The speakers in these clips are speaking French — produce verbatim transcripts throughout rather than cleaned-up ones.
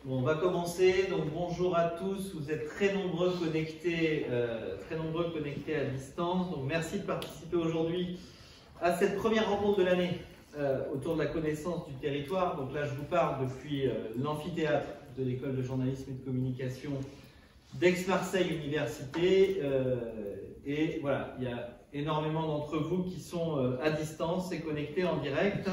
Bon, on va commencer. Donc bonjour à tous. Vous êtes très nombreux connectés, euh, très nombreux connectés à distance. Donc merci de participer aujourd'hui à cette première rencontre de l'année euh, autour de la connaissance du territoire. Donc là, je vous parle depuis euh, l'amphithéâtre de l'école de journalisme et de communication d'Aix-Marseille Université. Euh, et voilà, il y a énormément d'entre vous qui sont euh, à distance et connectés en direct.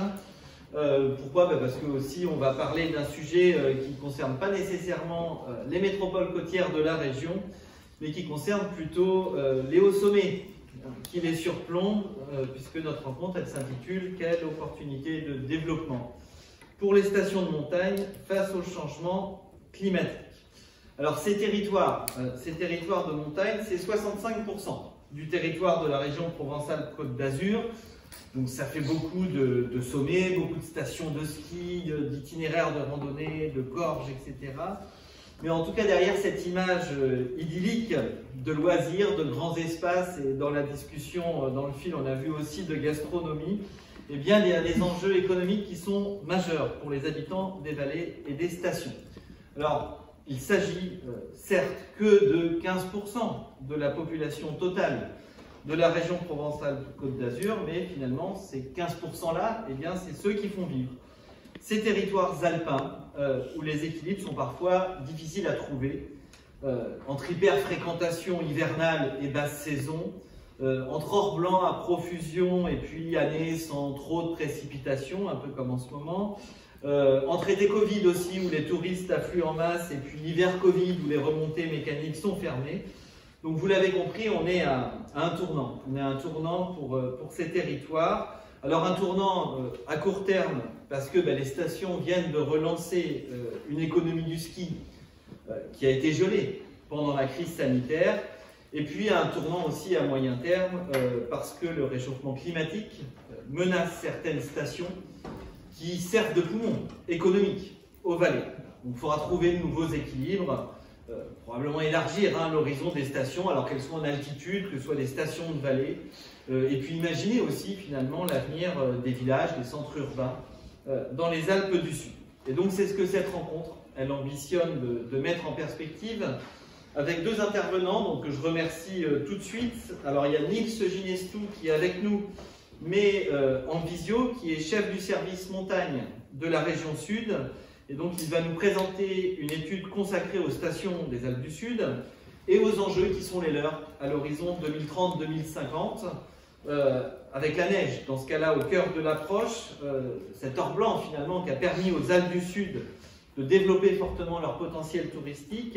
Euh, pourquoi? bah Parce que aussi on va parler d'un sujet euh, qui ne concerne pas nécessairement euh, les métropoles côtières de la région, mais qui concerne plutôt euh, les hauts sommets hein, qui les surplombent, euh, puisque notre rencontre elle s'intitule « Quelle opportunité de développement pour les stations de montagne face au changement climatique ». Alors ces territoires, euh, ces territoires de montagne, c'est soixante-cinq pour cent du territoire de la région Provence-Alpes-Côte d'Azur. Donc ça fait beaucoup de, de sommets, beaucoup de stations de ski, d'itinéraires de randonnée, de gorges, et cetera. Mais en tout cas, derrière cette image idyllique de loisirs, de grands espaces, et dans la discussion, dans le fil, on a vu aussi de gastronomie, eh bien, il y a des enjeux économiques qui sont majeurs pour les habitants des vallées et des stations. Alors, il s'agit euh, certes que de quinze pour cent de la population totale de la région Provence-Alpes-Côte d'Azur, mais finalement, ces quinze pour cent-là, eh bien, c'est ceux qui font vivre ces territoires alpins euh, où les équilibres sont parfois difficiles à trouver, euh, entre hyper-fréquentation hivernale et basse saison, euh, entre or blanc à profusion et puis années sans trop de précipitations, un peu comme en ce moment, euh, entre été Covid aussi où les touristes affluent en masse et puis l'hiver Covid où les remontées mécaniques sont fermées. Donc vous l'avez compris, on est à, à un tournant. On est à un tournant pour, pour ces territoires. Alors un tournant euh, à court terme, parce que ben, les stations viennent de relancer euh, une économie du ski euh, qui a été gelée pendant la crise sanitaire. Et puis un tournant aussi à moyen terme, euh, parce que le réchauffement climatique euh, menace certaines stations qui servent de poumon économique aux vallées. Donc il faudra trouver de nouveaux équilibres. Euh, probablement élargir hein, l'horizon des stations alors qu'elles soient en altitude, que ce soit des stations de vallée, euh, et puis imaginer aussi finalement l'avenir euh, des villages, des centres urbains euh, dans les Alpes du Sud. Et donc c'est ce que cette rencontre, elle ambitionne de, de mettre en perspective avec deux intervenants donc, que je remercie euh, tout de suite. Alors il y a Nils Ginestou qui est avec nous, mais euh, en visio, qui est chef du service montagne de la région Sud. Et donc, il va nous présenter une étude consacrée aux stations des Alpes du Sud et aux enjeux qui sont les leurs à l'horizon deux mille trente deux mille cinquante, euh, avec la neige, dans ce cas-là, au cœur de l'approche, euh, cet or blanc finalement qui a permis aux Alpes du Sud de développer fortement leur potentiel touristique.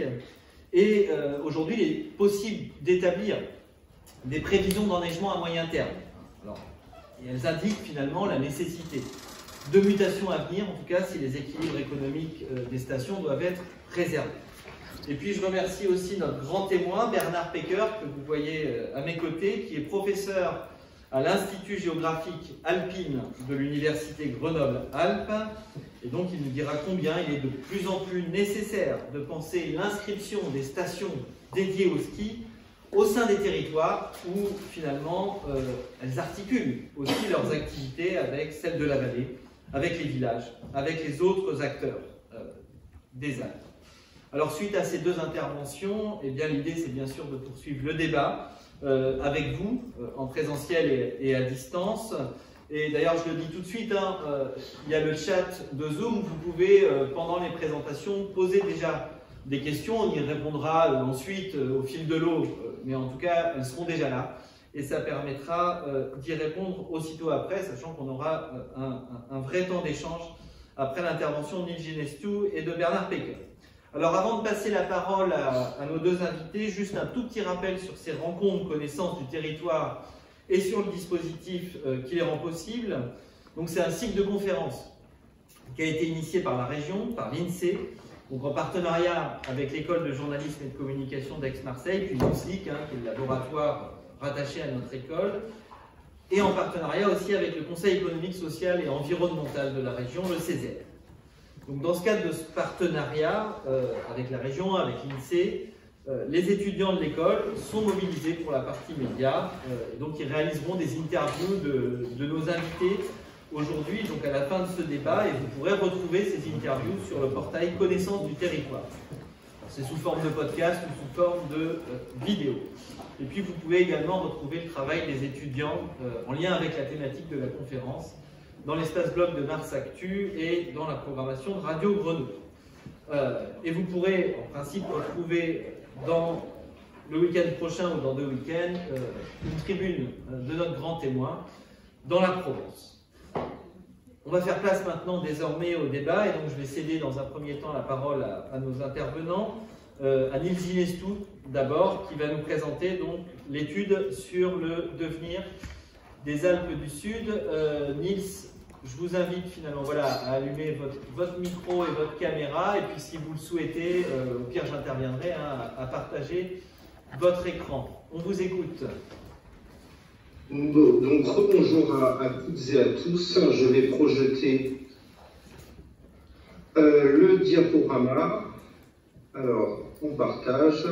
Et euh, aujourd'hui, il est possible d'établir des prévisions d'enneigement à moyen terme. Alors, et elles indiquent finalement la nécessité de mutations à venir, en tout cas si les équilibres économiques euh, des stations doivent être préservés. Et puis je remercie aussi notre grand témoin, Bernard Pecker, que vous voyez euh, à mes côtés, qui est professeur à l'Institut géographique alpine de l'Université Grenoble-Alpes. Et donc il nous dira combien il est de plus en plus nécessaire de penser l'inscription des stations dédiées au ski au sein des territoires où finalement euh, elles articulent aussi leurs activités avec celles de la vallée, avec les villages, avec les autres acteurs euh, des Alpes. Alors suite à ces deux interventions, eh bien l'idée c'est bien sûr de poursuivre le débat euh, avec vous, euh, en présentiel et, et à distance. Et d'ailleurs je le dis tout de suite, hein, euh, il y a le chat de Zoom, vous pouvez euh, pendant les présentations poser déjà des questions, on y répondra euh, ensuite euh, au fil de l'eau, euh, mais en tout cas elles seront déjà là. Et ça permettra euh, d'y répondre aussitôt après, sachant qu'on aura euh, un, un, un vrai temps d'échange après l'intervention de Nils Ginestou et de Bernard Pecker. Alors avant de passer la parole à, à nos deux invités, juste un tout petit rappel sur ces rencontres connaissance du territoire et sur le dispositif euh, qui les rend possibles. Donc c'est un cycle de conférences qui a été initié par la région, par l'INSEE, donc en partenariat avec l'école de journalisme et de communication d'Aix-Marseille, puis l'UNSLIC, hein, qui est le laboratoire rattaché à notre école, et en partenariat aussi avec le Conseil économique, social et environnemental de la région, le CESER. Donc dans ce cadre de ce partenariat euh, avec la région, avec l'INSEE, euh, les étudiants de l'école sont mobilisés pour la partie média, euh, et donc ils réaliseront des interviews de, de nos invités aujourd'hui, donc à la fin de ce débat, et vous pourrez retrouver ces interviews sur le portail Connaissance du territoire. C'est sous forme de podcast ou sous forme de euh, vidéo. Et puis vous pouvez également retrouver le travail des étudiants euh, en lien avec la thématique de la conférence dans l'espace blog de Mars Actu et dans la programmation de Radio Grenouille. Euh, et vous pourrez en principe retrouver dans le week-end prochain ou dans deux week-ends euh, une tribune de notre grand témoin dans la Provence. On va faire place maintenant désormais au débat et donc je vais céder dans un premier temps la parole à, à nos intervenants, euh, à Nils Inestou d'abord, qui va nous présenter donc l'étude sur le devenir des Alpes du Sud. Euh, Nils, je vous invite finalement voilà, à allumer votre, votre micro et votre caméra, et puis si vous le souhaitez, euh, au pire j'interviendrai, hein, à, à partager votre écran. On vous écoute. Donc rebonjour à, à toutes et à tous. Je vais projeter euh, le diaporama. Alors, on partage.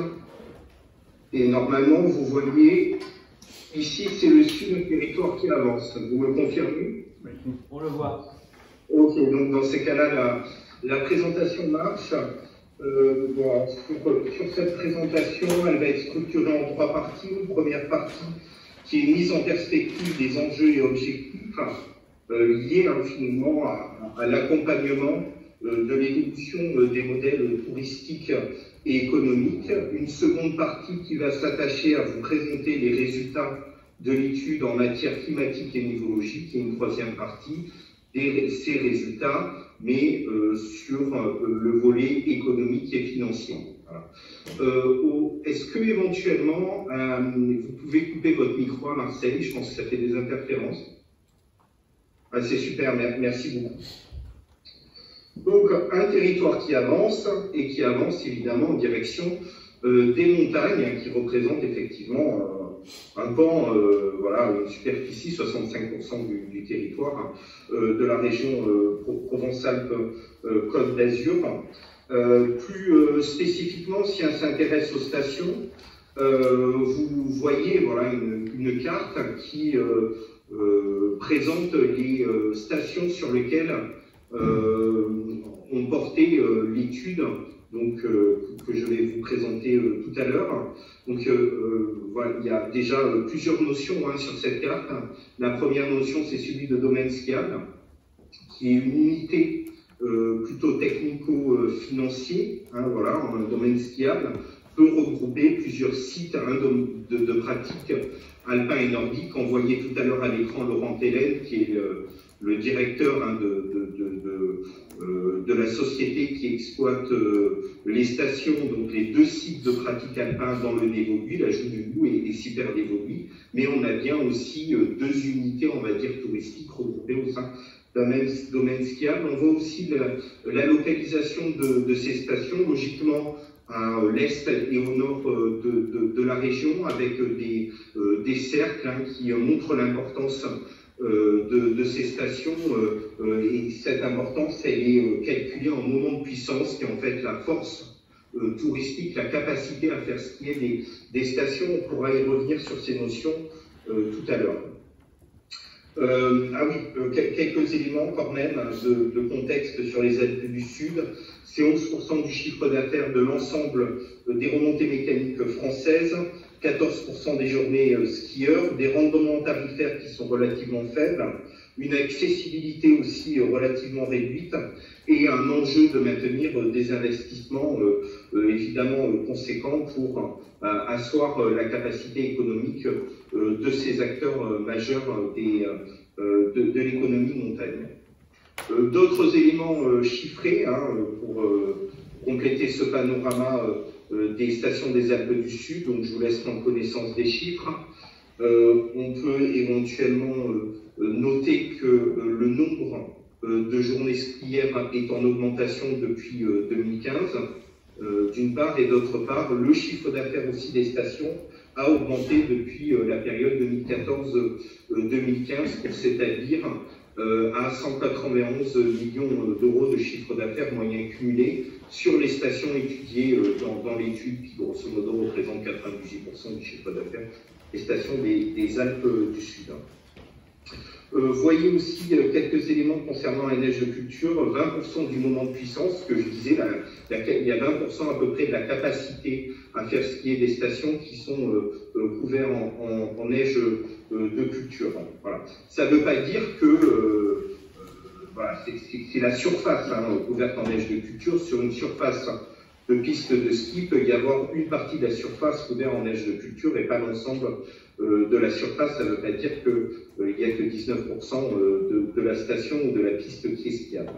Et normalement, vous voyez, ici c'est le sud du territoire qui avance. Vous me confirmez? Oui, on le voit. Ok, donc dans ces cas-là, la, la présentation marche. Euh, bon, sur, sur cette présentation, elle va être structurée en trois parties. Une première partie qui est mise en perspective des enjeux et objectifs euh, liés infiniment à, à l'accompagnement euh, de l'évolution euh, des modèles touristiques et économiques. Une seconde partie qui va s'attacher à vous présenter les résultats de l'étude en matière climatique et nivologique, et une troisième partie des, ces résultats, mais euh, sur euh, le volet économique et financier. Voilà. Euh, Est-ce que éventuellement euh, vous pouvez couper votre micro à Marseille? Je pense que ça fait des interférences. Ah, c'est super, merci beaucoup. Donc un territoire qui avance et qui avance évidemment en direction euh, des montagnes qui représentent effectivement euh, un pan, euh, voilà, une superficie, soixante-cinq pour cent du, du territoire euh, de la région euh, Provence-Alpes-Côte d'Azur. Euh, plus euh, spécifiquement, si on s'intéresse aux stations, euh, vous voyez voilà, une, une carte qui euh, euh, présente les euh, stations sur lesquelles euh, on portait euh, l'étude donc euh, que je vais vous présenter euh, tout à l'heure. Donc euh, voilà, il y a déjà euh, plusieurs notions hein, sur cette carte. La première notion, c'est celui de domaine skiable, qui est une unité Euh, plutôt technico-financier, hein, voilà, un domaine skiable, peut regrouper plusieurs sites hein, de, de, de pratiques alpins et nordiques. On voyait tout à l'heure à l'écran Laurent Hélène, qui est le, le directeur hein, de, de, de, de, euh, de la société qui exploite euh, les stations, donc les deux sites de pratiques alpins dans le Dévoluy, la Joux du Loup et, et Cyper Dévoluy, mais on a bien aussi euh, deux unités, on va dire, touristiques regroupées au sein d'un même domaine skiable. On voit aussi la, la localisation de, de ces stations, logiquement à l'est et au nord de, de, de la région, avec des, euh, des cercles hein, qui montrent l'importance euh, de, de ces stations. Euh, et cette importance, elle est calculée en moment de puissance, qui est en fait la force euh, touristique, la capacité à faire skier des, des stations. On pourra y revenir sur ces notions euh, tout à l'heure. Euh, ah oui, euh, quelques éléments quand même de, de contexte sur les Alpes du Sud. C'est onze pour cent du chiffre d'affaires de l'ensemble des remontées mécaniques françaises, quatorze pour cent des journées euh, skieurs, des rendements tarifaires qui sont relativement faibles, une accessibilité aussi euh, relativement réduite et un enjeu de maintenir euh, des investissements euh, euh, évidemment euh, conséquents pour euh, asseoir euh, la capacité économique euh, de ces acteurs euh, majeurs euh, des, euh, de, de l'économie montagne. Euh, D'autres éléments euh, chiffrés hein, pour euh, compléter ce panorama euh, des stations des Alpes du Sud, donc je vous laisse prendre connaissance des chiffres. Euh, on peut éventuellement euh, noter que euh, le nombre euh, de journées skières est en augmentation depuis euh, deux mille quinze, euh, d'une part, et d'autre part, le chiffre d'affaires aussi des stations a augmenté depuis euh, la période deux mille quatorze deux mille quinze pour s'établir euh, à cent quatre-vingt-onze millions d'euros de chiffre d'affaires moyen cumulé sur les stations étudiées euh, dans, dans l'étude qui grosso modo représente quatre-vingt-dix-huit pour cent du chiffre d'affaires des stations des, des Alpes du Sud. Euh, voyez aussi euh, quelques éléments concernant la neige de culture, vingt pour cent du moment de puissance, que je disais, la, la, il y a vingt pour cent à peu près de la capacité à faire skier des stations qui sont euh, euh, couverts en, en, en neige euh, de culture. Voilà. Ça ne veut pas dire que euh, euh, voilà, c'est la surface hein, couverte en neige de culture. Sur une surface de piste de ski, il peut y avoir une partie de la surface couverte en neige de culture et pas l'ensemble euh, de la surface. Ça ne veut pas dire qu'il euh, n'y a que dix-neuf pour cent de, de la station ou de la piste qui est skiable.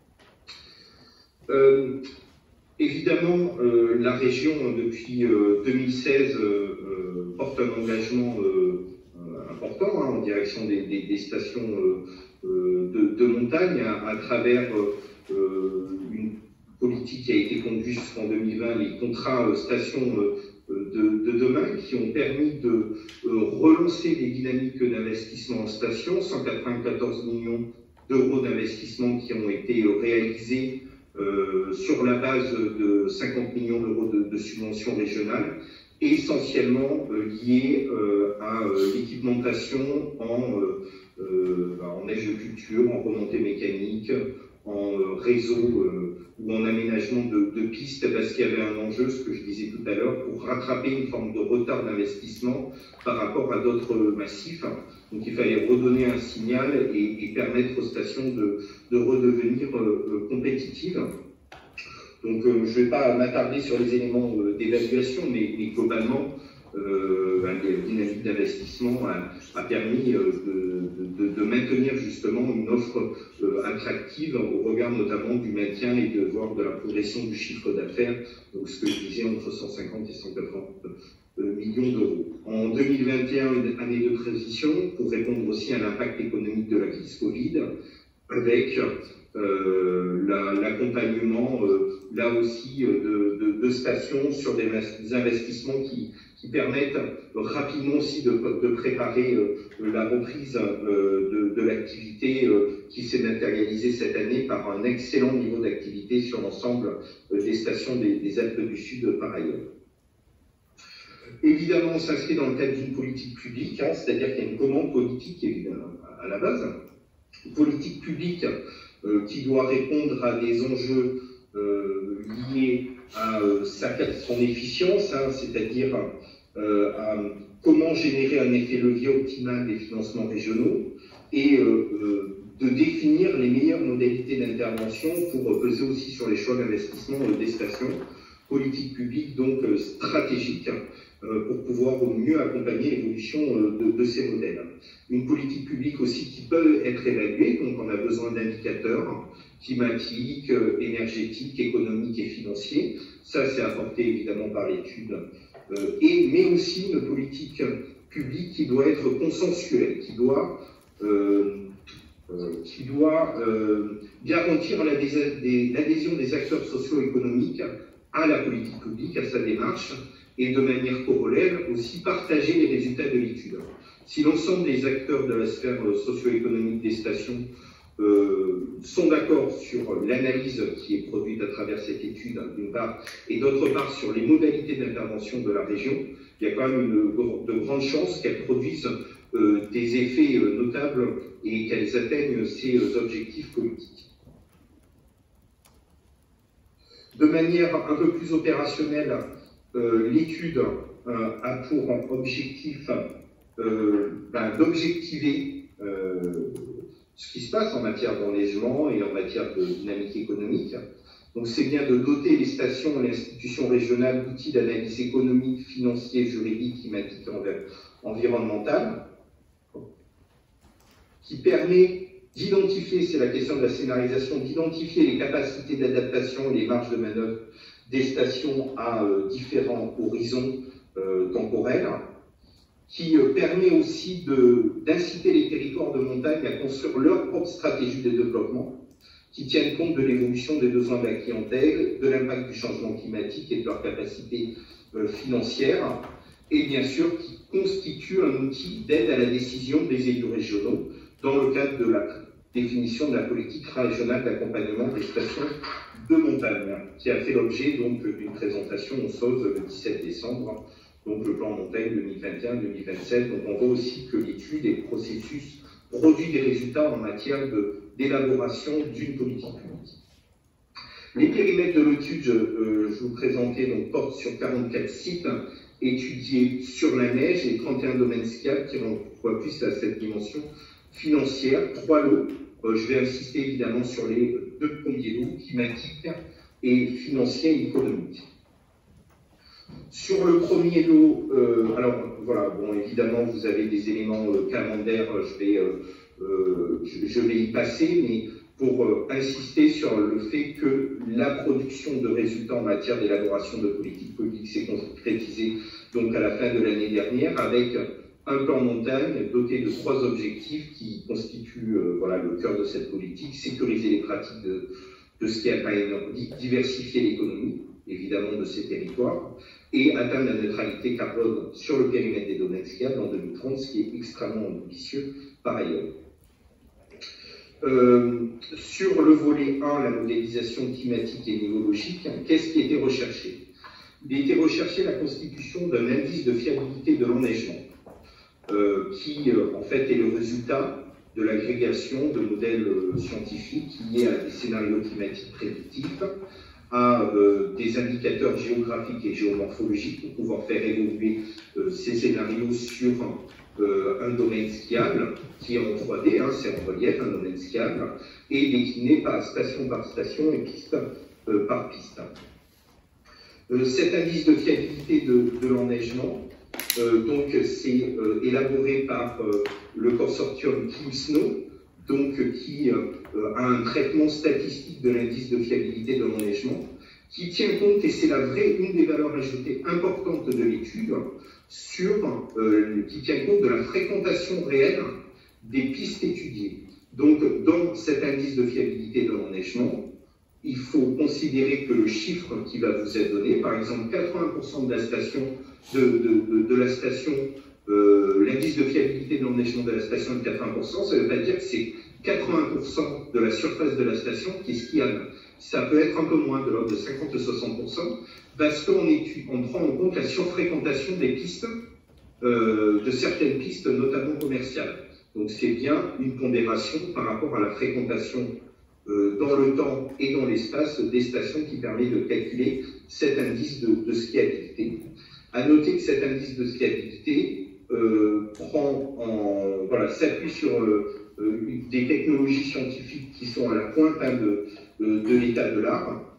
Euh, évidemment, euh, la région, depuis euh, deux mille seize, euh, euh, porte un engagement euh, important hein, en direction des, des, des stations euh, de, de montagne à, à travers euh, une politique qui a été conduite jusqu'en deux mille vingt, les contrats euh, stations euh, de, de demain, qui ont permis de euh, relancer les dynamiques d'investissement en stations, cent quatre-vingt-quatorze millions d'euros d'investissement qui ont été réalisés euh, sur la base de cinquante millions d'euros de, de subventions régionales, essentiellement euh, liées euh, à euh, l'équipement en, euh, euh, en neige de culture, en remontée mécanique, en euh, réseau euh, ou en aménagement de, de pistes, parce qu'il y avait un enjeu, ce que je disais tout à l'heure, pour rattraper une forme de retard d'investissement par rapport à d'autres massifs. Donc il fallait redonner un signal et, et permettre aux stations de, de redevenir euh, compétitives. Donc euh, je ne vais pas m'attarder sur les éléments euh, d'évaluation, mais, mais globalement, euh, ben, la dynamique d'investissement a, a permis euh, de, de, de maintenir justement une offre euh, attractive au regard notamment du maintien et de voir de la progression du chiffre d'affaires, donc ce que je disais entre cent cinquante et cent quatre-vingts euh, millions d'euros. En deux mille vingt et un, une année de transition, pour répondre aussi à l'impact économique de la crise Covid, avec euh, l'accompagnement, la, euh, là aussi, de, de, de stations sur des, des investissements qui, qui permettent rapidement aussi de, de préparer euh, la reprise euh, de, de l'activité euh, qui s'est matérialisée cette année par un excellent niveau d'activité sur l'ensemble euh, des stations des, des Alpes du Sud par ailleurs. Évidemment, on s'inscrit dans le cadre d'une politique publique, hein, c'est-à-dire qu'il y a une commande politique évidemment, à la base, une politique publique euh, qui doit répondre à des enjeux euh, liés à euh, sa, son efficience, hein, c'est-à-dire euh, à comment générer un effet levier optimal des financements régionaux et euh, euh, de définir les meilleures modalités d'intervention pour peser aussi sur les choix d'investissement des stations, politique publique donc euh, stratégique, euh, pour pouvoir au mieux accompagner l'évolution euh, de, de ces modèles. Une politique publique aussi qui peut être évaluée, donc on a besoin d'indicateurs climatiques, euh, énergétiques, économiques et financiers. Ça, c'est apporté évidemment par l'étude, euh, et mais aussi une politique publique qui doit être consensuelle, qui doit euh, Euh, qui doit euh, garantir l'adhésion des acteurs socio-économiques à la politique publique, à sa démarche, et de manière corollaire aussi partager les résultats de l'étude. Si l'ensemble des acteurs de la sphère socio-économique des stations euh, sont d'accord sur l'analyse qui est produite à travers cette étude, d'une part, et d'autre part sur les modalités d'intervention de la région, il y a quand même une, de grandes chances qu'elle produise Euh, des effets euh, notables et qu'elles atteignent ces euh, objectifs politiques. De manière un peu plus opérationnelle, euh, l'étude euh, a pour objectif euh, ben, d'objectiver euh, ce qui se passe en matière d'enneigement et en matière de dynamique économique. Donc c'est bien de doter les stations et les institutions régionales d'outils d'analyse économique, financier, juridique, climatique et environnementale, qui permet d'identifier, c'est la question de la scénarisation, d'identifier les capacités d'adaptation et les marges de manœuvre des stations à euh, différents horizons euh, temporels, qui euh, permet aussi d'inciter les territoires de montagne à construire leur propre stratégie de développement, qui tiennent compte de l'évolution des besoins de la clientèle, de l'impact du changement climatique et de leurs capacités euh, financières, et bien sûr qui constitue un outil d'aide à la décision des élus régionaux dans le cadre de la définition de la politique régionale d'accompagnement des stations de montagne, qui a fait l'objet donc d'une présentation au S O S le dix-sept décembre, donc le plan montagne deux mille vingt et un deux mille vingt-sept. Donc on voit aussi que l'étude et le processus produit des résultats en matière d'élaboration d'une politique publique. Les périmètres de l'étude, euh, je vous présentais, donc, portent sur quarante-quatre sites étudiés sur la neige et trente et un domaines skiables qui renvoient plus à cette dimension financière. Trois lots. Euh, je vais insister évidemment sur les deux premiers lots, climatiques et financiers et économiques. Sur le premier lot, euh, alors voilà, bon, évidemment, vous avez des éléments euh, calendaires, je vais, euh, euh, je, je vais y passer, mais pour euh, insister sur le fait que la production de résultats en matière d'élaboration de politique publique s'est concrétisée donc à la fin de l'année dernière avec un plan montagne doté de trois objectifs qui constituent euh, voilà, le cœur de cette politique: sécuriser les pratiques de, de ski alpin et nordique, diversifier l'économie, évidemment, de ces territoires, et atteindre la neutralité carbone sur le périmètre des domaines skiables en deux mille trente, ce qui est extrêmement ambitieux par ailleurs. Euh, sur le volet un, la modélisation climatique et nivologique, qu'est-ce qui était recherché? Il était recherché la constitution d'un indice de fiabilité de l'enneigement, euh, qui euh, en fait est le résultat de l'agrégation de modèles euh, scientifiques liés à des scénarios climatiques prédictifs, à euh, des indicateurs géographiques et géomorphologiques pour pouvoir faire évoluer euh, ces scénarios sur euh, un domaine skiable qui est en trois D, hein, c'est en relief, un domaine skiable, et décliné par station par station et piste euh, par piste. Euh, cet indice de fiabilité de, de l'enneigement, euh, donc c'est euh, élaboré par euh, le consortium KlimSnow, donc qui euh, a un traitement statistique de l'indice de fiabilité de l'enneigement, qui tient compte, et c'est la vraie, une des valeurs ajoutées importantes de l'étude, sur, euh, qui tient compte de la fréquentation réelle des pistes étudiées. Donc, dans cet indice de fiabilité de l'enneigement, il faut considérer que le chiffre qui va vous être donné, par exemple quatre-vingts pour cent de la station, de, de, de, de la station, euh, l'indice de fiabilité de l'enneigement de la station est de quatre-vingts pour cent, ça ne veut pas dire que c'est quatre-vingts pour cent de la surface de la station qui est skiable. Ça peut être un peu moins, de l'ordre de cinquante à soixante pour cent, parce qu'on on prend en compte la surfréquentation des pistes, euh, de certaines pistes, notamment commerciales. Donc c'est bien une pondération par rapport à la fréquentation euh, dans le temps et dans l'espace des stations qui permet de calculer cet indice de, de skiabilité. À noter que cet indice de skiabilité euh, prend en, voilà, s'appuie sur euh, euh, des technologies scientifiques qui sont à la pointe hein, de, de, de l'état de l'art,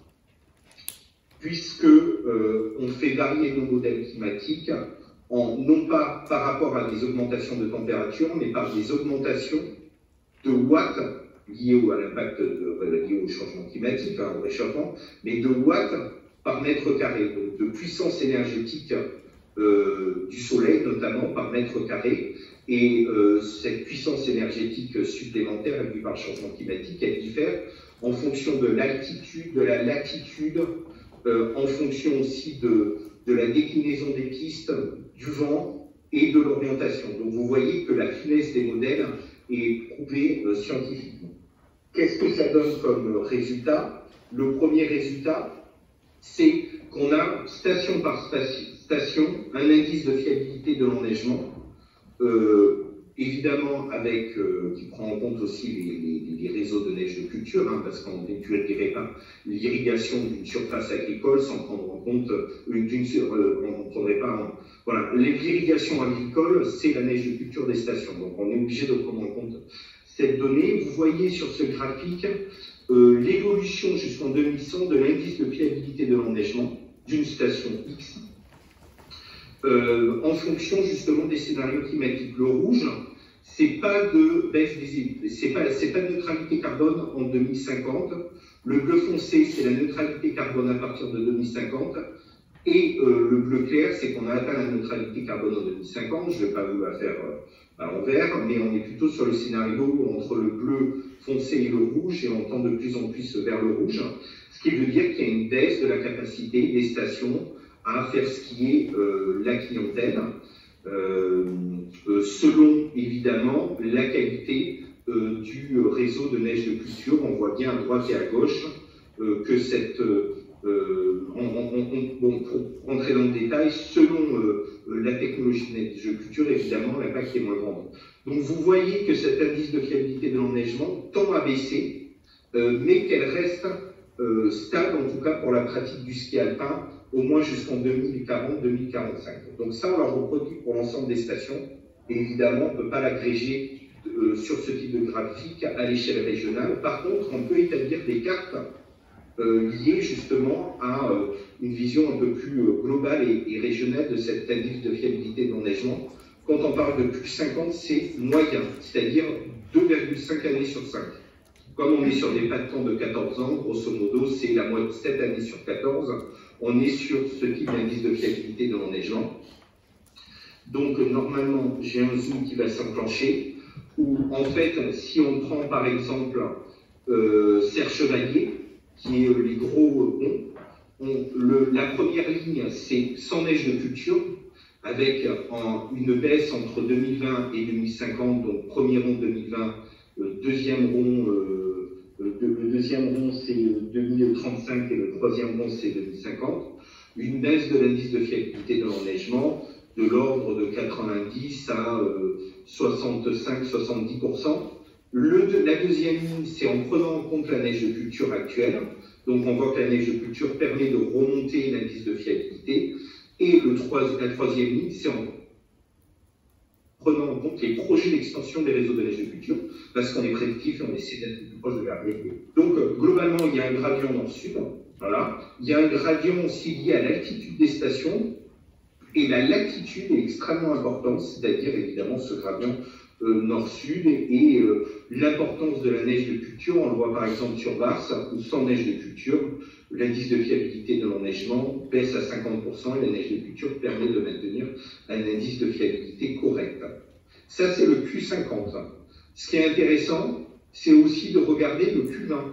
puisque euh, on fait varier nos modèles climatiques en, non pas par rapport à des augmentations de température, mais par des augmentations de watts liées à l'impact lié au changement climatique, hein, au réchauffement, mais de watts par mètre carré, donc de puissance énergétique euh, du soleil, notamment par mètre carré. Et euh, cette puissance énergétique supplémentaire induite par le changement climatique, elle diffère en fonction de l'altitude, de la latitude, euh, en fonction aussi de, de la déclinaison des pistes, du vent et de l'orientation. Donc vous voyez que la finesse des modèles est prouvée euh, scientifiquement. Qu'est-ce que ça donne comme résultat? Le premier résultat, c'est qu'on a station par station un indice de fiabilité de l'enneigement, euh, évidemment avec, euh, qui prend en compte aussi les, les, les réseaux de neige de culture, hein, parce qu'on n'étudierait pas l'irrigation d'une surface agricole sans prendre en compte une, d'une, euh, on ne prendrait pas, en, voilà, l'irrigation agricole, c'est la neige de culture des stations, donc on est obligé de prendre en compte cette donnée. Vous voyez sur ce graphique euh, l'évolution jusqu'en deux mille cent de l'indice de fiabilité de l'enneigement d'une station X euh, en fonction justement des scénarios climatiques. Le rouge, c'est pas de baisse des, c'est pas, c'est pas de neutralité carbone en deux mille cinquante. Le bleu foncé, c'est la neutralité carbone à partir de deux mille cinquante. Et euh, le bleu clair, c'est qu'on a atteint la neutralité carbone en deux mille cinquante. Je ne vais pas vous la faire euh, à l'envers, mais on est plutôt sur le scénario entre le bleu foncé et le rouge, et on tend de plus en plus vers le rouge, ce qui veut dire qu'il y a une baisse de la capacité des stations à faire skier euh, la clientèle, euh, euh, selon évidemment la qualité euh, du réseau de neige de culture. On voit bien à droite et à gauche euh, que cette euh, euh, on, on, on, bon, pour rentrer dans le détail, selon euh, la technologie de neige de culture, évidemment, l'impact est moins grand. Donc vous voyez que cet indice de fiabilité de l'enneigement tend à baisser, euh, mais qu'elle reste euh, stable, en tout cas pour la pratique du ski alpin, au moins jusqu'en deux mille quarante deux mille quarante-cinq. Donc ça, on l'a reproduit pour l'ensemble des stations, et évidemment, on ne peut pas l'agréger euh, sur ce type de graphique à l'échelle régionale. Par contre, on peut établir des cartes euh, liées justement à euh, une vision un peu plus euh, globale et, et régionale de cet indice de fiabilité de l'enneigement. Quand on parle de plus cinquante, c'est moyen, c'est-à-dire deux virgule cinq années sur cinq. Comme on est sur des pas de temps de quatorze ans, grosso modo, c'est la moyenne sept années sur quatorze, on est sur ce type d'indice de fiabilité de l'enneigement. Donc, normalement, j'ai un zoom qui va s'enclencher, où, en fait, si on prend, par exemple, euh, Serre Chevalier, qui est euh, les gros ponts, on, le, la première ligne, c'est sans neige de culture, avec en, une baisse entre deux mille vingt et deux mille cinquante, donc premier rond deux mille vingt, euh, deuxième rond, euh, le, le deuxième rond c'est deux mille trente-cinq et le troisième rond c'est deux mille cinquante, une baisse de l'indice de fiabilité de l'enneigement de l'ordre de quatre-vingt-dix à euh, soixante-cinq à soixante-dix pour cent. Le, la deuxième ligne, c'est en prenant en compte la neige de culture actuelle. Donc on voit que la neige de culture permet de remonter l'indice de fiabilité. Et le trois, la troisième ligne, c'est en prenant en compte les projets d'extension des réseaux de neige de culture, parce qu'on est prédictif et on essaie d'être plus proche de la réalité. Donc euh, globalement, il y a un gradient nord-sud. Voilà. Il y a un gradient aussi lié à l'altitude des stations. Et la latitude est extrêmement importante, c'est-à-dire évidemment ce gradient euh, nord-sud et, et euh, l'importance de la neige de culture. On le voit par exemple sur Vars, où sans neige de culture, l'indice de fiabilité de l'enneigement baisse à cinquante pour cent et la neige de culture permet de maintenir un indice de fiabilité correct. Ça, c'est le Q cinquante. Ce qui est intéressant, c'est aussi de regarder le Q vingt.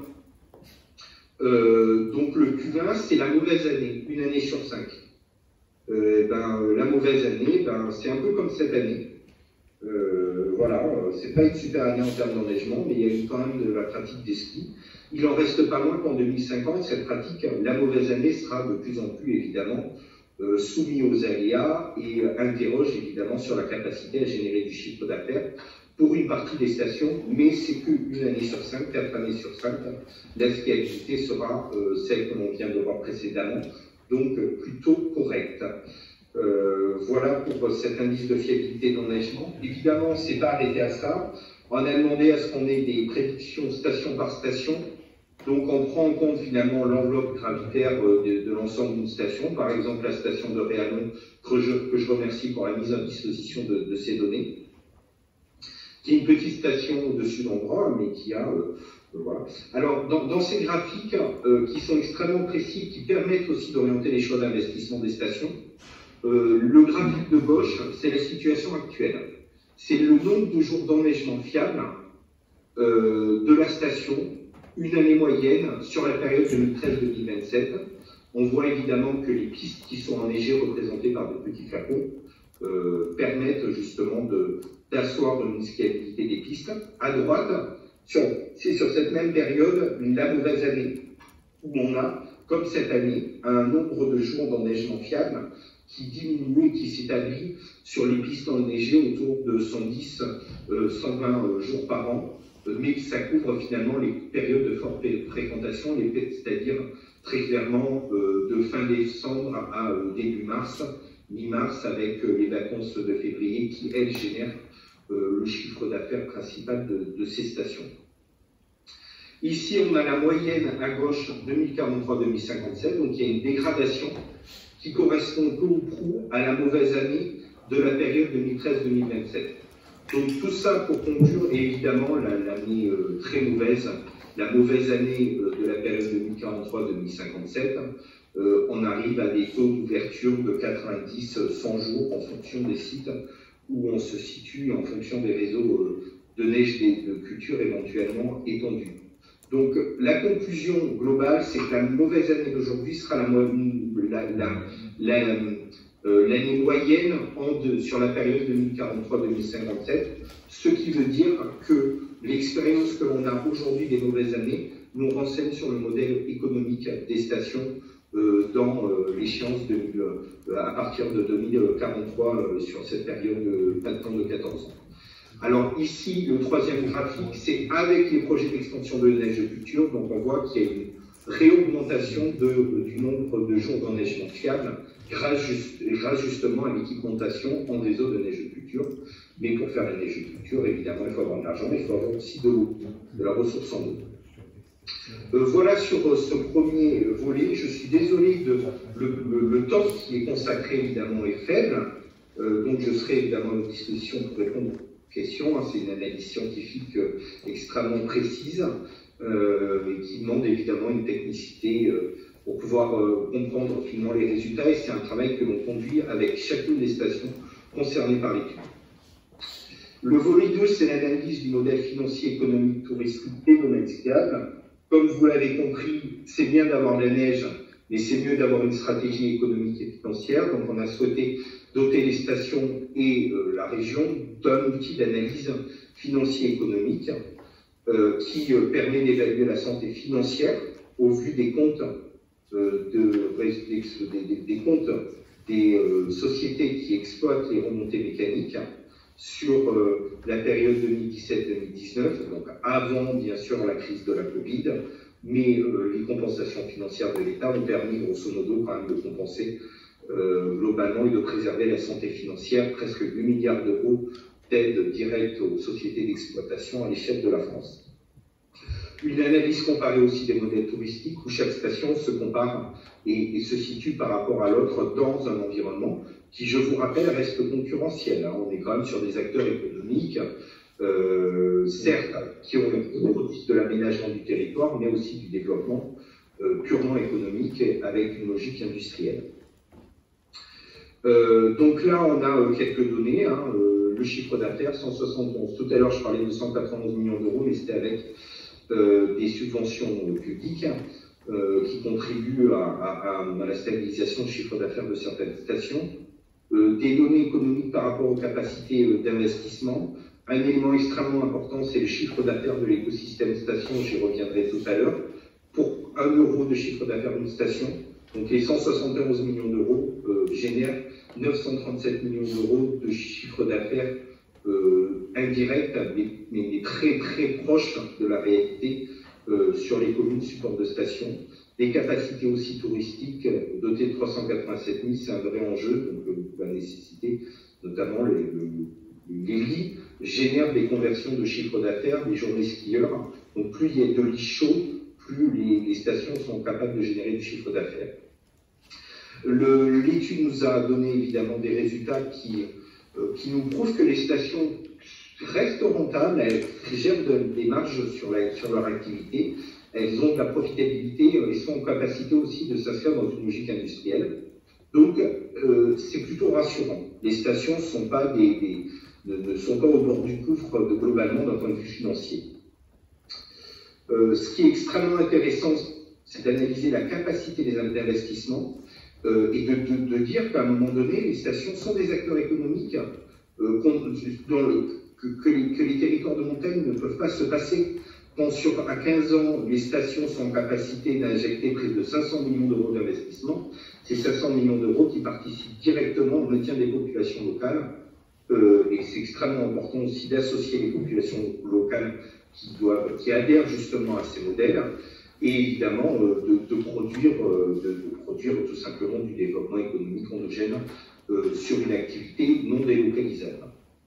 Euh, donc le Q vingt, c'est la mauvaise année, une année sur cinq. Euh, ben, la mauvaise année, ben, c'est un peu comme cette année. Euh, voilà, c'est pas une super année en termes d'enneigement, mais il y a eu quand même de la pratique des skis. Il en reste pas moins qu'en deux mille cinquante, cette pratique, la mauvaise année sera de plus en plus évidemment euh, soumise aux aléas et euh, interroge évidemment sur la capacité à générer du chiffre d'affaires pour une partie des stations, mais c'est qu'une année sur cinq, quatre années sur cinq, la skiabilité sera euh, celle que l'on vient de voir précédemment. Donc plutôt correct. Euh, voilà pour cet indice de fiabilité d'enneigement. Évidemment, on ne s'est pas arrêté à ça. On a demandé à ce qu'on ait des prédictions station par station. Donc on prend en compte finalement l'enveloppe gravitaire de, de l'ensemble d'une station. Par exemple, la station de Réalon, que je, que je remercie pour la mise à disposition de, de ces données, qui est une petite station au-dessus d'Embrun, mais qui a... Euh, Voilà. Alors, dans, dans ces graphiques euh, qui sont extrêmement précis, qui permettent aussi d'orienter les choix d'investissement des stations, euh, le graphique de gauche, c'est la situation actuelle. C'est le nombre de jours d'enneigement fiable euh, de la station, une année moyenne sur la période deux mille treize deux mille vingt-sept. On voit évidemment que les pistes qui sont enneigées, représentées par de petits flacons, euh, permettent justement d'asseoir une skiabilité des pistes. À droite, c'est sur cette même période, la mauvaise année, où on a, comme cette année, un nombre de jours d'enneigement fiable qui diminue et qui s'établit sur les pistes enneigées autour de cent dix à cent vingt jours par an, mais ça couvre finalement les périodes de forte fréquentation, c'est-à-dire très clairement de fin décembre à début mars, mi-mars, avec les vacances de février qui, elles, génèrent Euh, le chiffre d'affaires principal de, de ces stations. Ici, on a la moyenne à gauche deux mille quarante-trois deux mille cinquante-sept, donc il y a une dégradation qui correspond peu ou prou à la mauvaise année de la période deux mille treize deux mille vingt-sept. Donc tout ça pour conclure, et évidemment l'année la, euh, très mauvaise, la mauvaise année euh, de la période deux mille quarante-trois deux mille cinquante-sept, euh, on arrive à des taux d'ouverture de quatre-vingt-dix à cent jours en fonction des sites où on se situe en fonction des réseaux de neige de culture éventuellement étendus. Donc la conclusion globale, c'est que la mauvaise année d'aujourd'hui sera l'année la, la, la, euh, l'année moyenne en de, sur la période deux mille quarante-trois deux mille cinquante-sept, ce qui veut dire que l'expérience que l'on a aujourd'hui des mauvaises années nous renseigne sur le modèle économique des stations euh, dans euh, l'échéance euh, à partir de deux mille quarante-trois euh, sur cette période de, de quatorze ans. Alors ici, le troisième graphique, c'est avec les projets d'extension de la neige de culture, donc on voit qu'il y a une réaugmentation de, du nombre de jours d'enneigement fiable grâce, juste, grâce justement à l'équipmentation en réseau de neige de culture. Mais pour faire la neige de culture, évidemment, il faut avoir de l'argent, mais il faut avoir aussi de l'eau, de la ressource en eau. Euh, voilà sur euh, ce premier volet. Je suis désolé, de, le, le, le temps qui est consacré évidemment est faible, euh, donc je serai évidemment à votre disposition pour répondre aux questions. Hein. C'est une analyse scientifique euh, extrêmement précise, euh, et qui demande évidemment une technicité euh, pour pouvoir euh, comprendre finement les résultats, et c'est un travail que l'on conduit avec chacune des stations concernées par l'étude. Le volet deux, c'est l'analyse du modèle financier, économique, touristique et domestique. Comme vous l'avez compris, c'est bien d'avoir de la neige, mais c'est mieux d'avoir une stratégie économique et financière. Donc on a souhaité doter les stations et euh, la région d'un outil d'analyse financier économique euh, qui euh, permet d'évaluer la santé financière au vu des comptes, euh, de, des, des, des, comptes des euh, sociétés qui exploitent les remontées mécaniques sur euh, la période deux mille dix-sept deux mille dix-neuf, donc avant bien sûr la crise de la Covid, mais euh, les compensations financières de l'État ont permis grosso modo quand même de compenser euh, globalement et de préserver la santé financière, presque huit milliards d'euros d'aide directe aux sociétés d'exploitation à l'échelle de la France. Une analyse comparée aussi des modèles touristiques où chaque station se compare et, et se situe par rapport à l'autre dans un environnement qui, je vous rappelle, reste concurrentiel. Hein. On est quand même sur des acteurs économiques, euh, certes, qui ont le produit de l'aménagement du territoire, mais aussi du développement euh, purement économique avec une logique industrielle. Euh, donc là, on a euh, quelques données. Hein, euh, le chiffre d'affaires, cent soixante et onze. Tout à l'heure, je parlais de cent quatre-vingt-onze millions d'euros, mais c'était avec euh, des subventions euh, publiques euh, qui contribuent à, à, à la stabilisation du chiffre d'affaires de certaines stations. Euh, des données économiques par rapport aux capacités euh, d'investissement. Un élément extrêmement important, c'est le chiffre d'affaires de l'écosystème station, j'y reviendrai tout à l'heure. Pour un euro de chiffre d'affaires d'une station, donc les cent soixante et onze millions d'euros euh, génèrent neuf cent trente-sept millions d'euros de chiffre d'affaires euh, indirect, mais, mais très très proche de la réalité euh, sur les communes support de station. Des capacités aussi touristiques dotées de trois cent quatre-vingt-sept mille, c'est un vrai enjeu, donc euh, la nécessité, notamment les, les, les lits, génèrent des conversions de chiffre d'affaires, des journées skieurs. Donc plus il y a de lits chauds, plus les, les stations sont capables de générer du chiffre d'affaires. L'étude nous a donné évidemment des résultats qui, euh, qui nous prouvent que les stations restent rentables, elles gèrent de, des marges sur, la, sur leur activité. Elles ont de la profitabilité et sont en capacité aussi de s'inscrire dans une logique industrielle. Donc, euh, c'est plutôt rassurant. Les stations sont pas des, des, ne, ne sont pas au bord du gouffre de, globalement d'un point de vue financier. Euh, ce qui est extrêmement intéressant, c'est d'analyser la capacité des investissements euh, et de, de, de dire qu'à un moment donné, les stations sont des acteurs économiques euh, dans le, que, que, les, que les territoires de montagne ne peuvent pas se passer. Quand sur, à quinze ans, les stations sont en capacité d'injecter près de cinq cents millions d'euros d'investissement, c'est cinq cents millions d'euros qui participent directement au maintien des populations locales. Euh, et c'est extrêmement important aussi d'associer les populations locales qui, doivent, qui adhèrent justement à ces modèles, et évidemment euh, de, de, produire, euh, de, de produire tout simplement du développement économique endogène euh, sur une activité non délocalisable.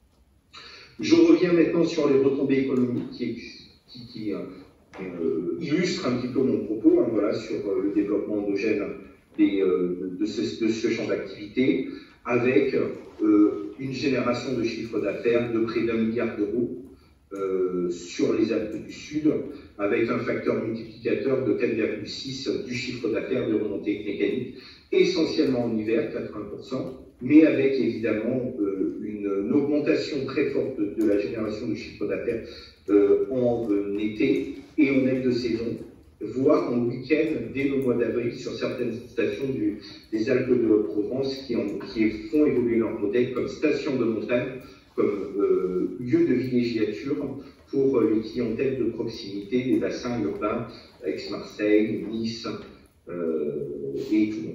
Je reviens maintenant sur les retombées économiques qui qui, qui euh, illustre un petit peu mon propos, hein, voilà, sur euh, le développement endogène des, euh, de, ce, de ce champ d'activité, avec euh, une génération de chiffre d'affaires de près d'un milliard d'euros euh, sur les Alpes du Sud, avec un facteur multiplicateur de quatre virgule six du chiffre d'affaires de remontée mécanique, essentiellement en hiver, quatre-vingts pour cent, mais avec évidemment euh, une, une augmentation très forte de, de la génération de chiffre d'affaires euh, en euh, été et en aide de saison, voire en week-end dès le mois d'avril sur certaines stations du, des Alpes de Haute-Provence qui, qui font évoluer leur modèle comme station de montagne, comme euh, lieu de villégiature pour euh, les clientèles de proximité des bassins urbains, Aix-Marseille, Nice, euh, et tout le monde.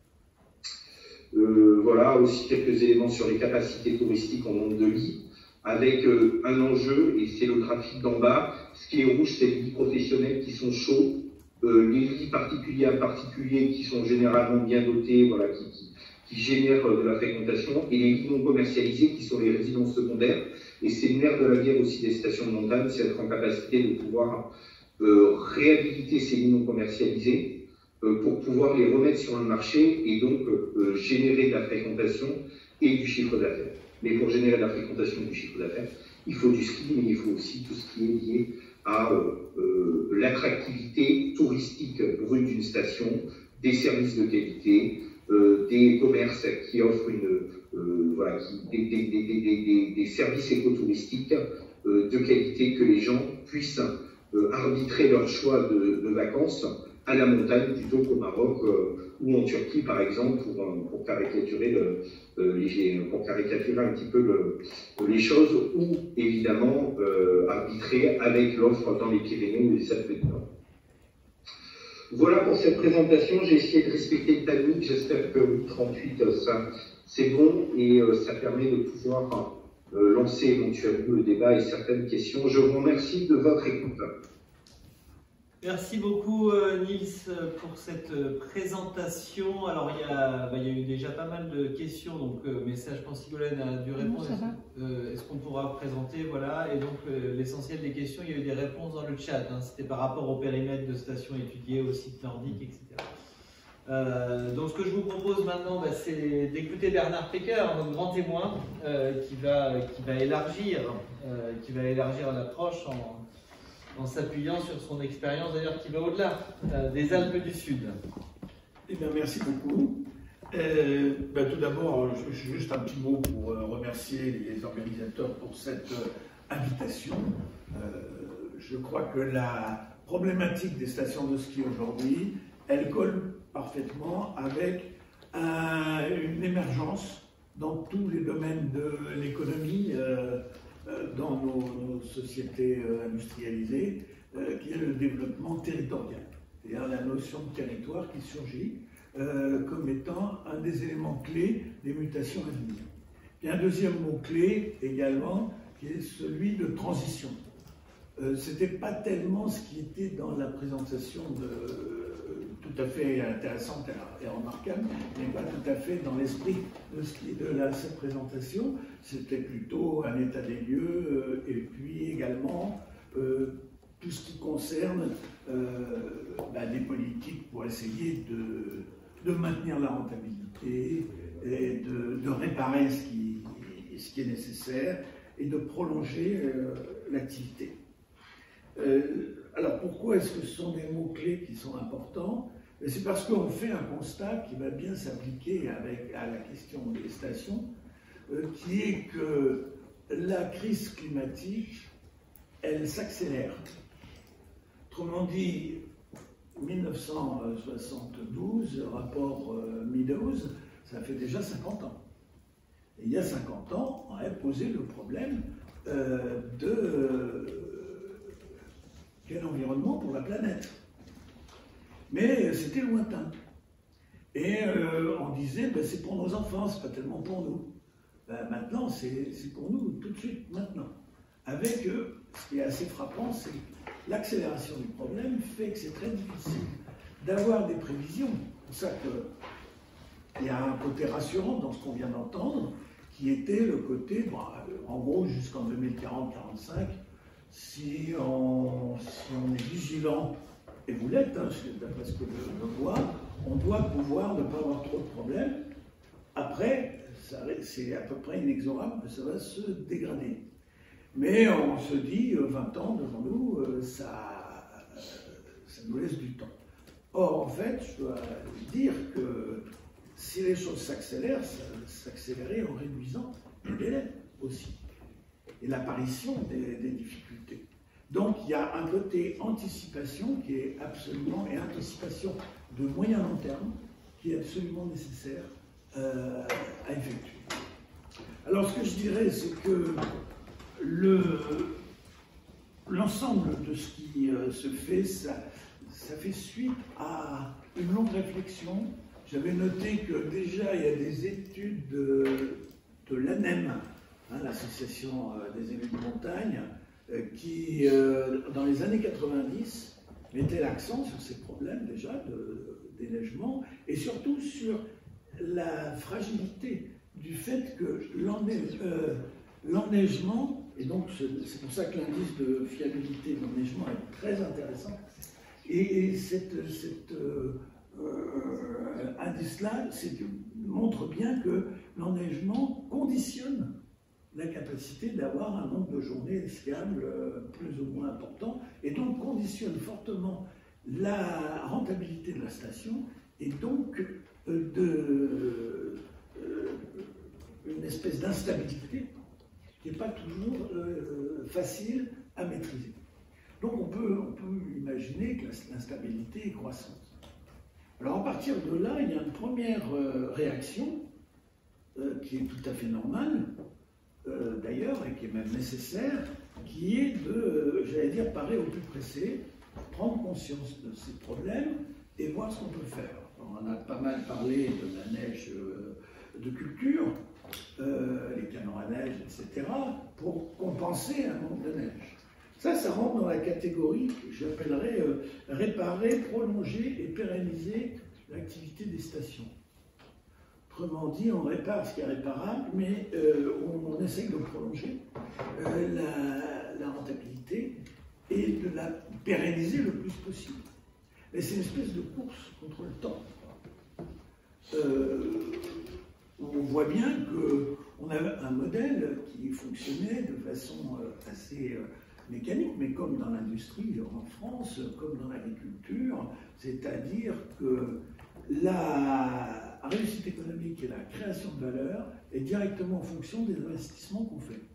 Euh, voilà aussi quelques éléments sur les capacités touristiques en nombre de lits, avec euh, un enjeu, et c'est le graphique d'en bas. Ce qui est rouge, c'est les lits professionnels qui sont chauds, euh, les lits particuliers à particuliers qui sont généralement bien dotés, voilà, qui, qui, qui génèrent de la fréquentation, et les lits non commercialisés qui sont les résidences secondaires. Et c'est le nerf de la guerre aussi des stations de montagne, c'est être en capacité de pouvoir euh, réhabiliter ces lits non commercialisés, pour pouvoir les remettre sur le marché et donc euh, générer de la fréquentation et du chiffre d'affaires. Mais pour générer de la fréquentation et du chiffre d'affaires, il faut du ski, mais il faut aussi tout ce qui est lié à euh, euh, l'attractivité touristique brute d'une station, des services de qualité, euh, des commerces qui offrent une, euh, voilà, qui, des, des, des, des, des, des services écotouristiques euh, de qualité, que les gens puissent euh, arbitrer leur choix de, de vacances à la montagne plutôt qu'au Maroc euh, ou en Turquie par exemple, pour, pour, caricaturer, le, euh, les, pour caricaturer un petit peu le, les choses, ou évidemment euh, arbitrer avec l'offre dans les Pyrénées ou les Alpes du Nord. Voilà pour cette présentation, j'ai essayé de respecter le timing, j'espère que trente-huit ça c'est bon et euh, ça permet de pouvoir euh, lancer éventuellement le débat et certaines questions. Je vous remercie de votre écoute. Merci beaucoup euh, Nils pour cette euh, présentation. Alors il y, a, bah, il y a eu déjà pas mal de questions, donc euh, mais ça je pense que Sigolène a dû répondre. Euh, Est-ce qu'on pourra présenter, voilà, et donc euh, l'essentiel des questions, il y a eu des réponses dans le chat, hein. C'était par rapport au périmètre de stations étudiées, au site nordique, et cetera. Euh, donc ce que je vous propose maintenant, bah, c'est d'écouter Bernard Pecker, notre grand témoin, euh, qui, va, qui va élargir, euh, qui va élargir l'approche en en s'appuyant sur son expérience, d'ailleurs, qui va au-delà euh, des Alpes du Sud. Eh bien, merci beaucoup. Euh, ben, tout d'abord, juste un petit mot pour euh, remercier les organisateurs pour cette euh, invitation. Euh, je crois que la problématique des stations de ski aujourd'hui, elle colle parfaitement avec un, une émergence dans tous les domaines de l'économie, euh, dans nos, nos sociétés euh, industrialisées, euh, qui est le développement territorial. C'est-à-dire la notion de territoire qui surgit euh, comme étant un des éléments clés des mutations à venir. Il y a un deuxième mot-clé également, qui est celui de transition. Euh, ce n'était pas tellement ce qui était dans la présentation de, euh, tout à fait intéressante et remarquable, mais pas tout à fait dans l'esprit de, ce qui, de la, cette présentation. C'était plutôt un état des lieux euh, et puis également euh, tout ce qui concerne euh, bah, des politiques pour essayer de, de maintenir la rentabilité et de, de réparer ce qui, ce qui est nécessaire et de prolonger euh, l'activité. Euh, alors pourquoi est-ce que ce sont des mots-clés qui sont importants? C'est parce qu'on fait un constat qui va bien s'appliquer à la question des stations, euh, qui est que la crise climatique, elle s'accélère. Autrement dit, mille neuf cent soixante-douze, rapport euh, Meadows, ça fait déjà cinquante ans. Et il y a cinquante ans, on avait posé le problème euh, de euh, quel environnement pour la planète. Mais c'était lointain. Et euh, on disait, ben, c'est pour nos enfants, c'est pas tellement pour nous. Ben, maintenant, c'est pour nous, tout de suite, maintenant. Avec, euh, ce qui est assez frappant, c'est que l'accélération du problème fait que c'est très difficile d'avoir des prévisions. C'est pour ça qu'il y a un côté rassurant dans ce qu'on vient d'entendre, qui était le côté, bon, en gros, jusqu'en deux mille quarante quarante-cinq, si on, si on est vigilant, et vous l'êtes, hein, d'après ce que je, je vois, on doit pouvoir ne pas avoir trop de problèmes. Après, c'est à peu près inexorable que ça va se dégrader. Mais on se dit, vingt ans devant nous, ça, ça nous laisse du temps. Or, en fait, je dois dire que si les choses s'accélèrent, ça s'accélérer en réduisant les délais aussi, et l'apparition des, des difficultés. Donc, il y a un côté anticipation qui est absolument, et anticipation de moyen long terme, qui est absolument nécessaire euh, à effectuer. Alors, ce que je dirais, c'est que l'ensemble de ce qui euh, se fait, ça, ça fait suite à une longue réflexion. J'avais noté que déjà il y a des études de, de l'A N E M, hein, l'Association des élus de montagne, euh, qui, euh, dans les années quatre-vingt-dix, mettait l'accent sur ces problèmes déjà de déneigement et surtout sur la fragilité du fait que l'enneigement, et donc c'est pour ça que l'indice de fiabilité de l'enneigement est très intéressant, et cet euh, euh, indice-là montre bien que l'enneigement conditionne la capacité d'avoir un nombre de journées skiables plus ou moins important, et donc conditionne fortement la rentabilité de la station, et donc euh, de, euh, une espèce d'instabilité qui n'est pas toujours euh, facile à maîtriser. Donc on peut, on peut imaginer que l'instabilité est croissante. Alors à partir de là, il y a une première euh, réaction euh, qui est tout à fait normale, euh, d'ailleurs, et qui est même nécessaire, qui est de, euh, j'allais dire, parer au plus pressé, prendre conscience de ces problèmes et voir ce qu'on peut faire. On a pas mal parlé de la neige euh, de culture, euh, les canons à neige, et cetera, pour compenser un manque de neige. Ça, ça rentre dans la catégorie que j'appellerais euh, réparer, prolonger et pérenniser l'activité des stations. Autrement dit, on répare ce qui est réparable, mais euh, on, on essaye de prolonger euh, la, la rentabilité et de la pérenniser le plus possible. Mais c'est une espèce de course contre le temps. Euh, on voit bien qu'on avait un modèle qui fonctionnait de façon euh, assez euh, mécanique, mais comme dans l'industrie en France, comme dans l'agriculture, c'est-à-dire que la réussite économique et la création de valeur est directement en fonction des investissements qu'on fait.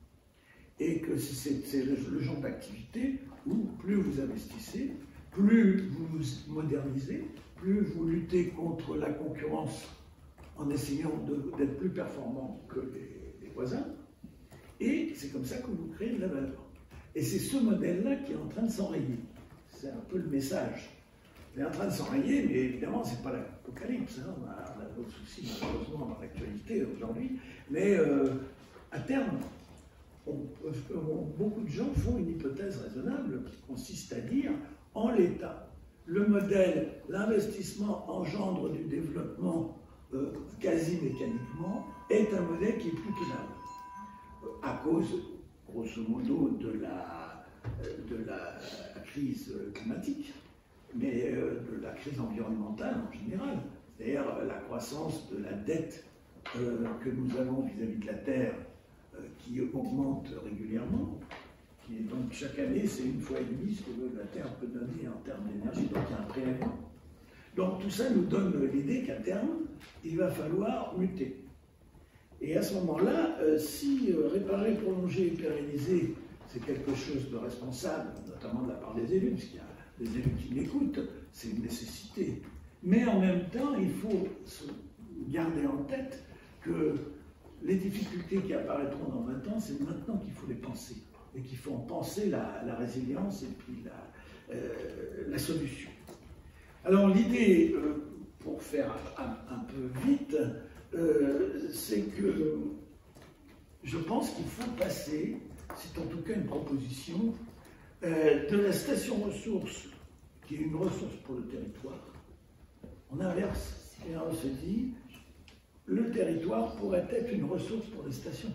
Et que c'est le genre d'activité où plus vous investissez, plus vous vous modernisez, plus vous luttez contre la concurrence en essayant d'être plus performant que les, les voisins, et c'est comme ça que vous créez de la valeur. Et c'est ce modèle-là qui est en train de s'enrayer. C'est un peu le message. Il est en train de s'enrayer, mais évidemment, ce n'est pas l'apocalypse. Hein. On a, a d'autres soucis, malheureusement, dans l'actualité aujourd'hui. Mais euh, à terme, on, on, beaucoup de gens font une hypothèse raisonnable qui consiste à dire, en l'état, le modèle, l'investissement engendre du développement euh, quasi mécaniquement, est un modèle qui est plus tenable. Euh, à cause, grosso modo, de la, de la crise climatique, mais euh, de la crise environnementale en général. C'est-à-dire la croissance de la dette euh, que nous avons vis-à-vis de la Terre, euh, qui augmente régulièrement. Et donc chaque année, c'est une fois et demie ce que la Terre peut donner en termes d'énergie, donc il y a un prélèvement. Donc tout ça nous donne l'idée qu'à terme, il va falloir muter. Et à ce moment-là, euh, si euh, réparer, prolonger et pérenniser, c'est quelque chose de responsable, notamment de la part des élus, parce qu'il y a des élus qui l'écoutent, c'est une nécessité. Mais en même temps, il faut se garder en tête que les difficultés qui apparaîtront dans vingt ans, c'est maintenant qu'il faut les penser. Et qu'il faut en penser la, la résilience et puis la, euh, la solution. Alors l'idée, euh, pour faire un, un peu vite, euh, c'est que je pense qu'il faut passer, c'est en tout cas une proposition, euh, de la station ressource, qui est une ressource pour le territoire, on inverse, et on se dit, le territoire pourrait être une ressource pour les stations.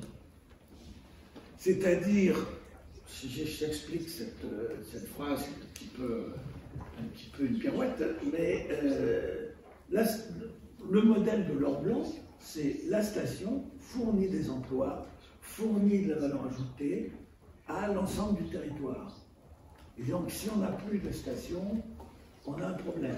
C'est-à-dire, si j'explique cette, cette phrase, c'est un petit peu, un petit peu une pirouette, mais euh, la, le modèle de l'or blanc, c'est la station fournit des emplois, fournit de la valeur ajoutée à l'ensemble du territoire. Et donc, si on n'a plus de station, on a un problème.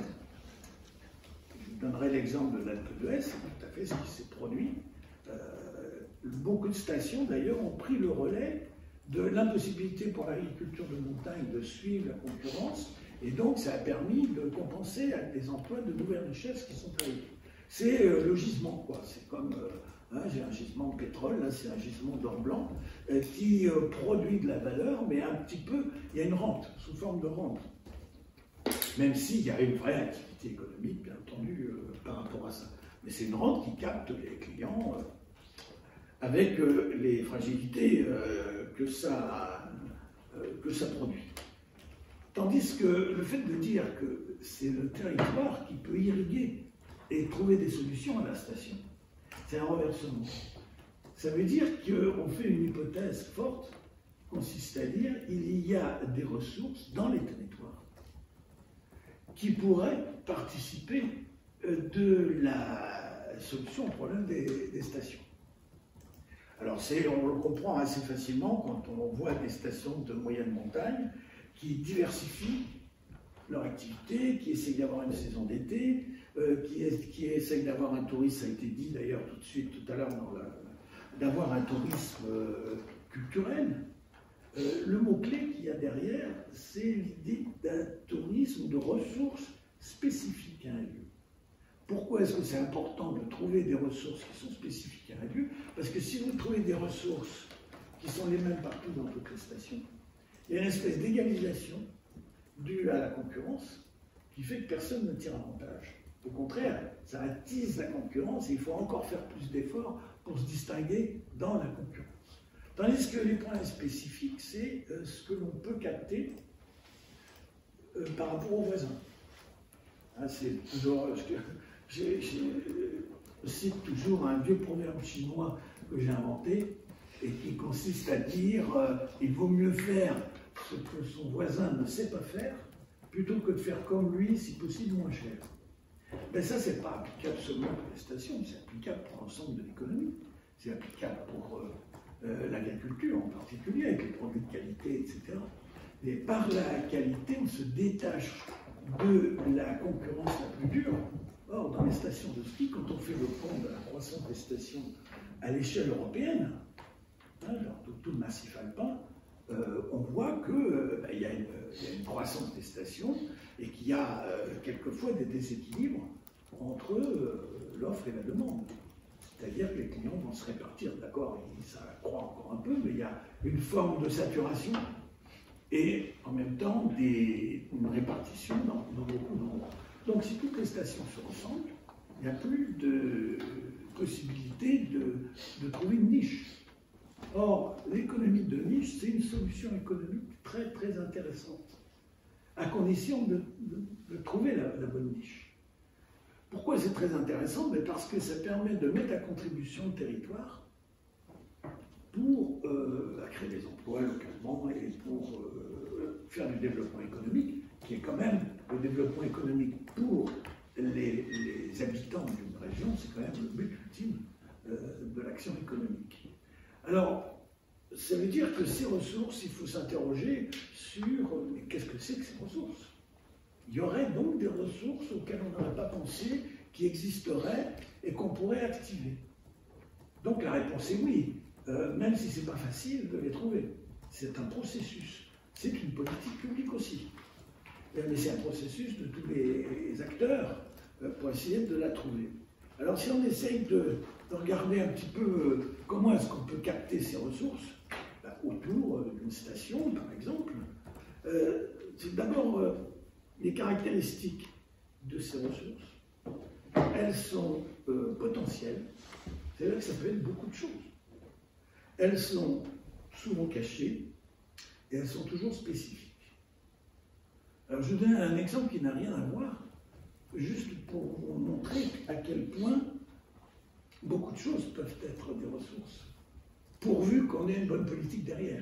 Je vous donnerai l'exemple de l'Alpe d'Huez, c'est tout à fait ce qui s'est produit. Euh, beaucoup de stations, d'ailleurs, ont pris le relais de l'impossibilité pour l'agriculture de montagne de suivre la concurrence, et donc ça a permis de compenser avec des emplois de nouvelles richesses qui sont arrivées. C'est euh, le gisement, quoi. C'est comme, euh, hein, j'ai un gisement de pétrole, là c'est un gisement d'or blanc, euh, qui euh, produit de la valeur, mais un petit peu, il y a une rente, sous forme de rente. même s'il y a une vraie activité économique, bien entendu, euh, par rapport à ça. Mais c'est une rente qui capte les clients euh, avec euh, les fragilités euh, que, ça, euh, que ça produit. Tandis que le fait de dire que c'est le territoire qui peut irriguer et trouver des solutions à la station, c'est un renversement. Ça veut dire qu'on fait une hypothèse forte, consiste à dire qu'il y a des ressources dans les territoires qui pourraient participer de la solution au problème des, des stations. Alors on le comprend assez facilement quand on voit des stations de moyenne montagne qui diversifient leur activité, qui essayent d'avoir une saison d'été, euh, qui, qui essayent d'avoir un tourisme, ça a été dit d'ailleurs tout de suite, tout à l'heure, d'avoir un tourisme euh, culturel. Euh, le mot-clé qu'il y a derrière, c'est l'idée d'un tourisme de ressources spécifiques à un lieu. Pourquoi est-ce que c'est important de trouver des ressources qui sont spécifiques à un lieu? Parce que si vous trouvez des ressources qui sont les mêmes partout dans toutes les stations, il y a une espèce d'égalisation due à la concurrence qui fait que personne ne tire avantage. Au contraire, ça attise la concurrence et il faut encore faire plus d'efforts pour se distinguer dans la concurrence. Tandis que les points spécifiques, c'est euh, ce que l'on peut capter euh, par rapport aux voisins. Hein, c'est toujours, je, je, je cite toujours un vieux proverbe chinois que j'ai inventé et qui consiste à dire euh, il vaut mieux faire ce que son voisin ne sait pas faire plutôt que de faire comme lui, si possible moins cher. Mais ça, c'est pas applicable seulement pour les stations, c'est applicable pour l'ensemble de l'économie. C'est applicable pour euh, euh, l'agriculture en particulier, avec les produits de qualité, et cetera. Et par la qualité, on se détache de la concurrence la plus dure. Or, dans les stations de ski, quand on fait le point de la croissance des stations à l'échelle européenne, hein, dans tout, tout le massif alpin, euh, on voit qu'il euh, bah, y, y a une croissance des stations et qu'il y a euh, quelquefois des déséquilibres entre euh, l'offre et la demande. C'est-à-dire que les clients vont se répartir, d'accord, ça croît encore un peu, mais il y a une forme de saturation et en même temps des, une répartition dans, dans beaucoup d'endroits. Donc si toutes les stations se ressemblent, il n'y a plus de possibilité de, de trouver une niche. Or, l'économie de niche, c'est une solution économique très très intéressante, à condition de, de, de trouver la, la bonne niche. Pourquoi c'est très intéressant? Parce que ça permet de mettre à contribution le territoire pour euh, créer des emplois localement et pour euh, faire du développement économique, qui est quand même le développement économique pour les, les habitants d'une région, c'est quand même le but ultime euh, de l'action économique. Alors, ça veut dire que ces ressources, il faut s'interroger sur mais qu'est-ce que c'est que ces ressources? Il y aurait donc des ressources auxquelles on n'aurait pas pensé, qui existeraient et qu'on pourrait activer. Donc la réponse est oui, euh, même si ce n'est pas facile de les trouver. C'est un processus, c'est une politique publique aussi. Mais c'est un processus de tous les acteurs euh, pour essayer de la trouver. Alors si on essaye de, de regarder un petit peu euh, comment est-ce qu'on peut capter ces ressources, bah, autour euh, d'une station par exemple, euh, c'est d'abord euh, les caractéristiques de ces ressources. Elles sont euh, potentielles, c'est-à-dire que ça peut être beaucoup de choses. Elles sont souvent cachées et elles sont toujours spécifiques. Alors je donne un exemple qui n'a rien à voir, juste pour vous montrer à quel point beaucoup de choses peuvent être des ressources, pourvu qu'on ait une bonne politique derrière.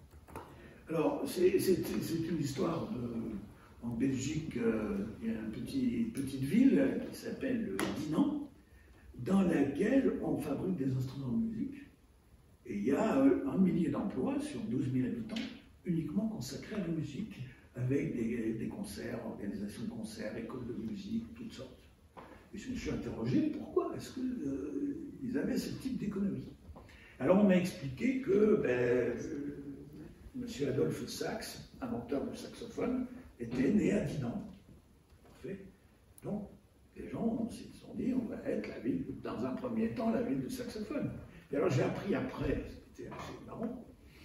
Alors, c'est une histoire de... En Belgique, euh, il y a une petit, petite ville qui s'appelle Dinant, dans laquelle on fabrique des instruments de musique. Et il y a euh, un millier d'emplois sur douze mille habitants, uniquement consacrés à la musique, avec des, des concerts, organisations de concerts, écoles de musique, toutes sortes. Et je me suis interrogé, pourquoi est-ce qu'ils euh, avaient ce type d'économie? Alors on m'a expliqué que ben, euh, M. Adolphe Sax, inventeur du saxophone, était né à Dinant. Parfait. Donc, les gens se sont dit, on va être la ville, dans un premier temps, la ville du saxophone. Et alors j'ai appris après, c'était assez marrant,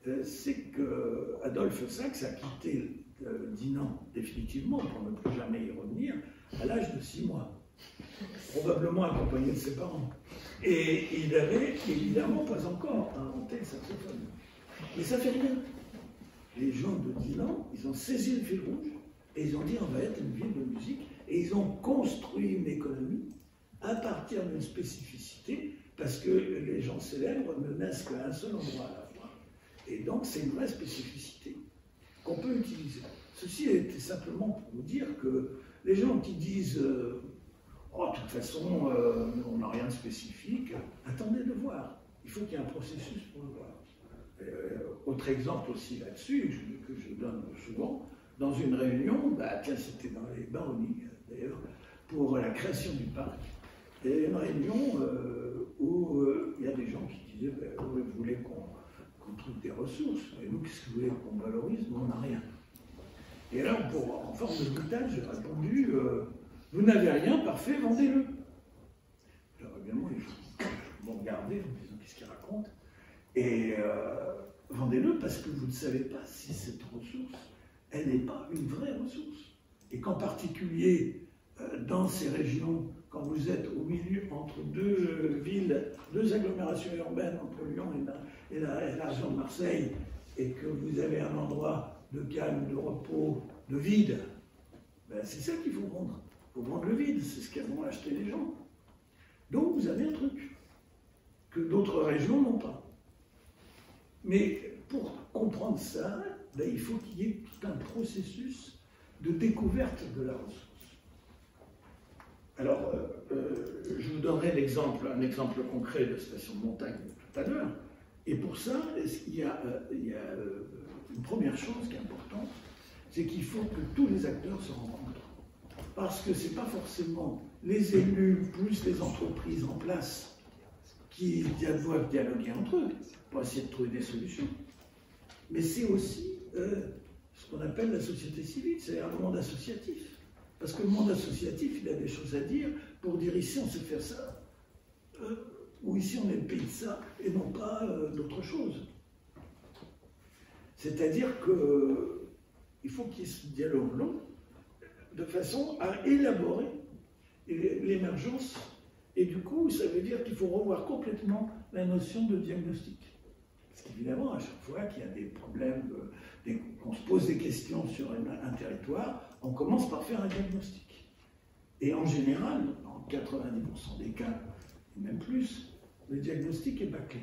euh, c'est que Adolphe Sax a quitté euh, Dinan définitivement, pour ne plus jamais y revenir, à l'âge de six mois, probablement accompagné de ses parents. Et il n'avait évidemment pas encore inventé le saxophone. Mais ça fait rien. Les gens de Dinan, ils ont saisi le fil rouge et ils ont dit on va être une ville de musique, et ils ont construit une économie à partir d'une spécificité, parce que les gens célèbres ne naissent qu'à un seul endroit à la fois. Et donc c'est une vraie spécificité qu'on peut utiliser. Ceci était simplement pour vous dire que les gens qui disent euh, oh, de toute façon, euh, on n'a rien de spécifique, attendez de voir. Il faut qu'il y ait un processus pour le voir. Euh, autre exemple aussi là-dessus, que je donne souvent, dans une réunion, bah, tiens, c'était dans les Baronnies d'ailleurs, pour la création du parc. Il y a une réunion euh, où euh, il y a des gens qui disaient bah, vous voulez qu'on qu'on trouve des ressources, et nous, qu'est-ce que vous voulez qu'on valorise? Nous, on n'a rien. Et là, pour, en forme de bruitage, j'ai répondu euh, vous n'avez rien, parfait, vendez-le. Alors évidemment, ils vont regarder en disant qu'est-ce qu'ils racontent. Et euh, vendez-le parce que vous ne savez pas si cette ressource, elle n'est pas une vraie ressource. Et qu'en particulier, euh, dans ces régions, quand vous êtes au milieu entre deux euh, villes, deux agglomérations urbaines, entre Lyon et la, et, la, et la région de Marseille, et que vous avez un endroit de calme, de repos, de vide, ben c'est ça qu'il faut vendre. Il faut vendre le vide, c'est ce qu'ont acheté les gens. Donc vous avez un truc que d'autres régions n'ont pas. Mais pour comprendre ça, ben, il faut qu'il y ait tout un processus de découverte de la ressource. Alors, euh, euh, je vous donnerai l'exemple, un exemple concret de station de montagne tout à l'heure. Et pour ça, il y a, euh, il y a euh, une première chose qui est importante, c'est qu'il faut que tous les acteurs se rencontrent. Parce que ce n'est pas forcément les élus plus les entreprises en place qui doivent dialoguer entre eux pour essayer de trouver des solutions. Mais c'est aussi euh, ce qu'on appelle la société civile, c'est-à-dire le monde associatif. Parce que le monde associatif, il a des choses à dire pour dire ici on sait faire ça, euh, ou ici on est le pays de ça, et non pas euh, d'autre chose. C'est-à-dire qu'il euh, faut qu'il y ait ce dialogue-là de façon à élaborer l'émergence. Et du coup, ça veut dire qu'il faut revoir complètement la notion de diagnostic. Parce qu'évidemment, à chaque fois qu'il y a des problèmes, euh, qu'on se pose des questions sur un, un territoire, on commence par faire un diagnostic. Et en général, dans quatre-vingt-dix pour cent des cas, et même plus, le diagnostic est bâclé.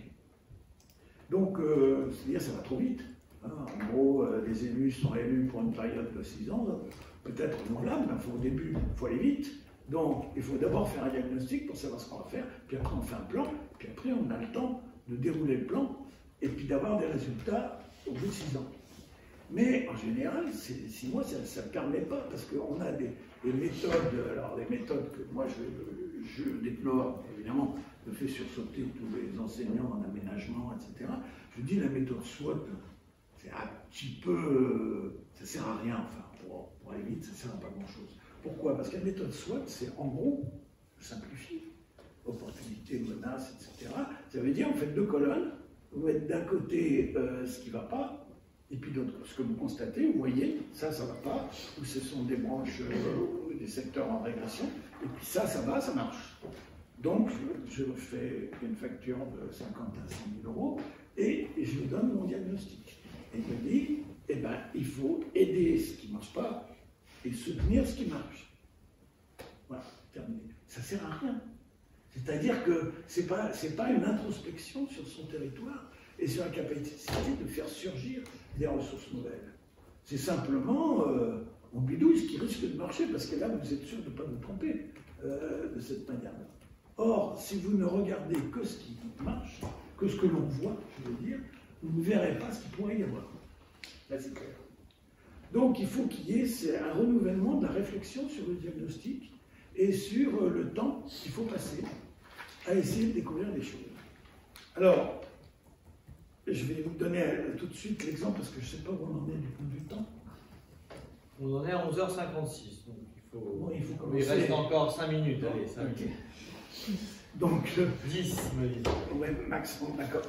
Donc, euh, c'est-à-dire ça va trop vite. Hein. En gros, euh, les élus sont élus pour une période de six ans, peut-être renouvelable, mais faut, au début, il faut aller vite. Donc, il faut d'abord faire un diagnostic pour savoir ce qu'on va faire, puis après on fait un plan, puis après on a le temps de dérouler le plan, et puis d'avoir des résultats au bout de six ans. Mais en général, six mois, ça ne permet pas, parce qu'on a des, des méthodes, alors des méthodes que moi je, je déplore, évidemment, je fais sursauter tous les enseignants en aménagement, et cetera. Je dis la méthode SWOT, c'est un petit peu, ça ne sert à rien, enfin, pour, pour aller vite, ça ne sert à pas grand-chose. Pourquoi? Parce que la méthode SWOT, c'est en gros, je simplifie, opportunité, menace, et cetera. Ça veut dire, on fait deux colonnes, vous mettez d'un côté euh, ce qui ne va pas, et puis d'autre, ce que vous constatez, vous voyez, ça, ça ne va pas, ou ce sont des branches, euh, des secteurs en régression, et puis ça, ça va, ça marche. Donc, je, je fais une facture de cinquante à cent mille euros, et, et je vous donne mon diagnostic. Et je me dis, eh ben, il faut aider ce qui ne marche pas, et soutenir ce qui marche. Voilà, terminé. Ça ne sert à rien. C'est-à-dire que ce n'est pas, c'est pas une introspection sur son territoire et sur la capacité de faire surgir des ressources nouvelles. C'est simplement, euh, on bidouille ce qui risque de marcher, parce que là, vous êtes sûr de ne pas vous tromper euh, de cette manière-là. Or, si vous ne regardez que ce qui marche, que ce que l'on voit, je veux dire, vous ne verrez pas ce qu'il pourrait y avoir. Là, c'est clair. Donc, il faut qu'il y ait un renouvellement de la réflexion sur le diagnostic et sur le temps qu'il faut passer à essayer de découvrir des choses. Alors, je vais vous donner tout de suite l'exemple parce que je ne sais pas où on en est du point de vue temps. On en est à onze heures cinquante-six, donc il faut, bon, il, faut commencer... il reste encore cinq minutes. Allez, cinq okay. minutes. Donc, dix, me dit. Ouais, max, bon, d'accord. Okay.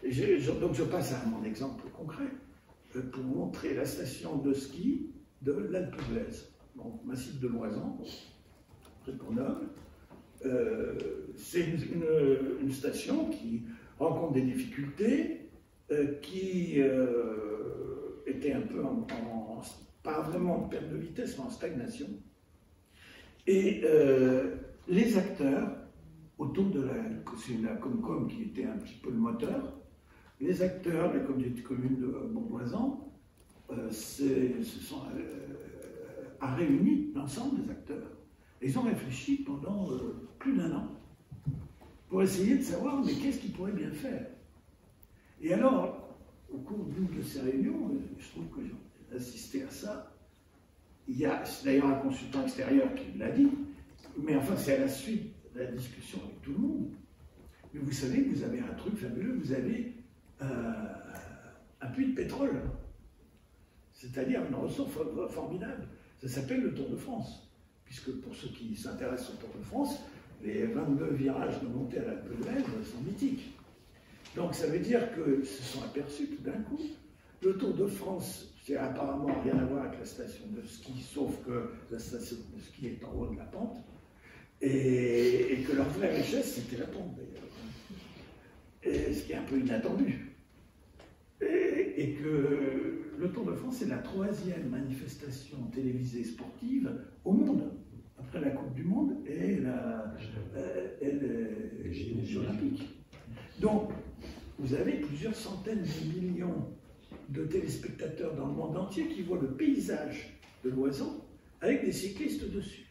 je, je, donc je passe à mon exemple concret euh, pour montrer la station de ski de l'Alpe d'Huez, donc massif de Loisan, près de Grenoble. Euh, c'est une, une, une station qui rencontre des difficultés, euh, qui euh, était un peu en, en, pas vraiment en perte de vitesse, mais en stagnation. Et euh, les acteurs autour de la, c'est la Comcom qui était un petit peu le moteur, les acteurs de la communauté commune de Bourgoisan, euh, se sont euh, a réuni l'ensemble des acteurs. Ils ont réfléchi pendant euh, plus d'un an pour essayer de savoir mais qu'est-ce qu'ils pourraient bien faire. Et alors, au cours d'une de ces réunions, je trouve que j'ai assisté à ça. Il y a d'ailleurs un consultant extérieur qui l'a dit, mais enfin c'est à la suite de la discussion avec tout le monde. Mais vous savez, vous avez un truc fabuleux, vous avez euh, un puits de pétrole, c'est-à-dire une ressource formidable. Ça s'appelle le Tour de France. Puisque pour ceux qui s'intéressent au Tour de France, les vingt-deux virages de montée à l'Alpe d'Huez sont mythiques. Donc ça veut dire qu'ils se sont aperçus tout d'un coup. Le Tour de France, c'est apparemment rien à voir avec la station de ski, sauf que la station de ski est en haut de la pente, et, et que leur vraie richesse, c'était la pente d'ailleurs. Ce qui est un peu inattendu. Et, et que le Tour de France est la troisième manifestation télévisée sportive au monde, après la Coupe du Monde et, la, euh, et les, les Jeux Olympiques. Donc, vous avez plusieurs centaines de millions de téléspectateurs dans le monde entier qui voient le paysage de Loisan avec des cyclistes dessus.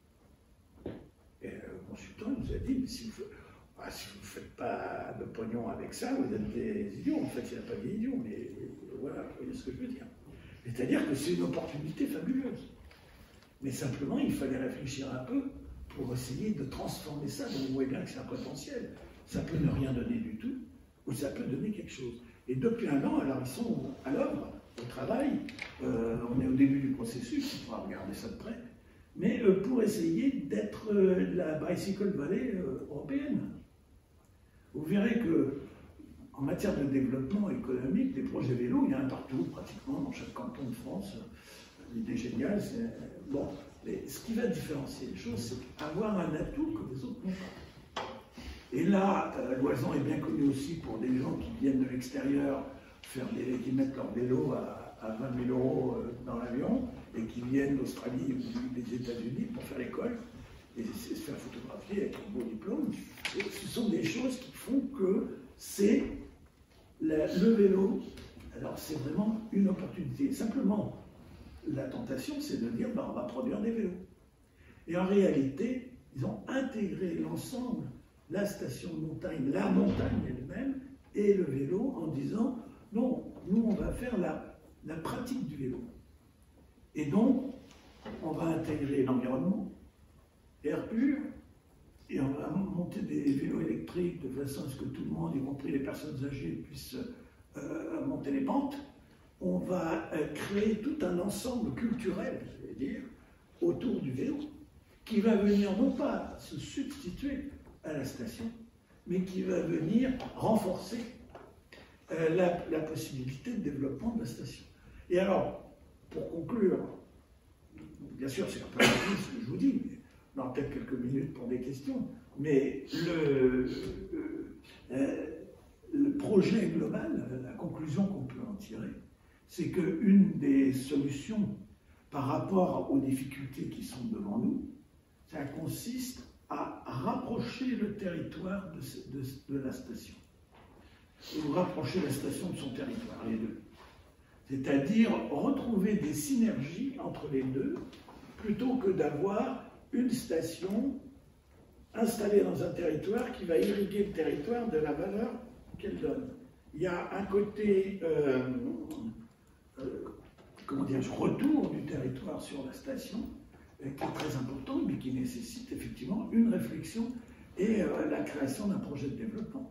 Et le consultant nous a dit, mais si vous ne si vous faites pas de pognon avec ça, vous êtes des idiots. En fait, il n'y a pas d'idiots, mais voilà, vous voyez ce que je veux dire. C'est-à-dire que c'est une opportunité fabuleuse. Mais simplement, il fallait réfléchir un peu pour essayer de transformer ça. Donc, vous voyez bien que c'est un potentiel. Ça peut ne rien donner du tout, ou ça peut donner quelque chose. Et depuis un an, alors ils sont à l'œuvre, au travail. Euh, on est au début du processus, on va regarder ça de près. Mais euh, pour essayer d'être euh, la Bicycle Valley euh, européenne. Vous verrez que en matière de développement économique, des projets vélos, il y en a un partout, pratiquement dans chaque canton de France. L'idée géniale, c'est... Bon, mais ce qui va différencier les choses, c'est avoir un atout que les autres n'ont pas. Et là, euh, Loisan est bien connu aussi pour des gens qui viennent de l'extérieur, faire des, qui mettent leur vélo à, à vingt mille euros euh, dans l'avion, et qui viennent d'Australie ou des États-Unis pour faire l'école, et se faire photographier avec un beau diplôme. Et ce sont des choses qui font que c'est le vélo. Alors c'est vraiment une opportunité. Simplement, la tentation, c'est de dire, ben, on va produire des vélos. Et en réalité, ils ont intégré l'ensemble, la station de montagne, la montagne elle-même, et le vélo, en disant, non, nous, on va faire la, la pratique du vélo. Et donc, on va intégrer l'environnement, l'air pur, et on va monter des vélos électriques de façon à ce que tout le monde, y compris les personnes âgées, puissent euh, monter les pentes. On va euh, créer tout un ensemble culturel, je vais dire, autour du vélo, qui va venir non pas se substituer à la station, mais qui va venir renforcer euh, la, la possibilité de développement de la station. Et alors, pour conclure, bien sûr, c'est un peu rapide ce que je vous dis, mais on aura peut-être quelques minutes pour des questions, mais le, euh, le projet global, la conclusion qu'on peut en tirer, c'est qu'une des solutions par rapport aux difficultés qui sont devant nous, ça consiste à rapprocher le territoire de, de, de la station. Ou rapprocher la station de son territoire, les deux. C'est-à-dire retrouver des synergies entre les deux, plutôt que d'avoir une station installée dans un territoire qui va irriguer le territoire de la valeur qu'elle donne. Il y a un côté, euh, euh, comment dire, retour du territoire sur la station, euh, qui est très important, mais qui nécessite effectivement une réflexion et euh, la création d'un projet de développement.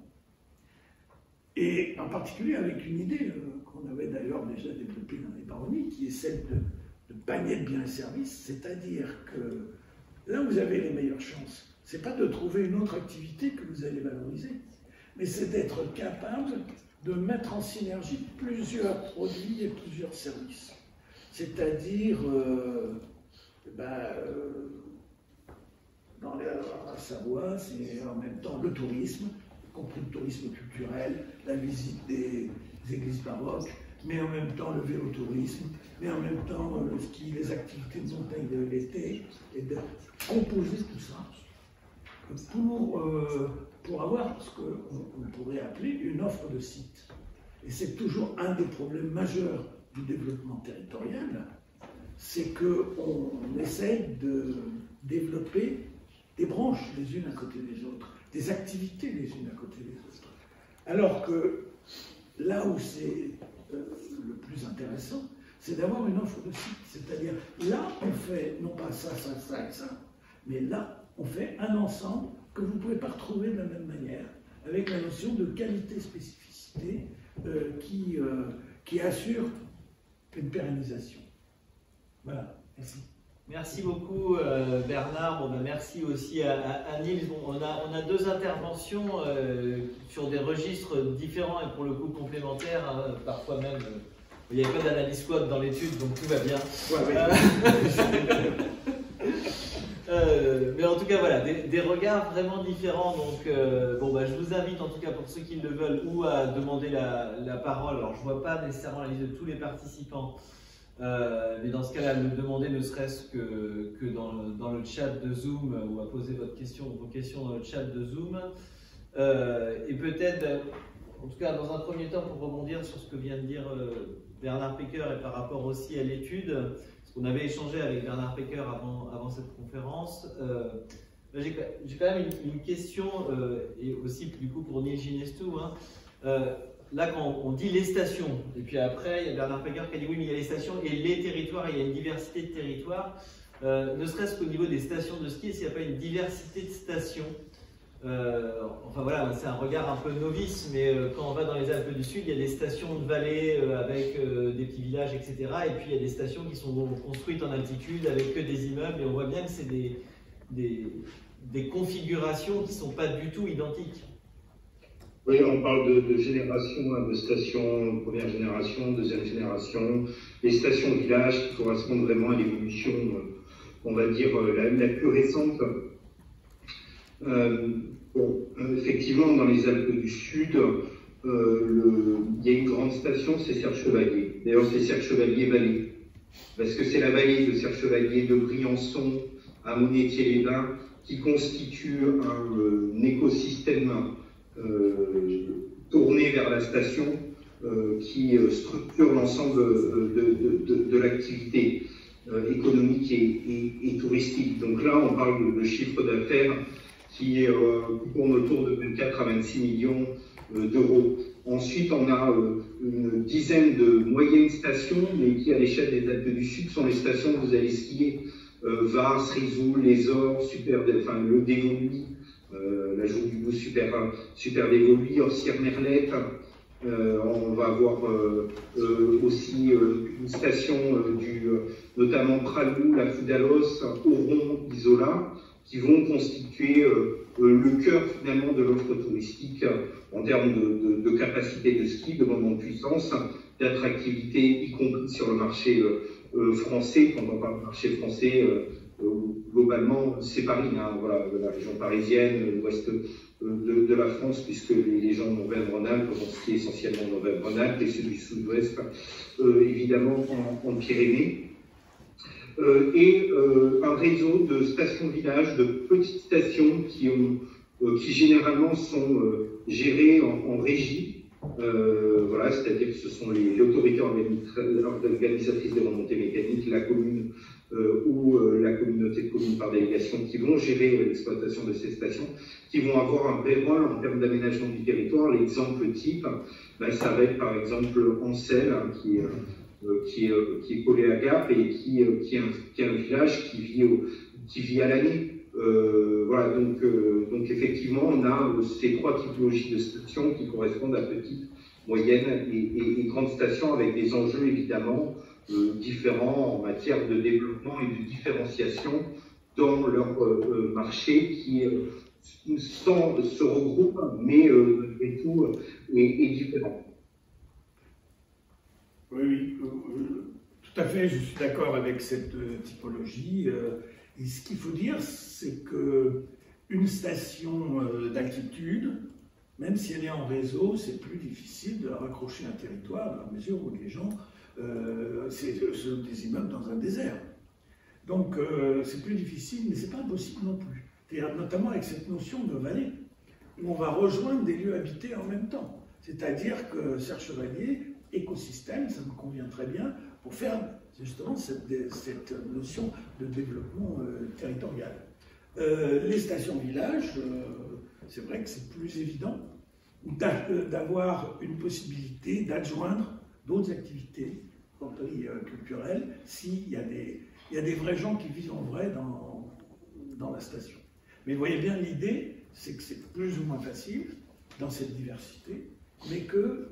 Et en particulier avec une idée euh, qu'on avait d'ailleurs déjà développée dans les baronnies, qui est celle de, de panier de biens et services, c'est-à-dire que là où vous avez les meilleures chances, ce n'est pas de trouver une autre activité que vous allez valoriser, mais c'est d'être capable de mettre en synergie plusieurs produits et plusieurs services. C'est-à-dire, euh, ben, euh, dans la Savoie, c'est en même temps le tourisme, y compris le tourisme culturel, la visite des églises baroques, mais en même temps le vélotourisme, mais en même temps le ski, les activités de montagne de l'été, et de composer tout ça pour, euh, pour avoir ce qu'on pourrait appeler une offre de site. Et c'est toujours un des problèmes majeurs du développement territorial, c'est qu'on essaye de développer des branches les unes à côté des autres, des activités les unes à côté des autres. Alors que là où c'est euh, le plus intéressant, c'est d'avoir une offre de site. C'est-à-dire, là, on fait non pas ça, ça, ça et ça, mais là, on fait un ensemble que vous ne pouvez pas retrouver de la même manière, avec la notion de qualité-spécificité euh, qui, euh, qui assure une pérennisation. Voilà, merci. Merci beaucoup euh, Bernard. Bon, ben, merci aussi à, à, à Nils. Bon, on, a, on a deux interventions euh, sur des registres différents et pour le coup complémentaires, hein, parfois même. Euh, il n'y avait pas d'analyse SWOT dans l'étude, donc tout va bien. Ouais, ouais. euh, mais en tout cas, voilà, des, des regards vraiment différents. Donc, euh, bon, bah, je vous invite, en tout cas pour ceux qui le veulent, ou à demander la, la parole. Alors, je ne vois pas nécessairement la liste de tous les participants. Euh, mais dans ce cas-là, le demander ne serait-ce que, que dans, le, dans le chat de Zoom ou à poser votre question, vos questions dans le chat de Zoom. Euh, et peut-être, en tout cas dans un premier temps, pour rebondir sur ce que vient de dire euh, Bernard Pecker et par rapport aussi à l'étude, parce qu'on avait échangé avec Bernard Pecker avant, avant cette conférence, euh, j'ai quand même une, une question, euh, et aussi du coup pour Nils Ginestou, hein, euh, là, quand on dit les stations, et puis après, il y a Bernard Pecker qui a dit oui, mais il y a les stations et les territoires, il y a une diversité de territoires. Euh, ne serait-ce qu'au niveau des stations de ski, s'il n'y a pas une diversité de stations, euh, enfin voilà, c'est un regard un peu novice, mais euh, quand on va dans les Alpes du Sud, il y a des stations de vallée euh, avec euh, des petits villages, et cetera. Et puis il y a des stations qui sont construites en altitude avec que des immeubles, et on voit bien que c'est des, des, des configurations qui ne sont pas du tout identiques. Oui, on parle de, de génération, de stations, première génération, deuxième génération, les stations villages qui correspondent vraiment à l'évolution, on va dire, la, la plus récente. Euh, bon, effectivement, dans les Alpes du Sud, euh, le, il y a une grande station, c'est Serre-Chevalier. D'ailleurs, c'est Serre-Chevalier-Vallée, parce que c'est la vallée de Serre-Chevalier, de Briançon à Monétier-les-Bains, qui constitue un, un écosystème Euh, tourné vers la station euh, qui euh, structure l'ensemble euh, de, de, de, de l'activité euh, économique et, et, et touristique. Donc là, on parle de, de chiffre d'affaires qui, euh, qui tourne autour de vingt-quatre à vingt-six millions euh, d'euros. Ensuite, on a euh, une dizaine de moyennes stations, mais qui, à l'échelle des Alpes du Sud, sont les stations que vous allez skier. Euh, Vars, Risoul, Les Ors, Super, enfin, le Dévoluy, Euh, la Joue du Bout, super, super dévolue, Orsières-Merlette. Euh, on va avoir euh, euh, aussi euh, une station, euh, du, euh, notamment Pralou, la Foudalos, Oron, Isola, qui vont constituer euh, le cœur finalement de l'offre touristique en termes de, de, de capacité de ski, de moment de puissance, d'attractivité, y compris sur le marché euh, euh, français. Quand on parle de marché français, euh, Euh, globalement, c'est Paris, hein, voilà, la région parisienne, l'ouest de, de la France, puisque les, les gens de Auvergne-Rhône-Alpes vont skier essentiellement en Auvergne-Rhône-Alpes et ceux du sud-ouest, euh, évidemment, en, en Pyrénées. Euh, et euh, un réseau de stations-villages, de petites stations qui, ont, euh, qui généralement sont euh, gérées en, en régie. Euh, voilà, c'est-à-dire que ce sont l'autorité organisatrice des remontées mécaniques, la commune euh, ou euh, la communauté de communes par délégation qui vont gérer euh, l'exploitation de ces stations, qui vont avoir un vrai rôle en termes d'aménagement du territoire. L'exemple type, ben, ça va être par exemple Ancel, hein, qui, euh, qui, euh, qui est collé à Gap et qui, euh, qui, est un, qui est un village qui vit, au, qui vit à l'année. Euh, voilà, donc, euh, donc effectivement, on a euh, ces trois typologies de stations qui correspondent à petites, moyennes et, et, et grandes stations avec des enjeux évidemment euh, différents en matière de développement et de différenciation dans leur euh, marché qui euh, sans, se regroupe, mais euh, et tout est, est différent. Oui, oui, euh, tout à fait, je suis d'accord avec cette euh, typologie. Euh, et ce qu'il faut dire, c'est qu'une station euh, d'altitude, même si elle est en réseau, c'est plus difficile de raccrocher un territoire dans la mesure où les gens, euh, c'est des immeubles dans un désert. Donc euh, c'est plus difficile, mais c'est pas impossible non plus. Notamment avec cette notion de vallée, où on va rejoindre des lieux habités en même temps. C'est-à-dire que Serre-Chevalier, écosystème, ça me convient très bien, pour faire justement cette, cette notion de développement euh, territorial. Euh, les stations-villages, euh, c'est vrai que c'est plus évident d'avoir une possibilité d'adjoindre d'autres activités, y compris euh, culturelles, s'il y a des, il y a des vrais gens qui vivent en vrai dans, dans la station. Mais vous voyez bien, l'idée, c'est que c'est plus ou moins facile dans cette diversité, mais que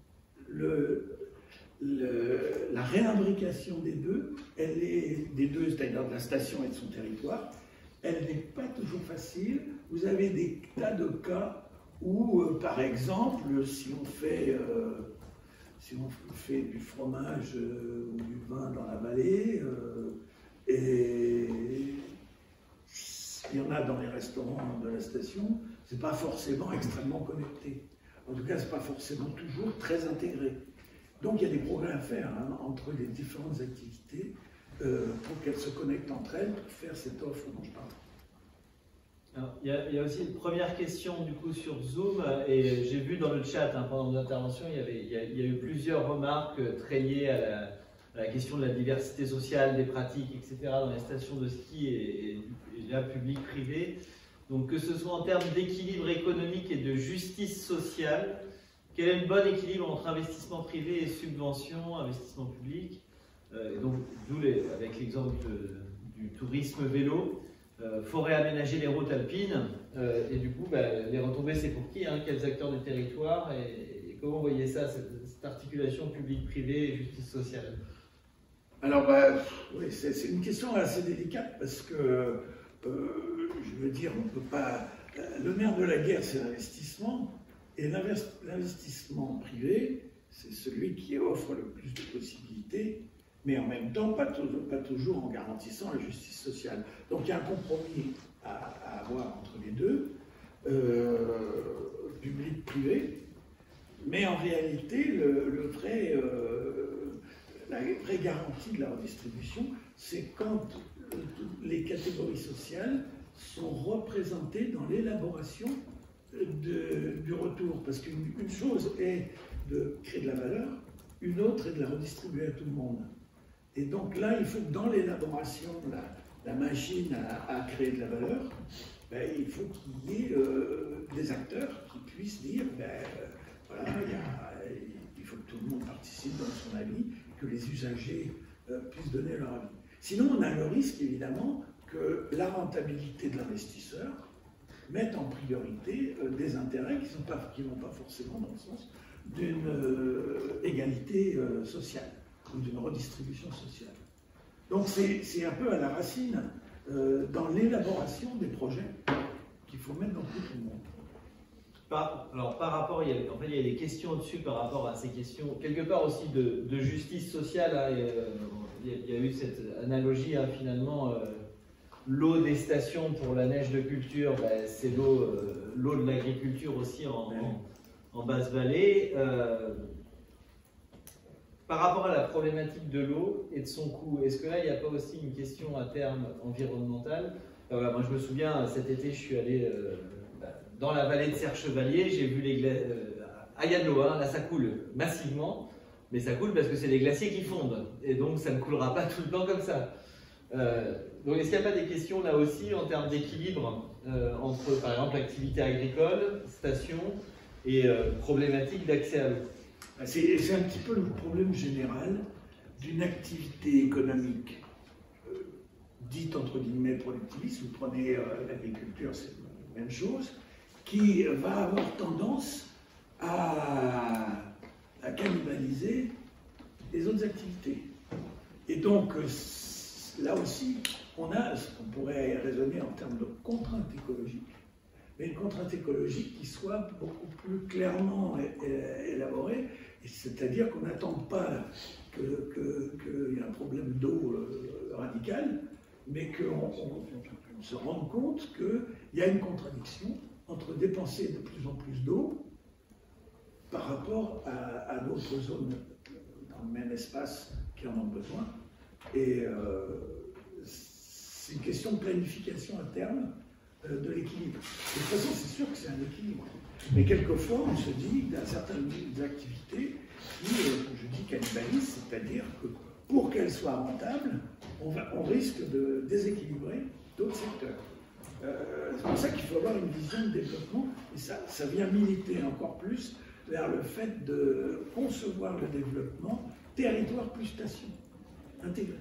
le, le, la réimbrication des deux, elle est, des deux, c'est-à-dire de la station et de son territoire, elle n'est pas toujours facile. Vous avez des tas de cas où, euh, par exemple, si on fait, euh, si on fait du fromage euh, ou du vin dans la vallée, euh, et il y en a dans les restaurants de la station, c'est pas forcément extrêmement connecté. En tout cas, c'est pas forcément toujours très intégré. Donc il y a des progrès à faire hein, entre les différentes activités euh, pour qu'elles se connectent entre elles pour faire cette offre dont je parle. Alors, il, y a, il y a aussi une première question du coup sur Zoom, et j'ai vu dans le chat hein, pendant l'intervention, il y avait, il y a, il y a eu plusieurs remarques très liées à la, à la question de la diversité sociale, des pratiques, et cetera dans les stations de ski et, et, et là public-privé. Donc que ce soit en termes d'équilibre économique et de justice sociale, quel est le bon équilibre entre investissement privé et subvention, investissement public euh, donc, d'où les, avec l'exemple du tourisme vélo. Il euh, faudrait aménager les routes alpines, euh, et du coup, bah, les retombées, c'est pour qui hein, quels acteurs du territoire, et, et comment vous voyez ça, cette, cette articulation public-privé et justice sociale? Alors, bah, oui, c'est une question assez délicate, parce que, euh, je veux dire, on ne peut pas... Le nerf de la guerre, c'est l'investissement, et l'investissement privé, c'est celui qui offre le plus de possibilités, mais en même temps, pas toujours, pas toujours en garantissant la justice sociale. Donc il y a un compromis à, à avoir entre les deux, euh, public-privé, mais en réalité, le, le vrai, euh, la vraie garantie de la redistribution, c'est quand les catégories sociales sont représentées dans l'élaboration du retour. Parce qu'une une chose est de créer de la valeur, une autre est de la redistribuer à tout le monde. Et donc là, il faut que dans l'élaboration, la, la machine à, à créer de la valeur, ben, il faut qu'il y ait euh, des acteurs qui puissent dire, ben, euh, voilà, il, y a, il faut que tout le monde participe dans son avis, que les usagers euh, puissent donner leur avis. Sinon, on a le risque, évidemment, que la rentabilité de l'investisseur mette en priorité euh, des intérêts qui ne vont pas forcément dans le sens d'une euh, égalité euh, sociale, ou d'une redistribution sociale. Donc c'est un peu à la racine, euh, dans l'élaboration des projets, qu'il faut mettre dans tout le monde. Par, alors par rapport, il y, a, en fait, il y a des questions au-dessus par rapport à ces questions, quelque part aussi de, de justice sociale. Hein, et, euh, il, y a, il y a eu cette analogie, hein, finalement, euh, l'eau des stations pour la neige de culture, ben, c'est l'eau euh, l'eau de l'agriculture aussi en, en, en basse-vallée. Euh, Par rapport à la problématique de l'eau et de son coût, est-ce que là, il n'y a pas aussi une question à terme environnementale? euh, voilà, moi, je me souviens, cet été, je suis allé euh, dans la vallée de Serre-Chevalier, j'ai vu les glaciers. Euh, à Yanneau, hein, là, ça coule massivement, mais ça coule parce que c'est les glaciers qui fondent, et donc ça ne coulera pas tout le temps comme ça. Euh, donc, est-ce qu'il n'y a pas des questions là aussi en termes d'équilibre euh, entre, par exemple, l'activité agricole, station, et euh, problématique d'accès à l'eau? C'est un petit peu le problème général d'une activité économique euh, dite entre guillemets productiviste. Vous prenez euh, l'agriculture, c'est la même chose, qui va avoir tendance à, à cannibaliser les autres activités. Et donc, euh, là aussi, on a, on pourrait raisonner en termes de contraintes écologiques, mais une contrainte écologique qui soit beaucoup plus clairement élaborée, c'est-à-dire qu'on n'attend pas qu'il que, que y ait un problème d'eau euh, radical, mais qu'on on, on se rende compte qu'il y a une contradiction entre dépenser de plus en plus d'eau par rapport à, à d'autres zones dans le même espace qui en ont besoin. Et euh, c'est une question de planification à terme euh, de l'équilibre. De toute façon, c'est sûr que c'est un équilibre. Mais quelquefois, on se dit qu'il y a certaines activités qui, euh, je dis cannibalisent, c'est-à-dire que pour qu'elles soient rentables, on, va, on risque de déséquilibrer d'autres secteurs. Euh, c'est pour ça qu'il faut avoir une vision de développement, et ça, ça vient militer encore plus vers le fait de concevoir le développement territoire plus station, intégré.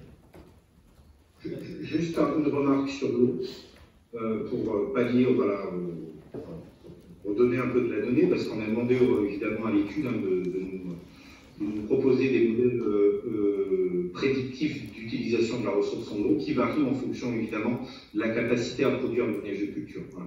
Juste une remarque sur l'eau, euh, pour pallier, voilà, euh, pour donner un peu de la donnée, parce qu'on a demandé euh, évidemment à l'étude hein, de, de, nous, de nous proposer des modèles euh, euh, prédictifs d'utilisation de la ressource en eau qui varient en fonction évidemment de la capacité à produire le neige de culture. Hein.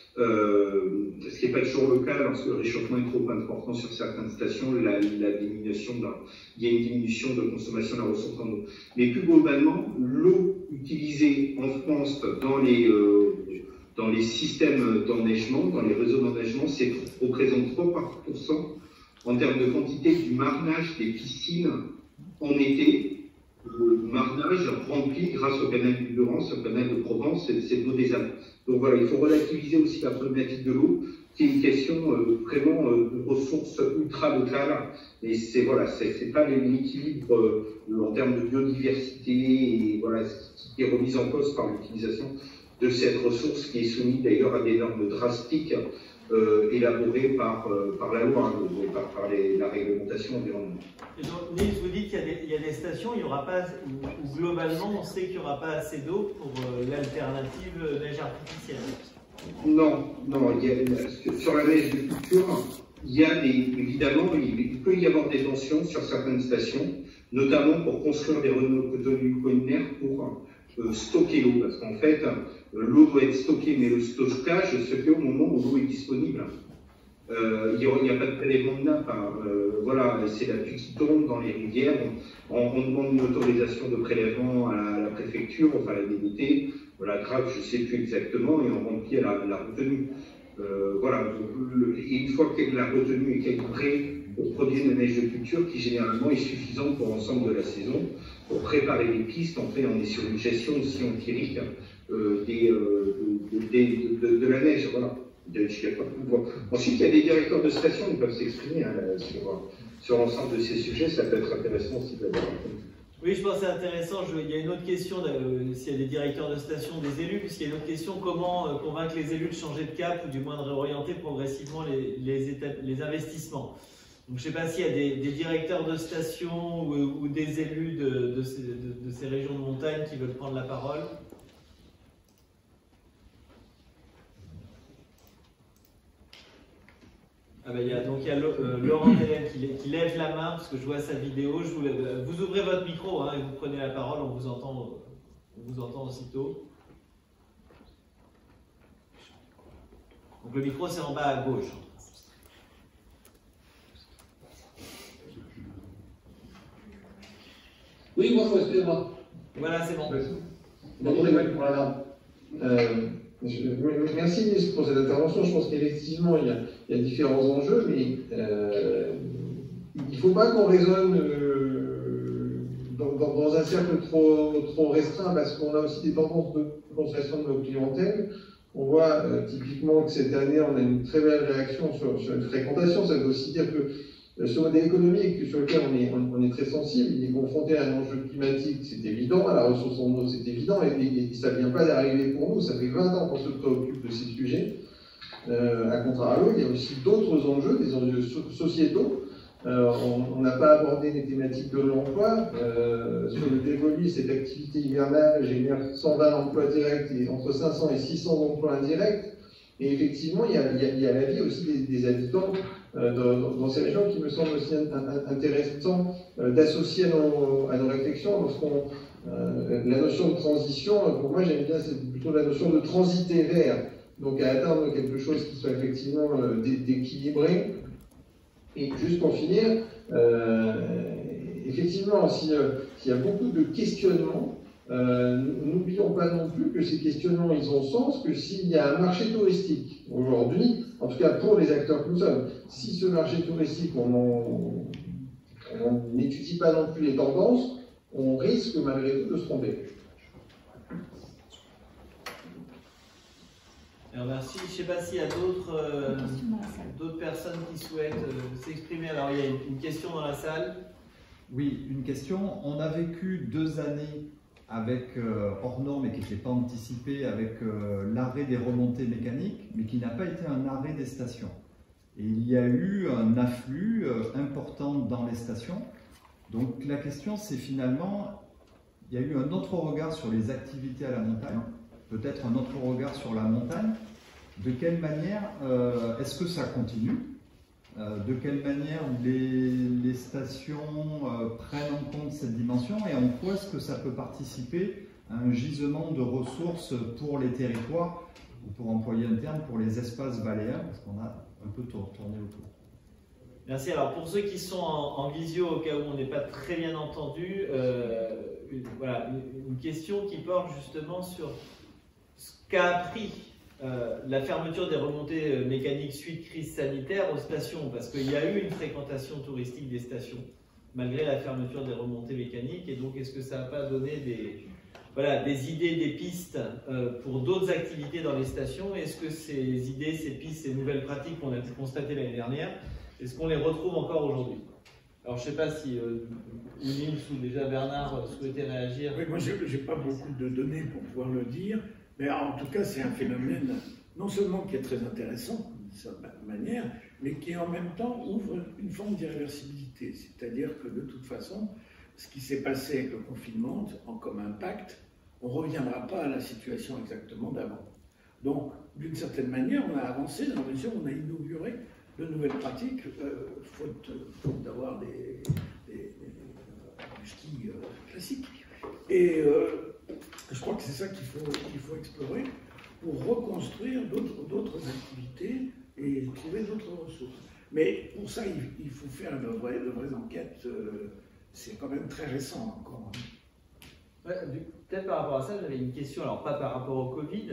Euh, ce qui n'est pas toujours le cas lorsque le réchauffement est trop important sur certaines stations, la, la diminution de, il y a une diminution de consommation de la ressource en eau. Mais plus globalement, l'eau utilisée en France dans les, euh, dans les systèmes d'enneigement, dans les réseaux d'enneigement, c'est représente trois pour cent en termes de quantité du marnage des piscines en été. Le marnage rempli grâce au canal du Durance, au canal de Provence, c'est de l'eau des Alpes. Donc voilà, il faut relativiser aussi la problématique de l'eau, qui est une question euh, vraiment euh, de ressources ultra locales. Et c'est voilà, c'est pas l'équilibre euh, en termes de biodiversité et voilà, qui est remise en cause par l'utilisation de cette ressource qui est soumise d'ailleurs à des normes drastiques euh, élaborées par, euh, par la loi, hein, par, par les, la réglementation environnementale. Nils, vous dites qu'il y, y a des stations, il y aura pas, où, où globalement on sait qu'il n'y aura pas assez d'eau pour euh, l'alternative neige artificielle. Non, non, il y a, sur la neige de culture, il y a des, évidemment, il, il peut y avoir des tensions sur certaines stations, notamment pour construire des retenues collinaires pour euh, stocker l'eau, parce qu'en fait, euh, l'eau doit être stockée, mais le stockage se fait au moment où l'eau est disponible. Euh, il n'y a, a pas de prélèvement de nappe, hein. euh, voilà, c'est la pluie qui tombe dans les rivières. On, on demande une autorisation de prélèvement à la, à la préfecture, enfin à la D D T, voilà, grave, je ne sais plus exactement, et on remplit à la, la retenue. Euh, voilà, le, une fois que la retenue est calibrée pour produire une neige de culture qui généralement est suffisante pour l'ensemble de la saison, pour préparer les pistes, en fait, on est sur une gestion aussi empirique euh, des, euh, de, de, de, de, de la neige, voilà. Ensuite, il y a des directeurs de station qui peuvent s'exprimer hein, sur, sur l'ensemble de ces sujets. Ça peut être intéressant aussi d'avoir. Oui, je pense que c'est intéressant. Je, il y a une autre question, euh, s'il y a des directeurs de station, des élus, puisqu'il y a une autre question, comment euh, convaincre les élus de changer de cap ou du moins de réorienter progressivement les, les, étapes, les investissements. Donc, je ne sais pas s'il y a des, des directeurs de station ou, ou des élus de, de, ces, de, de ces régions de montagne qui veulent prendre la parole. Ah ben, il y a, donc il y a euh, Laurent Hélène qui, qui lève la main parce que je vois sa vidéo. Je vous, lève, vous ouvrez votre micro hein, et vous prenez la parole, on vous entend, on vous entend aussitôt. Donc le micro c'est en bas à gauche. Oui, bonjour, excusez-moi. Voilà, c'est bon. Bonjour, Emmanuel pour la larme. Euh, Merci pour cette intervention. Je pense qu'effectivement, il, il y a différents enjeux, mais euh, il ne faut pas qu'on raisonne euh, dans, dans, dans un cercle trop, trop restreint, parce qu'on a aussi des tendances de consommation de nos clientèles. On voit euh, typiquement que cette année, on a une très belle réaction sur, sur une fréquentation. Ça veut aussi dire que euh, ce modèle économique sur lequel on est, on, on est très sensible, il est confronté à un enjeu climatique, c'est évident, à la ressource en eau, c'est évident, et, et, et ça ne vient pas d'arriver pour nous. Ça fait vingt ans qu'on se préoccupe de ces sujets. Euh, à contrario, il y a aussi d'autres enjeux, des enjeux so sociétaux. Euh, on n'a pas abordé les thématiques de l'emploi. Euh, sur le dévolu, cette activité hivernale génère cent vingt emplois directs et entre cinq cents et six cents emplois indirects. Et effectivement, il y a, il y a, il y a la vie aussi des, des habitants euh, dans, dans ces régions qui me semble aussi intéressant euh, d'associer à nos, à nos réflexions. Lorsqu'on, euh, la notion de transition, pour moi j'aime bien, c'est plutôt la notion de transiter vers. donc à atteindre quelque chose qui soit effectivement euh, d'équilibré. Et juste pour finir, euh, effectivement, s'il y a beaucoup de questionnements, euh, n'oublions pas non plus que ces questionnements, ils ont sens que s'il y a un marché touristique aujourd'hui, en tout cas pour les acteurs que nous sommes, si ce marché touristique, on n'étudie pas non plus les tendances, on risque malgré tout de se tromper. Alors merci. Je ne sais pas s'il y a d'autres euh, d'autres personnes qui souhaitent euh, s'exprimer. Alors il y a une, une question dans la salle. Oui, une question. On a vécu deux années avec euh, hors norme et qui n'était pas anticipé, avec euh, l'arrêt des remontées mécaniques, mais qui n'a pas été un arrêt des stations. Et il y a eu un afflux euh, important dans les stations. Donc la question, c'est finalement, il y a eu un autre regard sur les activités à la montagne, peut-être un autre regard sur la montagne. De quelle manière euh, est-ce que ça continue? euh, De quelle manière les, les stations euh, prennent en compte cette dimension et en quoi est-ce que ça peut participer à un gisement de ressources pour les territoires, ou pour employer un terme, pour les espaces baléaires, parce qu'on a un peu tourné autour. Merci. Alors pour ceux qui sont en, en visio, au cas où on n'est pas très bien entendu, euh, une, voilà, une, une question qui porte justement sur ce qu'a appris euh, la fermeture des remontées mécaniques suite crise sanitaire aux stations, parce qu'il y a eu une fréquentation touristique des stations, malgré la fermeture des remontées mécaniques, et donc est-ce que ça n'a pas donné des, voilà, des idées, des pistes euh, pour d'autres activités dans les stations? Est-ce que ces idées, ces pistes, ces nouvelles pratiques qu'on a constatées l'année dernière, est-ce qu'on les retrouve encore aujourd'hui? Alors, je ne sais pas si euh, Nils ou déjà Bernard euh, souhaitait réagir. Oui, moi, je n'ai pas beaucoup de données pour pouvoir le dire, mais en tout cas, c'est un phénomène non seulement qui est très intéressant, de sa manière, mais qui en même temps ouvre une forme d'irréversibilité. C'est-à-dire que de toute façon, ce qui s'est passé avec le confinement, en comme impact, on ne reviendra pas à la situation exactement d'avant. Donc, d'une certaine manière, on a avancé dans la mesure où on a inauguré de nouvelles pratiques, euh, faute, faute d'avoir des, des, des, du ski euh, classique. Et euh, je crois que c'est ça qu'il faut, qu'il faut explorer pour reconstruire d'autres activités et trouver d'autres ressources. Mais pour ça, il, il faut faire de vraies, de vraies enquêtes. Euh, c'est quand même très récent encore. Ouais, peut-être par rapport à ça, j'avais une question, alors pas par rapport au Covid,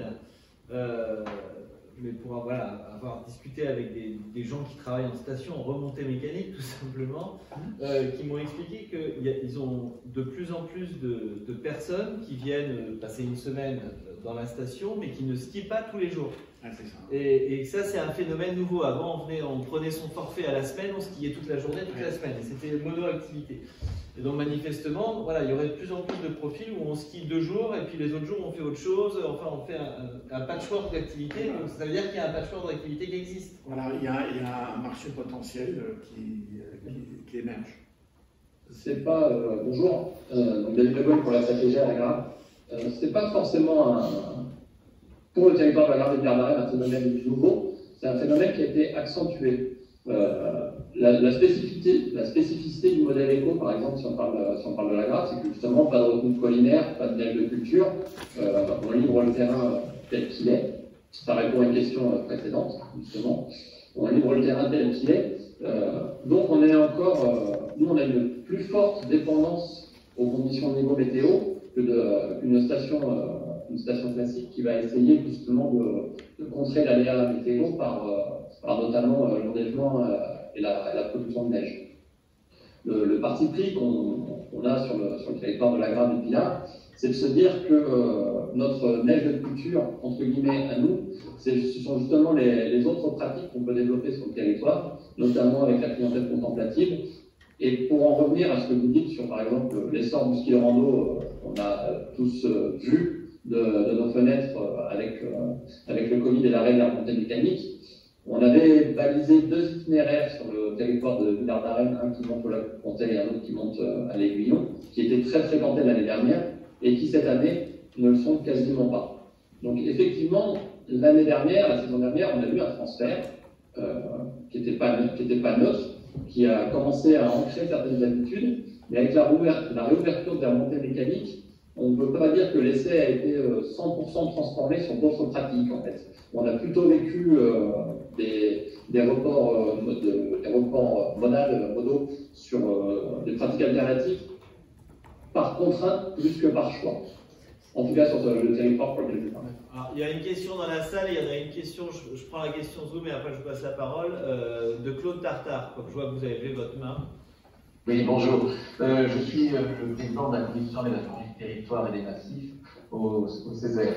euh, mais pour voilà, avoir discuté avec des, des gens qui travaillent en station, en remontée mécanique tout simplement, euh, qui m'ont expliqué qu'ils ont de plus en plus de, de personnes qui viennent passer une semaine dans la station, mais qui ne skient pas tous les jours. Ah, c'est ça. Et, et ça, c'est un phénomène nouveau. Avant, on, venait, on prenait son forfait à la semaine, on skiait toute la journée, toute la semaine. Et c'était mono-activité. Et donc, manifestement, voilà, il y aurait de plus en plus de profils où on skie deux jours, et puis les autres jours, on fait autre chose. Enfin, on fait un, un patchwork d'activités. Donc, ça veut dire qu'il y a un patchwork d'activités qui existe. Voilà, il y a, il y a un marché potentiel qui, qui, qui émerge. C'est pas... Euh, bonjour, euh, donc David Legoy pour la S A T G à la Grave. Euh, c'est pas forcément un... Pour le territoire de la Grave et de Gardaret, un phénomène nouveau, c'est un phénomène qui a été accentué. Euh, la, la, spécificité, la spécificité du modèle éco, par exemple, si on parle, si on parle de la Grave, c'est que justement, pas de retenue collinaire, pas de neige de culture, euh, on livre le terrain tel qu'il est. Ça répond à une question précédente, justement. On livre le terrain tel qu'il est. Euh, donc, on est encore, euh, nous, on a une plus forte dépendance aux conditions de niveau météo que qu'une euh, station. Euh, une station classique qui va essayer justement de, de contrer l'aléa météo par, euh, par notamment euh, l'enneigement euh, et, la, et la production de neige. Le, le parti pris qu'on qu'on a sur le, sur le territoire de la Grave et de Villars, c'est de se dire que euh, notre neige de culture, entre guillemets, à nous, ce sont justement les, les autres pratiques qu'on peut développer sur le territoire, notamment avec la clientèle contemplative. Et pour en revenir à ce que vous dites sur, par exemple, l'essor du ski de rando, euh, on a tous euh, vu De, de nos fenêtres euh, avec, euh, avec le Covid et l'arrêt de la remontée mécanique. On avait balisé deux itinéraires sur le territoire de Villars-d'Arène, un qui monte au lac Pontet et un autre qui monte euh, à l'Aiguillon, qui étaient très fréquentés l'année dernière et qui cette année ne le sont quasiment pas. Donc effectivement, l'année dernière, la saison dernière, on a eu un transfert euh, qui n'était pas, qui n'était pas neutre, qui a commencé à ancrer certaines habitudes, mais avec la, la réouverture des remontées mécaniques, on ne peut pas dire que l'essai a été cent pour cent transformé sur d'autres pratiques, en fait. On a plutôt vécu euh, des, des reports, euh, de, des reports modal, modaux sur euh, des pratiques alternatives par contrainte plus que par choix. En tout cas, sur le territoire pour lequel je parle. Alors, il y a une question dans la salle, il y en a une question, je, je prends la question Zoom et après je vous passe la parole, euh, de Claude Tartare. Comme je vois que vous avez levé votre main. Oui, bonjour. Euh, je suis euh, le président de la commission d'aménagement du territoire et des massifs au, au Césaire.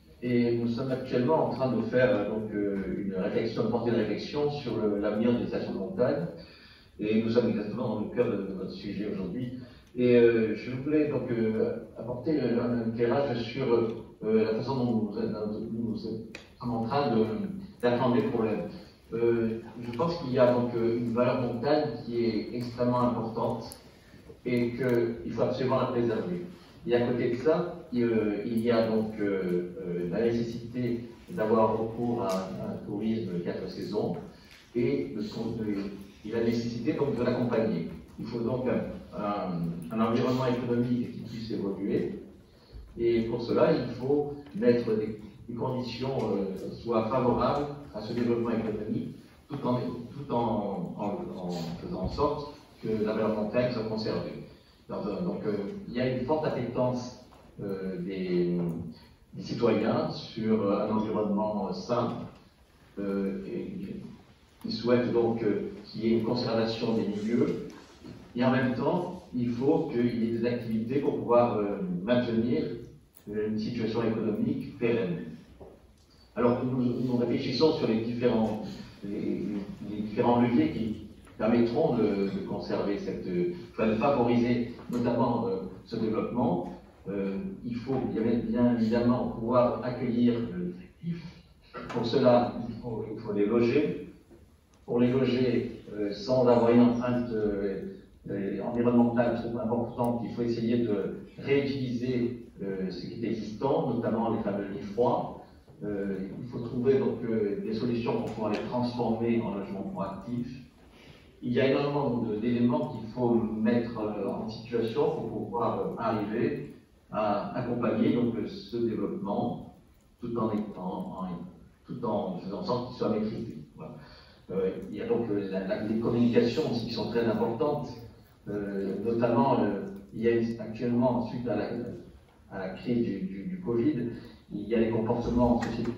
Et nous sommes actuellement en train de faire euh, donc, euh, une réflexion, de porter une réflexion sur l'avenir des stations de montagne. Et nous sommes exactement dans le cœur de, de votre sujet aujourd'hui. Et euh, je voulais donc euh, apporter un éclairage sur euh, la façon dont nous, nous, nous sommes en train d'appréhender le problème. Euh, je pense qu'il y a donc une valeur montagne qui est extrêmement importante et qu'il faut absolument la préserver. Et à côté de ça, il, euh, il y a donc euh, euh, la nécessité d'avoir recours à, à un tourisme quatre saisons et, de son, de, et la nécessité donc de l'accompagner. Il faut donc un, un, un environnement économique qui puisse évoluer et pour cela, il faut mettre des, des conditions euh, soient favorables à ce développement économique, tout en, tout en, en, en faisant en sorte que la valeur montagne soit conservée. Donc, donc euh, il y a une forte appétence euh, des, des citoyens sur un environnement sain euh, et ils souhaitent donc euh, qu'il y ait une conservation des milieux et en même temps, il faut qu'il y ait des activités pour pouvoir euh, maintenir une situation économique pérenne. Alors nous, nous réfléchissons sur les différents, les, les différents leviers qui permettront de, de conserver cette, enfin, de favoriser notamment euh, ce développement. Euh, il faut bien, bien évidemment pouvoir accueillir l'effectif. Pour cela, il faut, il faut les loger. Pour les loger euh, sans avoir une empreinte euh, environnementale trop importante, il faut essayer de réutiliser euh, ce qui est existant, notamment les fameux lits froids. Euh, il faut trouver donc euh, des solutions pour pouvoir les transformer en logements proactifs. Il y a énormément d'éléments qu'il faut mettre euh, en situation pour pouvoir euh, arriver à accompagner donc, ce développement tout en, étant, en, tout en faisant en sorte qu'il soit maîtrisé. Voilà. Euh, il y a donc euh, la, la, les communications aussi qui sont très importantes, euh, notamment le, il y a actuellement, suite à la, à la crise du, du, du Covid, il y a les comportements sociétaux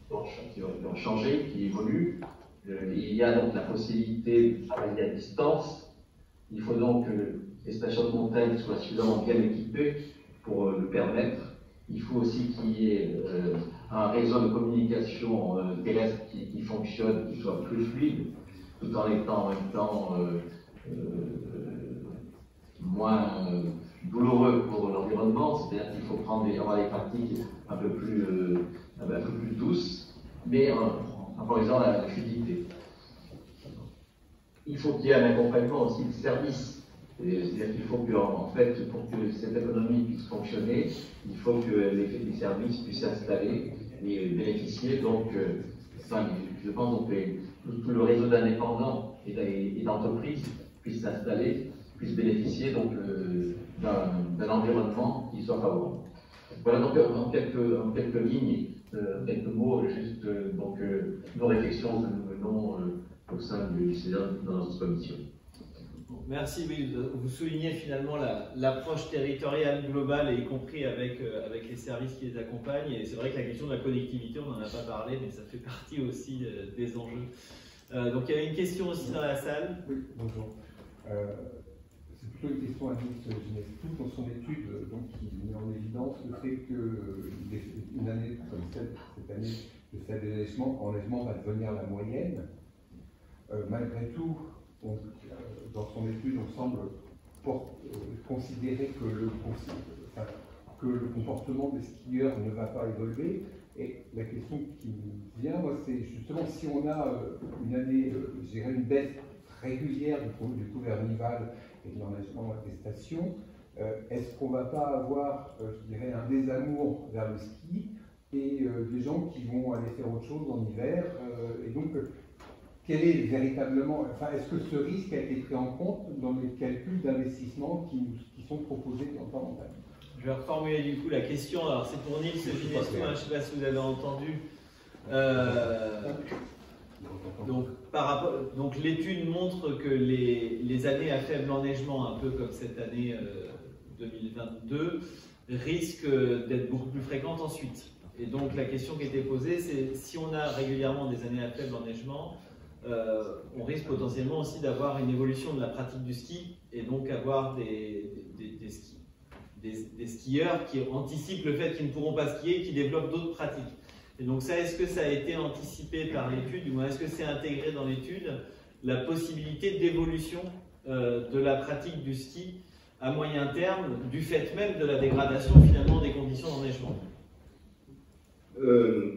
qui ont changé, qui évoluent. Euh, il y a donc la possibilité de travailler à distance. Il faut donc que les stations de montagne soient suffisamment bien équipées pour euh, le permettre. Il faut aussi qu'il y ait euh, un réseau de communication euh, terrestre qui, qui fonctionne, qui soit plus fluide, tout en étant en même temps euh, euh, moins euh, douloureux pour l'environnement. C'est-à-dire qu'il faut prendre des, avoir des pratiques un peu plus, euh, un peu plus douces, mais en, en favorisant la, la fluidité. Il faut qu'il y ait un accompagnement aussi de service. C'est-à-dire qu'il faut que, en fait, pour que cette économie puisse fonctionner, il faut que les, les services puissent s'installer et bénéficier. Donc, euh, enfin, je pense donc, que tout, tout le réseau d'indépendants et d'entreprises puisse s'installer, puisse bénéficier donc euh, d'un environnement qui soit favorable. Voilà donc en quelques, en quelques lignes, euh, quelques mots, juste euh, donc euh, nos réflexions que nous menons euh, au sein du C E D A dans notre commission. Merci, oui, vous soulignez finalement l'approche la, territoriale globale, y compris avec, euh, avec les services qui les accompagnent. Et c'est vrai que la question de la connectivité, on n'en a pas parlé, mais ça fait partie aussi euh, des enjeux. Euh, donc il y avait une question aussi dans la salle. Oui, bonjour. Euh, c'est plutôt une question à Nice Genestou. Dans son étude, donc, il met en évidence le fait qu'une année comme cette, cette année, le faible enneigement va devenir la moyenne. Euh, malgré tout, on, dans son étude, on semble pour, euh, considérer que le, enfin, que le comportement des skieurs ne va pas évoluer. Et la question qui me vient, moi, c'est justement si on a euh, une année, euh, je dirais une baisse régulière du, du couvert nival et de l'enneigement des stations, euh, est-ce qu'on ne va pas avoir, euh, je dirais, un désamour vers le ski et euh, des gens qui vont aller faire autre chose en hiver euh, et donc, euh, quel est véritablement, enfin, est-ce que ce risque a été pris en compte dans les calculs d'investissement qui, qui sont proposés dans le montagne? je vais reformuler du coup la question. Alors c'est pour Nils Ginestou, hein, je ne sais pas si vous avez entendu. Euh, donc par rapport, donc l'étude montre que les, les années à faible enneigement, un peu comme cette année euh, deux mille vingt-deux, risquent d'être beaucoup plus fréquentes ensuite. Et donc la question qui était posée, c'est si on a régulièrement des années à faible enneigement, euh, on risque potentiellement aussi d'avoir une évolution de la pratique du ski et donc avoir des, des, des, des, ski, des, des skieurs qui anticipent le fait qu'ils ne pourront pas skier et qui développent d'autres pratiques. Et donc ça, est-ce que ça a été anticipé par l'étude ou est-ce que c'est intégré dans l'étude la possibilité d'évolution euh, de la pratique du ski à moyen terme du fait même de la dégradation finalement des conditions d'enneigement? Euh,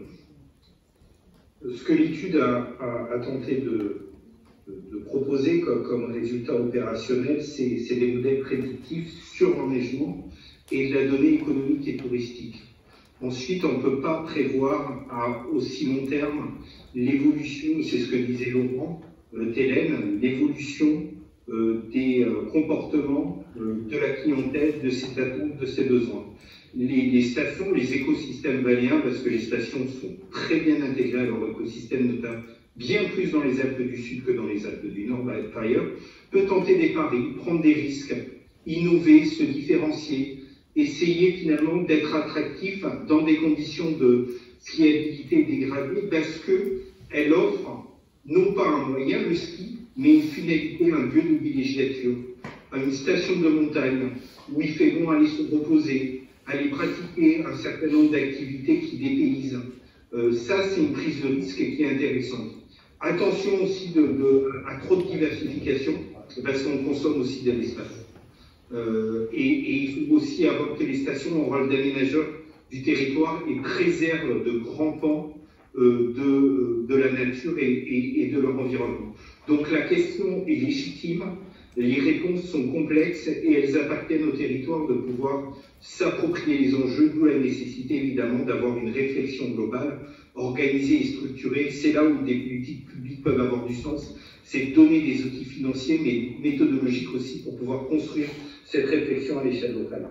ce que l'étude a, a, a tenté de, de, de proposer comme, comme résultat opérationnel, c'est des modèles prédictifs sur l'enneigement et de la donnée économique et touristique. Ensuite, on ne peut pas prévoir à aussi long terme l'évolution, c'est ce que disait Laurent euh, Télène, l'évolution euh, des euh, comportements euh, de la clientèle, de ses attentes, de ses besoins. Les, les stations, les écosystèmes valéens, parce que les stations sont très bien intégrées à leur écosystème, notamment bien plus dans les Alpes du Sud que dans les Alpes du Nord, par ailleurs, peut tenter des paris, prendre des risques, innover, se différencier, essayer finalement d'être attractif dans des conditions de fiabilité dégradée parce qu'elle offre non pas un moyen, le ski, mais une finalité, un lieu de villégiature, une station de montagne où il fait bon aller se reposer, aller pratiquer un certain nombre d'activités qui dépaysent. Euh, ça, c'est une prise de risque qui est intéressante. Attention aussi de, de, à trop de diversification, parce qu'on consomme aussi de l'espace. Euh, et, et il faut aussi avoir que les stations ont un rôle d'aménageur du territoire et préservent de grands pans euh, de, de la nature et, et, et de leur environnement. Donc la question est légitime, les réponses sont complexes et elles appartiennent au territoire de pouvoir s'approprier les enjeux, d'où la nécessité évidemment d'avoir une réflexion globale, organisée et structurée. C'est là où des politiques publiques peuvent avoir du sens, c'est donner des outils financiers mais méthodologiques aussi pour pouvoir construire cette réflexion à l'échelle locale.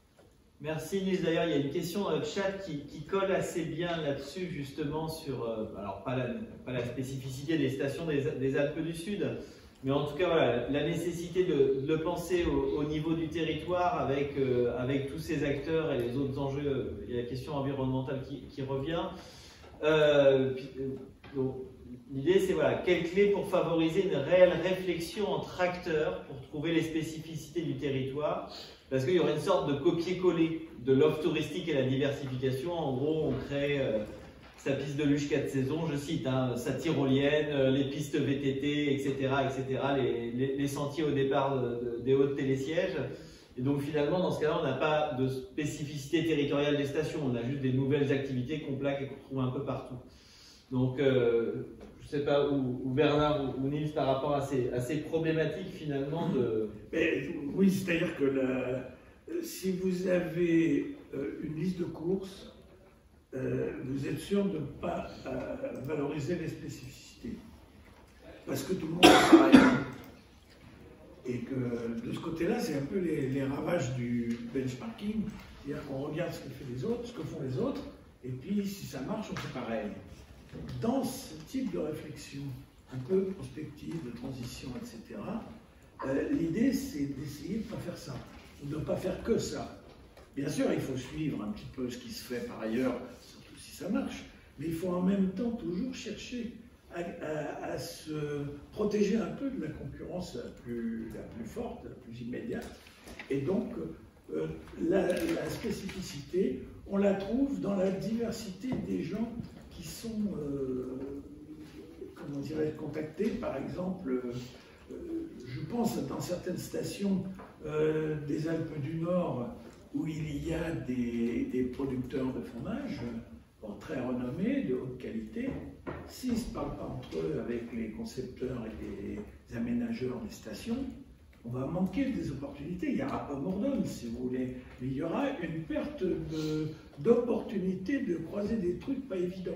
Merci Nils. D'ailleurs, il y a une question dans le chat qui, qui colle assez bien là-dessus, justement, sur, euh, alors pas la, pas la spécificité des stations des, des Alpes du Sud, mais en tout cas, voilà, la nécessité de, de le penser au, au niveau du territoire avec, euh, avec tous ces acteurs et les autres enjeux. Il y a la question environnementale qui, qui revient. Euh, L'idée, c'est voilà, quelle clé pour favoriser une réelle réflexion entre acteurs pour trouver les spécificités du territoire, parce qu'il y aurait une sorte de copier-coller de l'offre touristique et la diversification. En gros, on crée euh, sa piste de luge quatre saisons, je cite, hein, sa tyrolienne, euh, les pistes V T T, et cetera, et cetera, les, les, les sentiers au départ de, de, des hauts télésièges. Et donc finalement, dans ce cas-là, on n'a pas de spécificité territoriale des stations, on a juste des nouvelles activités qu'on plaque et qu'on trouve un peu partout. Donc, euh, je ne sais pas où, où Bernard ou, ou Nils par rapport à ces, à ces problématiques finalement de... Mais, oui, c'est-à-dire que la, si vous avez euh, une liste de courses, euh, vous êtes sûr de ne pas euh, valoriser les spécificités. Parce que tout le monde est pareil. Et que de ce côté-là, c'est un peu les, les ravages du benchmarking. C'est-à-dire qu'on regarde ce que font les autres, ce que font les autres, et puis si ça marche, on fait pareil. Dans ce type de réflexion, un peu prospective, de transition, et cetera, euh, l'idée c'est d'essayer de ne pas faire ça, de ne pas faire que ça. Bien sûr, il faut suivre un petit peu ce qui se fait par ailleurs, surtout si ça marche, mais il faut en même temps toujours chercher à, à, à se protéger un peu de la concurrence la plus, la plus forte, la plus immédiate. Et donc, euh, la, la spécificité, on la trouve dans la diversité des gens qui sont, euh, comment dirais-je, contactés. Par exemple, euh, je pense dans certaines stations euh, des Alpes du Nord où il y a des, des producteurs de fromage bon, très renommés, de haute qualité. S'ils ne se parlent pas entre eux avec les concepteurs et les aménageurs des stations, on va manquer des opportunités. Il n'y aura pas Mordonne, si vous voulez, mais il y aura une perte d'opportunités de, de croiser des trucs pas évidents.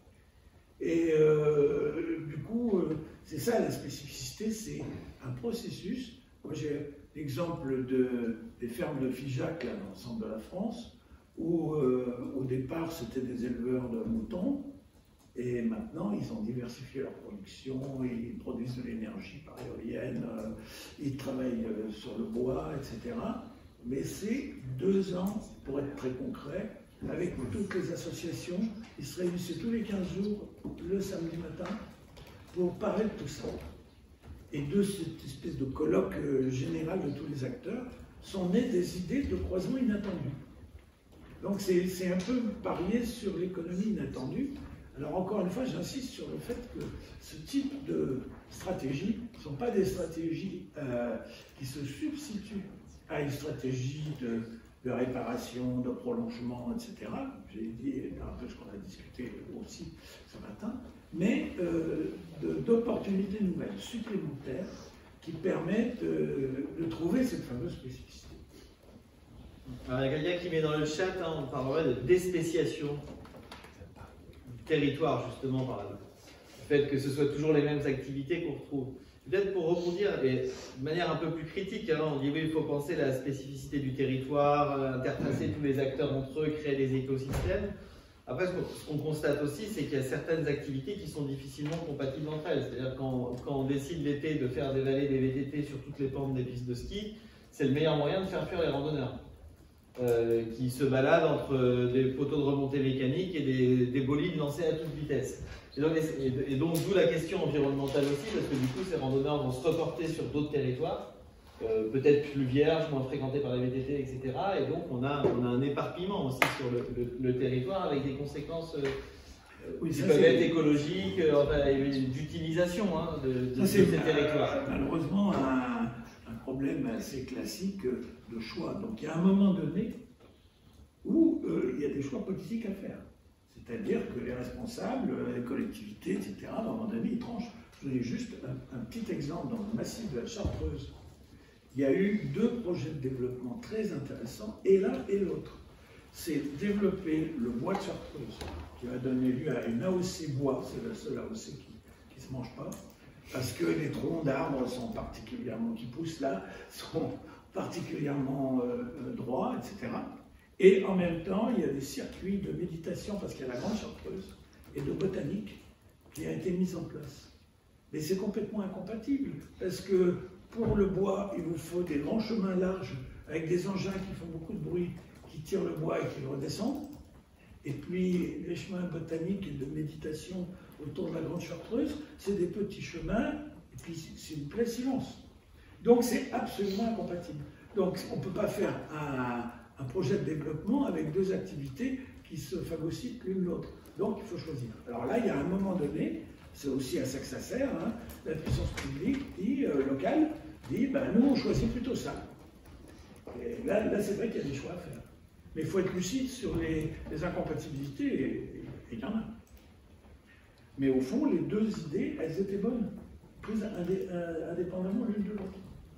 Et euh, du coup, euh, c'est ça la spécificité, c'est un processus. Moi, j'ai l'exemple de, des fermes de Figeac, là, dans le centre de la France, où euh, au départ c'était des éleveurs de moutons, et maintenant ils ont diversifié leur production, ils produisent de l'énergie par éolienne, euh, ils travaillent euh, sur le bois, et cetera. Mais c'est deux ans, pour être très concret, avec toutes les associations, ils se réunissaient tous les quinze jours, le samedi matin, pour parler de tout ça. Et de cette espèce de colloque euh, général de tous les acteurs sont nées des idées de croisement inattendus. Donc c'est un peu parier sur l'économie inattendue. Alors encore une fois, j'insiste sur le fait que ce type de stratégies ne sont pas des stratégies euh, qui se substituent à une stratégie de, de réparation, de prolongement, et cetera. J'ai dit un peu ce qu'on a discuté aussi ce matin, mais euh, d'opportunités nouvelles, supplémentaires, qui permettent de, de trouver cette fameuse spécificité. Alors, il y a quelqu'un qui met dans le chat, hein, on parlerait de déspéciation du territoire, justement, par le fait que ce soit toujours les mêmes activités qu'on retrouve. Peut-être pour rebondir, et de manière un peu plus critique, hein, on dit oui, il faut penser la spécificité du territoire, intertracer tous les acteurs entre eux, créer des écosystèmes. Après, ce qu'on constate aussi, c'est qu'il y a certaines activités qui sont difficilement compatibles entre elles. C'est-à-dire quand, quand on décide l'été de faire des vallées des V T T sur toutes les pentes des pistes de ski, c'est le meilleur moyen de faire fuir les randonneurs. Euh, qui se baladent entre des poteaux de remontée mécanique et des, des bolides lancés à toute vitesse. Et donc, et donc d'où la question environnementale aussi, parce que du coup, ces randonneurs vont se reporter sur d'autres territoires, euh, peut-être plus vierges, moins fréquentés par les V T T, et cetera. Et donc, on a, on a un éparpillement aussi sur le, le, le territoire avec des conséquences euh, oui, qui peuvent être écologiques, euh, enfin, d'utilisation hein, de, de, de ces territoires. Malheureusement, un, un problème assez classique de choix. Donc il y a un moment donné où euh, il y a des choix politiques à faire. C'est-à-dire que les responsables, les collectivités, et cetera, à un moment donné, ils tranchent. Je vous donne juste un, un petit exemple dans le massif de la Chartreuse. Il y a eu deux projets de développement très intéressants, et l'un et l'autre. C'est développer le bois de Chartreuse, qui va donner lieu à une A O C bois, c'est la seule A O C qui ne se mange pas, parce que les troncs d'arbres sont particulièrement, qui poussent là, sont particulièrement euh, droits, et cetera. Et en même temps, il y a des circuits de méditation, parce qu'il y a la Grande Chartreuse, et de botanique qui a été mis en place. Mais c'est complètement incompatible, parce que pour le bois, il vous faut des grands chemins larges, avec des engins qui font beaucoup de bruit, qui tirent le bois et qui le redescendent. Et puis, les chemins botaniques et de méditation autour de la Grande Chartreuse, c'est des petits chemins, et puis c'est une plaie silence. Donc c'est absolument incompatible. Donc on ne peut pas faire un, un projet de développement avec deux activités qui se phagocytent l'une l'autre. Donc il faut choisir. Alors là, il y a un moment donné, c'est aussi à ça que ça sert, hein, la puissance publique dit, euh, locale dit, ben, nous on choisit plutôt ça. Et là, là c'est vrai qu'il y a des choix à faire. Mais il faut être lucide sur les, les incompatibilités, et il y en a. Mais au fond, les deux idées, elles étaient bonnes, prises indé, indépendamment l'une de l'autre.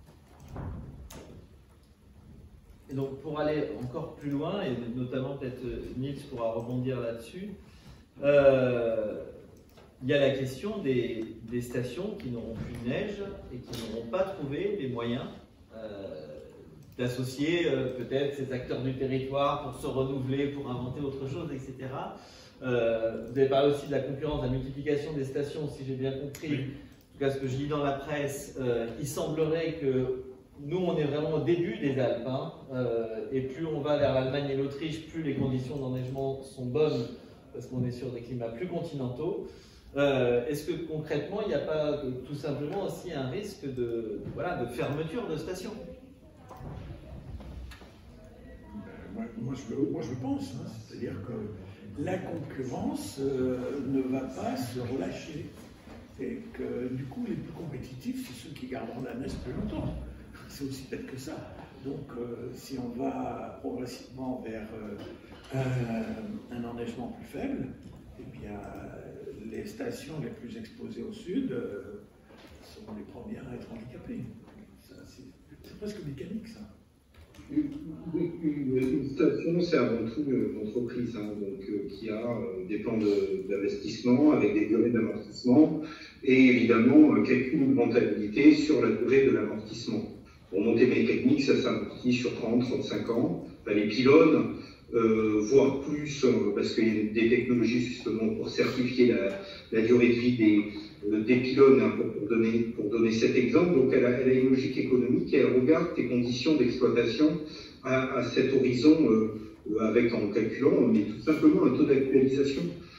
Et donc pour aller encore plus loin, et notamment peut-être Nils pourra rebondir là-dessus, euh, il y a la question des, des stations qui n'auront plus de neige et qui n'auront pas trouvé les moyens euh, d'associer euh, peut-être ces acteurs du territoire pour se renouveler, pour inventer autre chose, et cetera. Euh, vous avez parlé aussi de la concurrence, de la multiplication des stations, si j'ai bien compris. Oui. En tout cas, ce que je lis dans la presse, euh, il semblerait que nous, on est vraiment au début des Alpes, hein, euh, et plus on va vers l'Allemagne et l'Autriche, plus les conditions d'enneigement sont bonnes, parce qu'on est sur des climats plus continentaux. Euh, Est-ce que concrètement, il n'y a pas tout simplement aussi un risque de, voilà, de fermeture de stations? Moi, moi, je, moi, je pense, hein, c'est-à-dire que la concurrence euh, ne va pas se relâcher, et que du coup, les plus compétitifs, c'est ceux qui garderont la neige plus longtemps. C'est aussi bête que ça. Donc, euh, si on va progressivement vers euh, un, un enneigement plus faible, eh bien, les stations les plus exposées au sud euh, seront les premières à être handicapées. C'est presque mécanique, ça. Une, une station, c'est avant tout une entreprise hein, donc, euh, qui a euh, des plans d'investissement avec des durées d'amortissement et évidemment un calcul de rentabilité sur la durée de l'amortissement. remontée mécanique, ça s'amortit sur trente à trente-cinq ans. Enfin, les pylônes, euh, voire plus, euh, parce qu'il y a des technologies justement pour certifier la, la durée de vie des, euh, des pylônes, hein, pour, pour, donner, pour donner cet exemple. Donc elle a, elle a une logique économique et elle regarde tes conditions d'exploitation à, à cet horizon, euh, avec en calculant, mais tout simplement un taux d'actualisation.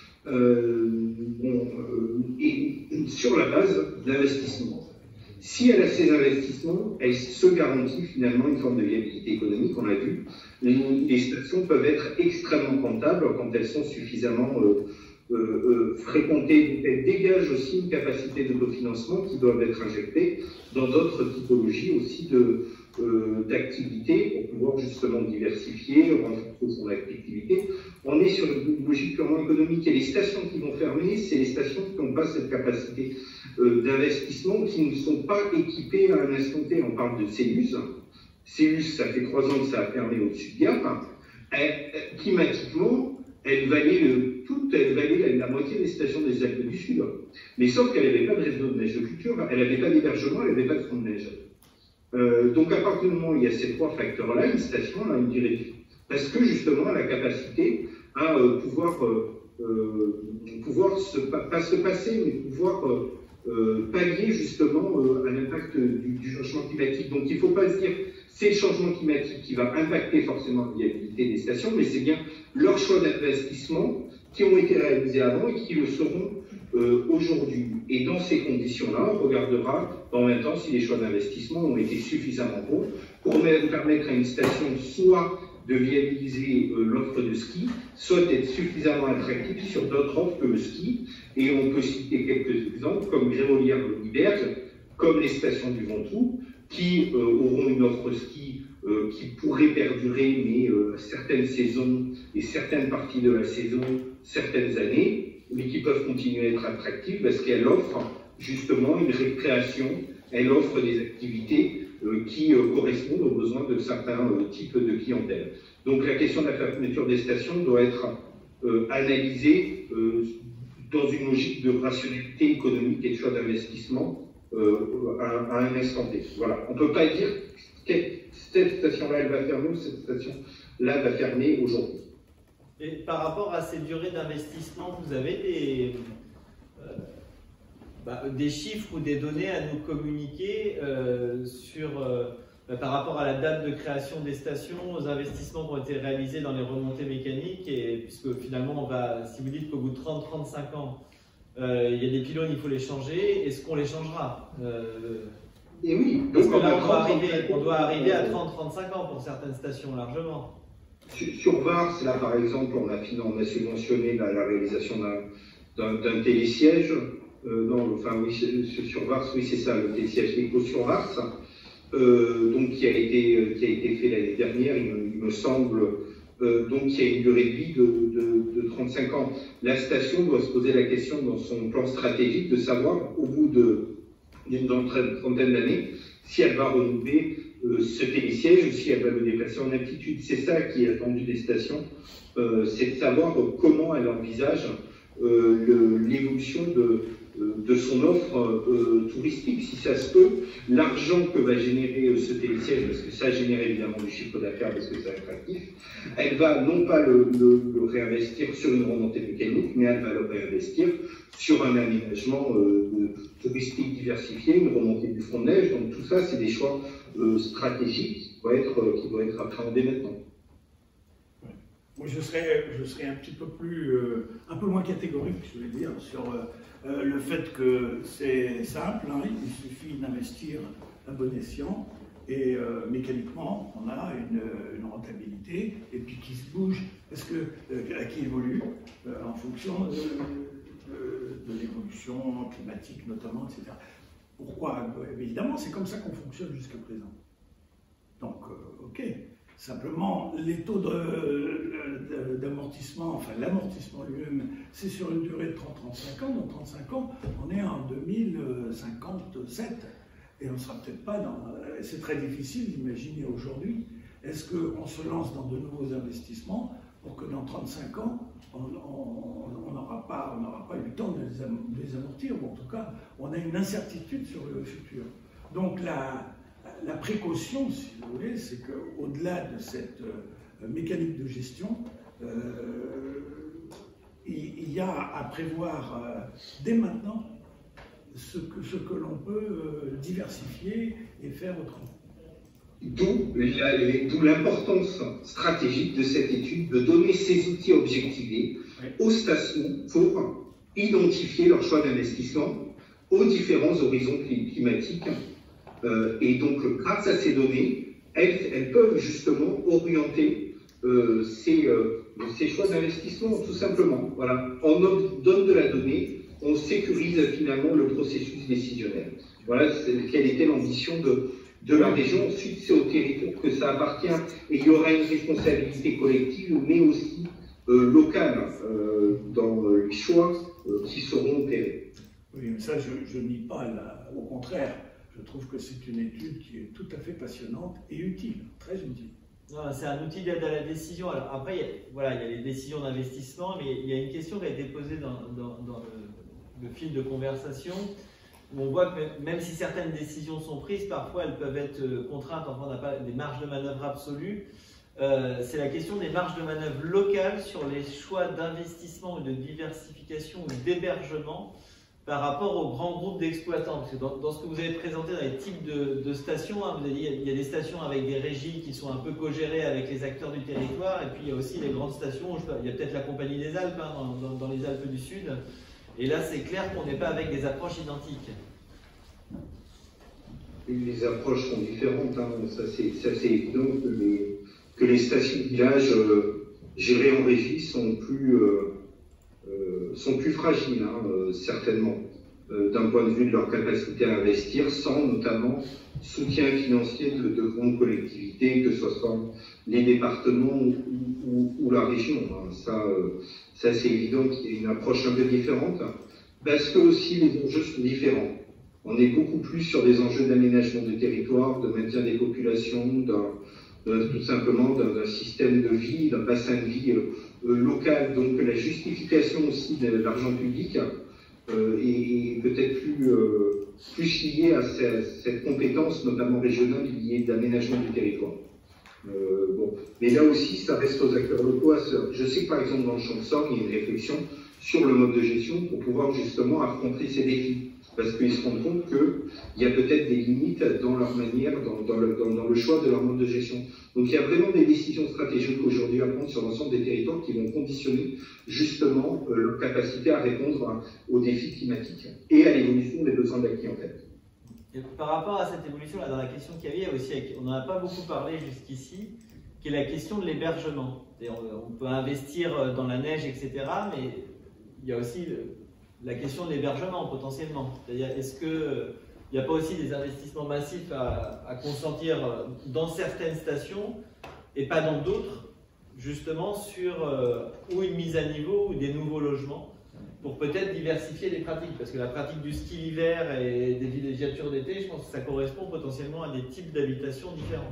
Euh, bon, euh, et sur la base d'investissement. Si elle a ces investissements, elle se garantit finalement une forme de viabilité économique, on l'a vu. Les stations peuvent être extrêmement rentables quand elles sont suffisamment euh, euh, euh, fréquentées. Elles dégagent aussi une capacité d'autofinancement qui doivent être injectées dans d'autres typologies aussi de, euh, d'activités pour pouvoir justement diversifier, renforcer son activité. On est sur une logique purement économique et les stations qui vont fermer, c'est les stations qui n'ont pas cette capacité euh, d'investissement, qui ne sont pas équipées à un instant T. On parle de Célus. Célus, ça fait trois ans que ça a fermé au-dessus de Gap. Elle, elle, climatiquement, elle valait, le, toute, elle valait la, la moitié des stations des Alpes du Sud. Mais sauf qu'elle n'avait pas de réseau de neige de culture, elle n'avait pas d'hébergement, elle n'avait pas de front de neige. Euh, donc à partir du moment où il y a ces trois facteurs-là, une station a une durée de vie. Parce que justement, elle a la capacité à euh, pouvoir, euh, euh, pouvoir se, pas se passer, mais pouvoir euh, euh, pallier justement euh, à l'impact du, du changement climatique. Donc il ne faut pas se dire c'est le changement climatique qui va impacter forcément la viabilité des stations, mais c'est bien leurs choix d'investissement qui ont été réalisés avant et qui le seront euh, aujourd'hui. Et dans ces conditions-là, on regardera en même temps si les choix d'investissement ont été suffisamment bons pour permettre à une station soit de viabiliser euh, l'offre de ski, soit d'être suffisamment attractif sur d'autres offres que le ski. Et on peut citer quelques exemples, comme Gréolière-Liberge, comme les stations du Ventoux, qui euh, auront une offre ski euh, qui pourrait perdurer, mais euh, certaines saisons et certaines parties de la saison, certaines années, mais qui peuvent continuer à être attractives parce qu'elles offrent justement une récréation, elles offrent des activités euh, qui euh, correspondent aux besoins de certains euh, types de clientèle. Donc la question de la fermeture des stations doit être euh, analysée euh, dans une logique de rationalité économique et de choix d'investissement euh, à, à un instant T. Voilà. On ne peut pas dire que cette station-là, elle va fermer ou cette station-là va fermer aujourd'hui. Et par rapport à ces durées d'investissement, vous avez des, euh, bah, des chiffres ou des données à nous communiquer euh, sur, euh, bah, par rapport à la date de création des stations, aux investissements qui ont été réalisés dans les remontées mécaniques, et puisque finalement, on va, si vous dites qu'au bout de trente à trente-cinq ans, euh, il y a des pylônes, il faut les changer, est-ce qu'on les changera euh, Et oui, parce que là, on doit arriver, on doit arriver à trente à trente-cinq ans pour certaines stations, largement. Sur Vars, là par exemple, on a, on a subventionné la, la réalisation d'un télésiège. Euh, non, enfin oui, sur Vars, oui c'est ça, le télésiège Eco sur Vars, euh, donc qui a été, qui a été fait l'année dernière, il me, il me semble, euh, donc qui a une durée de vie de, de, de trente-cinq ans. La station doit se poser la question dans son plan stratégique de savoir, au bout d'une trentaine d'années, si elle va renouveler Euh, ce télésiège ou si elle va le déplacer en altitude. C'est ça qui est attendu des stations, euh, c'est de savoir comment elle envisage euh, l'évolution de, euh, de son offre euh, touristique. Si ça se peut, l'argent que va générer euh, ce télésiège, parce que ça génère évidemment du chiffre d'affaires parce que c'est attractif, elle va non pas le, le, le réinvestir sur une remontée mécanique, mais elle va le réinvestir sur un aménagement euh, touristique diversifié, une remontée du front de neige. Donc tout ça, c'est des choix euh, stratégiques qui doivent être, euh, qui doivent être appréhendés maintenant. Ouais. Moi, je serais, je serais un petit peu plus, euh, un peu moins catégorique, je vais dire, sur euh, le fait que c'est simple, hein, il suffit d'investir à bon escient. Et euh, mécaniquement, on a une, une rentabilité, et puis qui se bouge, parce que, euh, qui évolue euh, en fonction de, de, de l'évolution climatique notamment, et cetera. Pourquoi? Évidemment, c'est comme ça qu'on fonctionne jusqu'à présent. Donc, euh, ok. Simplement, les taux d'amortissement, enfin l'amortissement lui-même, c'est sur une durée de trente à trente-cinq ans. Dans trente-cinq ans, on est en deux mille cinquante-sept. Et on ne sera peut-être pas dans... C'est très difficile d'imaginer aujourd'hui. Est-ce qu'on se lance dans de nouveaux investissements pour que dans trente-cinq ans, on n'aura pas, on n'aura pas eu le temps de les, de les amortir, ou en tout cas, on a une incertitude sur le futur. Donc la, la précaution, si vous voulez, c'est qu'au-delà de cette euh, mécanique de gestion, euh, il, il y a à prévoir euh, dès maintenant ce que, ce que l'on peut euh, diversifier et faire autrement. D'où l'importance stratégique de cette étude de donner ces outils objectivés oui. aux stations pour identifier leur choix d'investissement aux différents horizons climatiques. Euh, et donc, grâce à ces données, elles, elles peuvent justement orienter euh, ces, euh, ces choix d'investissement, tout simplement. Voilà. On donne de la donnée, on sécurise finalement le processus décisionnel. Voilà quelle était l'ambition de de la région. Ensuite, c'est au territoire que ça appartient et il y aura une responsabilité collective, mais aussi euh, locale euh, dans les choix euh, qui seront opérés. Oui, mais ça, je ne nie pas, là, au contraire. Je trouve que c'est une étude qui est tout à fait passionnante et utile, très utile. C'est un outil d'aide à la décision. Alors après, il y a, voilà, il y a les décisions d'investissement, mais il y a une question qui a été posée dans, dans, dans le, le fil de conversation. On voit que même si certaines décisions sont prises, parfois elles peuvent être contraintes, enfin on n'a pas des marges de manœuvre absolues. Euh, c'est la question des marges de manœuvre locales sur les choix d'investissement ou de diversification ou d'hébergement par rapport aux grands groupes d'exploitants. Parce que dans, dans ce que vous avez présenté dans les types de, de stations, hein, vous avez dit il y a des stations avec des régies qui sont un peu co-gérées avec les acteurs du territoire, et puis il y a aussi les grandes stations, je sais pas, il y a peut-être la Compagnie des Alpes hein, dans, dans, dans les Alpes du Sud. Et là, c'est clair qu'on n'est pas avec des approches identiques. Les approches sont différentes. Hein. Ça, c'est évident que les, que les stations-villages euh, gérées en régie sont plus, euh, euh, sont plus fragiles, hein, euh, certainement, euh, d'un point de vue de leur capacité à investir, sans notamment soutien financier de, de grandes collectivités, que ce soit les départements ou, ou, ou la région. Hein. Ça, euh, ça c'est évident qu'il y a une approche un peu différente, parce que aussi les enjeux sont différents. On est beaucoup plus sur des enjeux d'aménagement du territoire, de maintien des populations, de, tout simplement d'un système de vie, d'un bassin de vie euh, euh, local. Donc la justification aussi de l'argent public euh, est, est peut-être plus, euh, plus liée à cette, cette compétence, notamment régionale, liée d'aménagement du territoire. Euh, bon. Mais là aussi, ça reste aux acteurs locaux. Je sais que par exemple dans le champ de Sorgue, il y a une réflexion sur le mode de gestion pour pouvoir justement affronter ces défis. Parce qu'ils se rendent compte qu'il y a peut-être des limites dans leur manière, dans, dans, le, dans, dans le choix de leur mode de gestion. Donc il y a vraiment des décisions stratégiques aujourd'hui à prendre sur l'ensemble des territoires qui vont conditionner justement euh, leur capacité à répondre à, aux défis climatiques et à l'évolution des besoins de la clientèle. Et par rapport à cette évolution, là, dans la question qu'il y avait, aussi, on n'en a pas beaucoup parlé jusqu'ici, qui est la question de l'hébergement. On peut investir dans la neige, et cetera, mais il y a aussi la question de l'hébergement potentiellement. C'est-à-dire, est-ce qu'il n'y a pas aussi des investissements massifs à, à consentir dans certaines stations et pas dans d'autres, justement sur euh, ou une mise à niveau ou des nouveaux logements pour peut-être diversifier les pratiques, parce que la pratique du ski l'hiver et des villégiatures d'été, je pense que ça correspond potentiellement à des types d'habitations différents.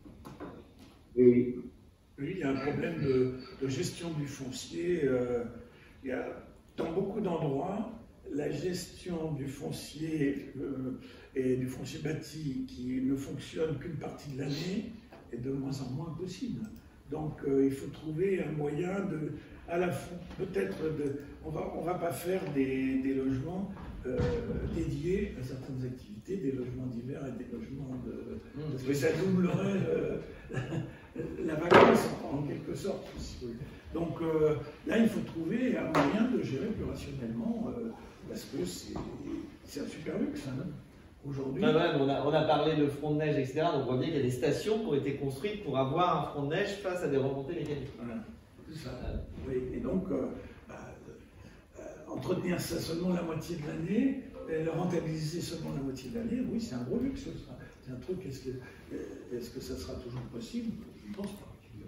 Oui. Oui, il y a un problème de, de gestion du foncier. Euh, il y a, dans beaucoup d'endroits, la gestion du foncier euh, et du foncier bâti qui ne fonctionne qu'une partie de l'année est de moins en moins possible. Donc euh, il faut trouver un moyen de, à la fois, peut-être, de, on va, on va pas faire des, des logements euh, dédiés à certaines activités, des logements d'hiver et des logements de... Parce que ça doublerait euh, la vacance en quelque sorte. Donc euh, là, il faut trouver un moyen de gérer plus rationnellement, euh, parce que c'est un super luxe. Hein. Aujourd'hui. Ah ouais, on, a, on a parlé de front de neige, et cetera. Donc on voit bien qu'il y a des stations qui ont été construites pour avoir un front de neige face à des remontées mécaniques. Voilà. C'est ça. Euh, oui. Et donc, euh, bah, euh, entretenir ça seulement la moitié de l'année, le rentabiliser seulement la moitié de l'année, oui, c'est un gros luxe. C'est un truc, est-ce que, est-ce que ça sera toujours possible? Je ne pense pas.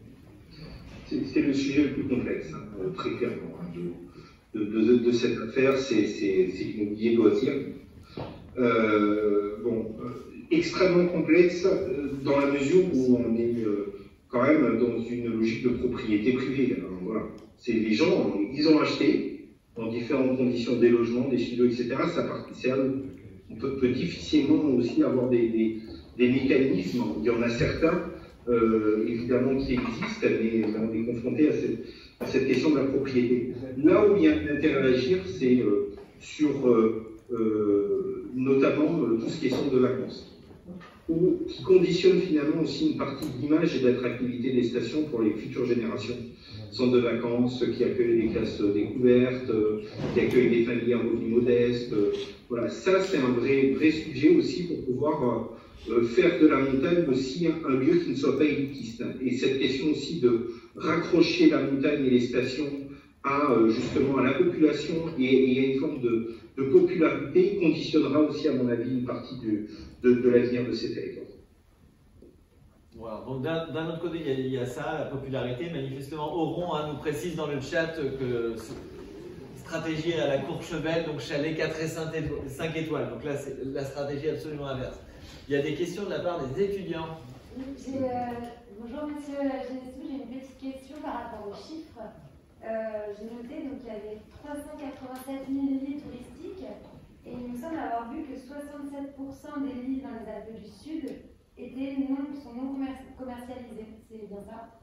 C'est le sujet le plus complexe, hein, très clairement, hein, de, de, de, de cette affaire, c'est l'immobilier loisir. Euh, bon, euh, extrêmement complexe euh, dans la mesure où on est euh, quand même dans une logique de propriété privée. Alors, voilà. C'est les gens, ils ont acheté dans différentes conditions des logements, des silos, et cetera. Ça c'est à nous. On peut, peut difficilement aussi avoir des, des, des mécanismes. Il y en a certains, euh, évidemment, qui existent, mais on est confronté à cette, à cette question de la propriété. Là où il y a un intérêt à agir, c'est euh, sur euh, euh, notamment euh, tout ce qui est centre de vacances, ou qui conditionne finalement aussi une partie de l'image et de l'attractivité des stations pour les futures générations. Centres de vacances qui accueillent des classes découvertes, qui accueillent des familles à revenus modestes. Voilà, ça c'est un vrai, vrai sujet aussi pour pouvoir euh, faire de la montagne aussi un, un lieu qui ne soit pas élitiste. Et cette question aussi de raccrocher la montagne et les stations à euh, justement à la population et, et à une forme de, de popularité conditionnera aussi à mon avis une partie du, de, de l'avenir de ces territoires. Voilà. Donc d'un autre côté, il y, a, il y a ça, la popularité. Manifestement, Auron hein, nous précise dans le chat que stratégie à la Courchevel, donc chalet quatre et cinq étoiles. Donc là, c'est la stratégie absolument inverse. Il y a des questions de la part des étudiants. Euh, bonjour Monsieur Genestou, j'ai une petite question par rapport aux chiffres. Euh, j'ai noté donc il y avait trois cent quatre-vingt-sept mille lits touristiques et il me semble avoir vu que soixante-sept pour cent des lits dans les Alpes du Sud étaient non, sont non commercialisés, c'est bien ça?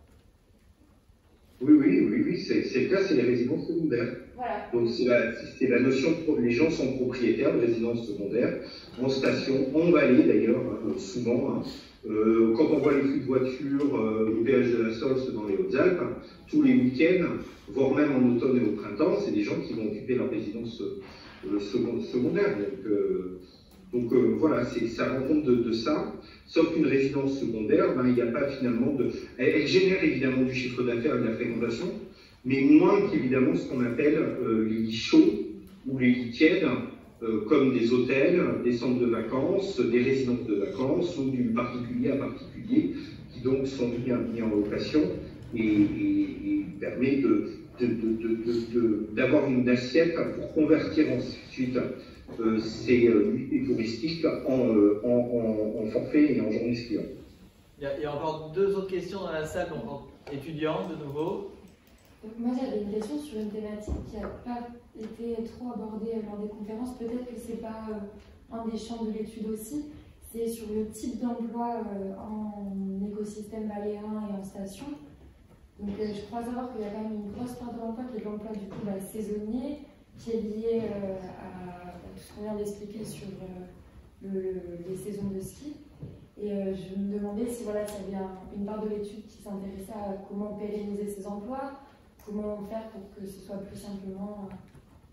Oui, oui, oui, oui, c'est le cas, c'est les résidences secondaires. Voilà. Donc c'est la, la notion de les gens sont propriétaires de résidences secondaires, en station, en vallée d'ailleurs, hein, souvent. Hein. Euh, quand on voit les flux de voitures, euh, au péage de la Sols dans les Hautes-Alpes, hein, tous les week-ends, voire même en automne et au printemps, c'est des gens qui vont occuper leur résidence euh, secondaire. Donc, euh, donc euh, voilà, ça rend compte de, de ça. Sauf qu'une résidence secondaire, ben, il n'y a pas finalement de... Elle, elle génère évidemment du chiffre d'affaires et de la fréquentation, mais moins qu'évidemment ce qu'on appelle euh, les lits chauds ou les lits tièdes, euh, comme des hôtels, des centres de vacances, des résidences de vacances ou du particulier à particulier, qui donc sont mis, mis en location et, et, et permet de, de, de, de, d'avoir une assiette pour convertir ensuite Euh, ces euh, nuits touristiques en, euh, en, en, en forfait et en journée skiant. Il y, a, il y a encore deux autres questions dans la salle, donc étudiants de nouveau. Donc moi j'avais une question sur une thématique qui n'a pas été trop abordée lors des conférences, peut-être que c'est pas euh, un des champs de l'étude aussi, c'est sur le type d'emploi euh, en écosystème baléen et en station. Donc euh, je crois savoir qu'il y a quand même une grosse part de l'emploi qui est l'emploi du coup bah, saisonnier, qui est lié euh, à tout ce qu'on vient d'expliquer sur euh, le, les saisons de ski. Et euh, je me demandais si voilà, ça avait un, une part de l'étude qui s'intéressait à comment pérenniser ces emplois, comment faire pour que ce soit plus simplement euh,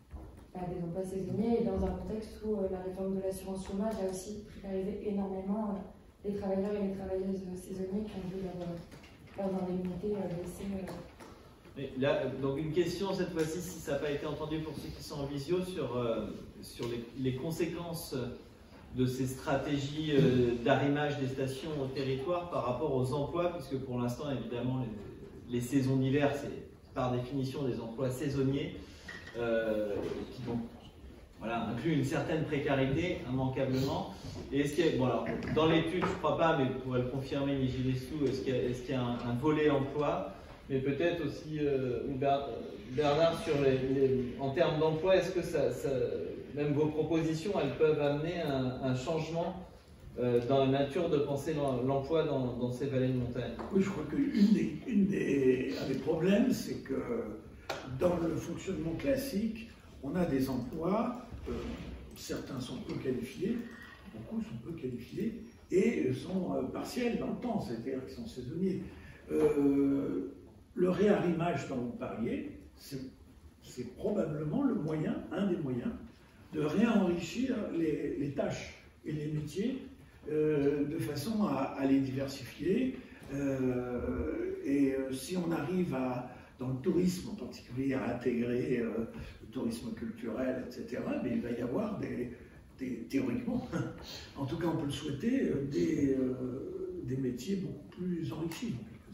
bah, des emplois saisonniers, et dans un contexte où euh, la réforme de l'assurance chômage a aussi précarisé énormément euh, les travailleurs et les travailleuses saisonniers qui ont vu leur, leur indemnité euh, baisser. Euh, Mais là, donc une question cette fois-ci, si ça n'a pas été entendu pour ceux qui sont en visio, sur, euh, sur les, les conséquences de ces stratégies euh, d'arrimage des stations au territoire par rapport aux emplois, puisque pour l'instant, évidemment, les, les saisons d'hiver, c'est par définition des emplois saisonniers, euh, qui donc, voilà, incluent une certaine précarité, immanquablement. Et est-ce qu'il y a, bon alors, dans l'étude, je ne crois pas, mais vous pourrez le confirmer, Nigel Sou, est-ce qu'il y a, est-ce qu'il y a un, un volet emploi? Mais peut-être aussi, euh, Bernard, sur les, les, en termes d'emploi, est-ce que ça, ça, même vos propositions, elles peuvent amener un, un changement euh, dans la nature de penser l'emploi dans, dans ces vallées de montagne? Oui, je crois qu'une des, une des, un des problèmes, c'est que dans le fonctionnement classique, on a des emplois, euh, certains sont peu qualifiés, beaucoup sont peu qualifiés, et sont euh, partiels dans le temps, c'est-à-dire qu'ils sont saisonniers. Euh, Le réarrimage dont vous parliez, c'est probablement le moyen, un des moyens, de réenrichir les, les tâches et les métiers euh, de façon à, à les diversifier. Euh, et euh, si on arrive à, dans le tourisme en particulier, à intégrer euh, le tourisme culturel, et cetera, mais il va y avoir des, des théoriquement, en tout cas on peut le souhaiter, des, euh, des métiers beaucoup plus enrichis.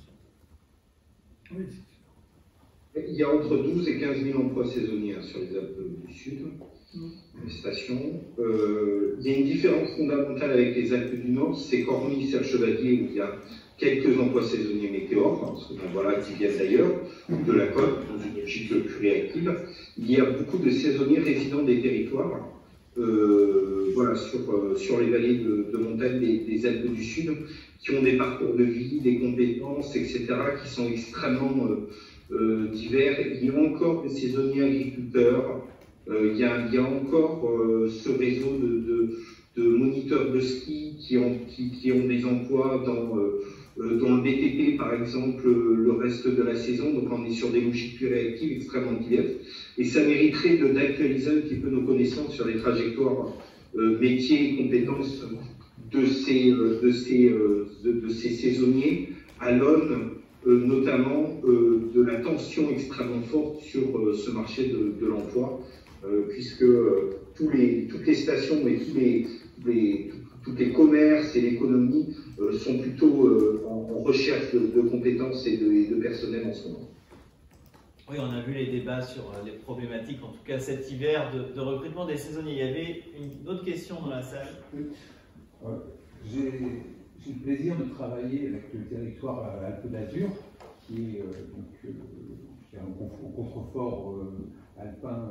Oui. Il y a entre douze et quinze mille emplois saisonniers sur les Alpes du Sud, mmh. les stations. Euh, il y a une différence fondamentale avec les Alpes du Nord, c'est qu'hormis Serre Chevalier, où il y a quelques emplois saisonniers météores, parce que, ben, voilà, qui viennent d'ailleurs, de la côte, dans une logique plus réactive, il y a beaucoup de saisonniers résidents des territoires, euh, voilà, sur, euh, sur les vallées de, de montagne des, des Alpes du Sud, qui ont des parcours de vie, des compétences, et cetera, qui sont extrêmement euh, euh, divers. Il y a encore des saisonniers agriculteurs, euh, il, y a, il y a encore euh, ce réseau de, de, de moniteurs de ski qui ont, qui, qui ont des emplois dans, euh, dans le B T P, par exemple, le reste de la saison. Donc on est sur des logiques plus réactives extrêmement diverses. Et ça mériterait d'actualiser un petit peu nos connaissances sur les trajectoires euh, métiers et compétences de ces, euh, de ces, euh, de, de ces saisonniers à l'aune euh, notamment euh, de la tension extrêmement forte sur euh, ce marché de, de l'emploi, euh, puisque euh, tous les, toutes les stations et tous les, les, tous les commerces et l'économie euh, sont plutôt euh, en, en recherche de, de compétences et de, et de personnel en ce moment. Oui, on a vu les débats sur les problématiques, en tout cas cet hiver, de, de recrutement des saisonniers. Il y avait une autre question dans la salle. Oui. Euh, J'ai le plaisir de travailler avec le territoire Alpes d'Azur, qui est, euh, donc, euh, qui est un contrefort euh, alpin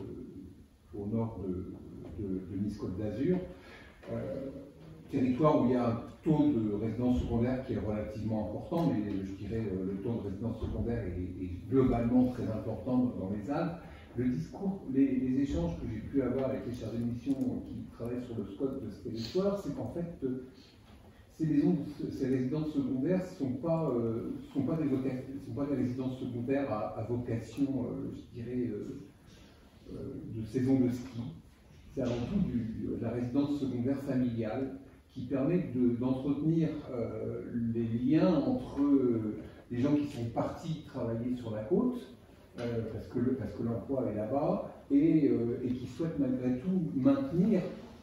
euh, au nord de, de, de Nice-Côte d'Azur. Euh, territoire où il y a un taux de résidence secondaire qui est relativement important, mais je dirais euh, le taux de résidence secondaire est, est globalement très important dans les Alpes. Le discours, les, les échanges que j'ai pu avoir avec les chargés de mission qui travaillent sur le scope de ce territoire, c'est qu'en fait, euh, ces, maisons, ces résidences secondaires ne sont pas, euh, sont pas, des, sont pas des résidences secondaires à, à vocation, euh, je dirais, euh, euh, de saison de ski. C'est avant tout du, de la résidence secondaire familiale qui permet d'entretenir de, euh, les liens entre euh, les gens qui sont partis travailler sur la côte, euh, parce que l'emploi est là-bas, et, euh, et qui souhaitent malgré tout maintenir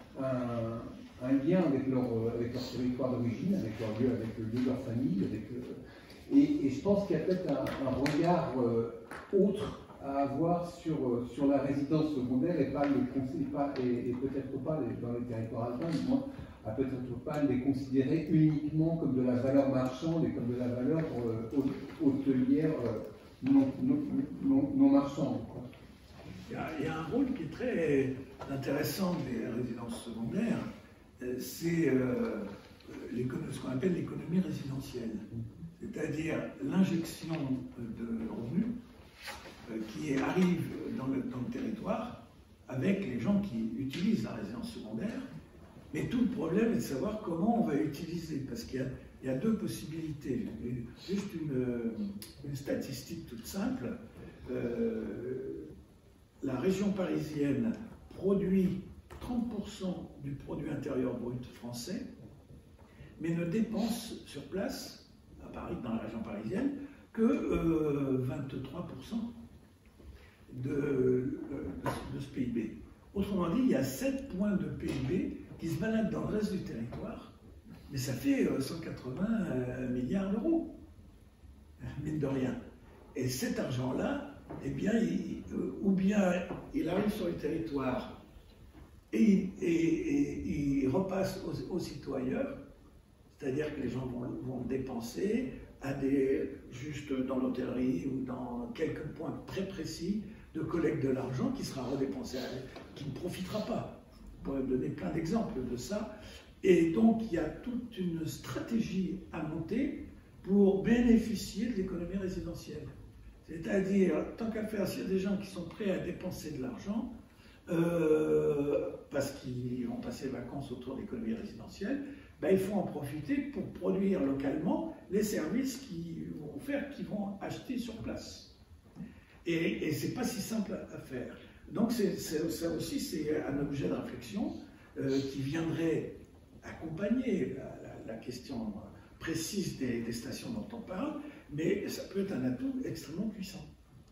un, un lien avec leur, avec leur territoire d'origine, avec leur lieu, avec le lieu de leur famille. Avec, euh, et, et je pense qu'il y a peut-être un, un regard euh, autre à avoir sur, sur la résidence secondaire et, pas le, pas, et, et peut-être pas les, dans les territoires alpins, du moins, à peut-être pas les considérer uniquement comme de la valeur marchande et comme de la valeur euh, hôtelière euh, non, non, non, non marchande. Il y, a, il y a un rôle qui est très intéressant des résidences secondaires, c'est euh, ce qu'on appelle l'économie résidentielle, c'est-à-dire l'injection de revenus euh, qui arrive dans le, dans le territoire avec les gens qui utilisent la résidence secondaire. Mais tout le problème est de savoir comment on va utiliser, parce qu'il y, y a deux possibilités. Juste une, une statistique toute simple. Euh, la région parisienne produit trente pour cent du produit intérieur brut français, mais ne dépense sur place, à Paris, dans la région parisienne, que euh, vingt-trois pour cent de, de, de ce P I B. Autrement dit, il y a sept points de P I B qui se baladent dans le reste du territoire, mais ça fait cent quatre-vingts milliards d'euros, mine de rien. Et cet argent-là, eh bien, il, euh, ou bien il arrive sur le territoire et, et, et il repasse aussitôt ailleurs, c'est-à-dire que les gens vont, vont le dépenser à des, juste dans l'hôtellerie ou dans quelques points très précis de collecte de l'argent qui sera redépensé, à, qui ne profitera pas. Je pourrais donner plein d'exemples de ça. Et donc, il y a toute une stratégie à monter pour bénéficier de l'économie résidentielle. C'est-à-dire, tant qu'à faire, s'il y a des gens qui sont prêts à dépenser de l'argent, euh, parce qu'ils vont passer les vacances autour de l'économie résidentielle, ben, il faut en profiter pour produire localement les services qu'ils vont faire, qu'ils vont acheter sur place. Et, et ce n'est pas si simple à, à faire. Donc c'est, c'est, ça aussi, c'est un objet de réflexion euh, qui viendrait accompagner la, la, la question précise des, des stations dont on parle, mais ça peut être un atout extrêmement puissant.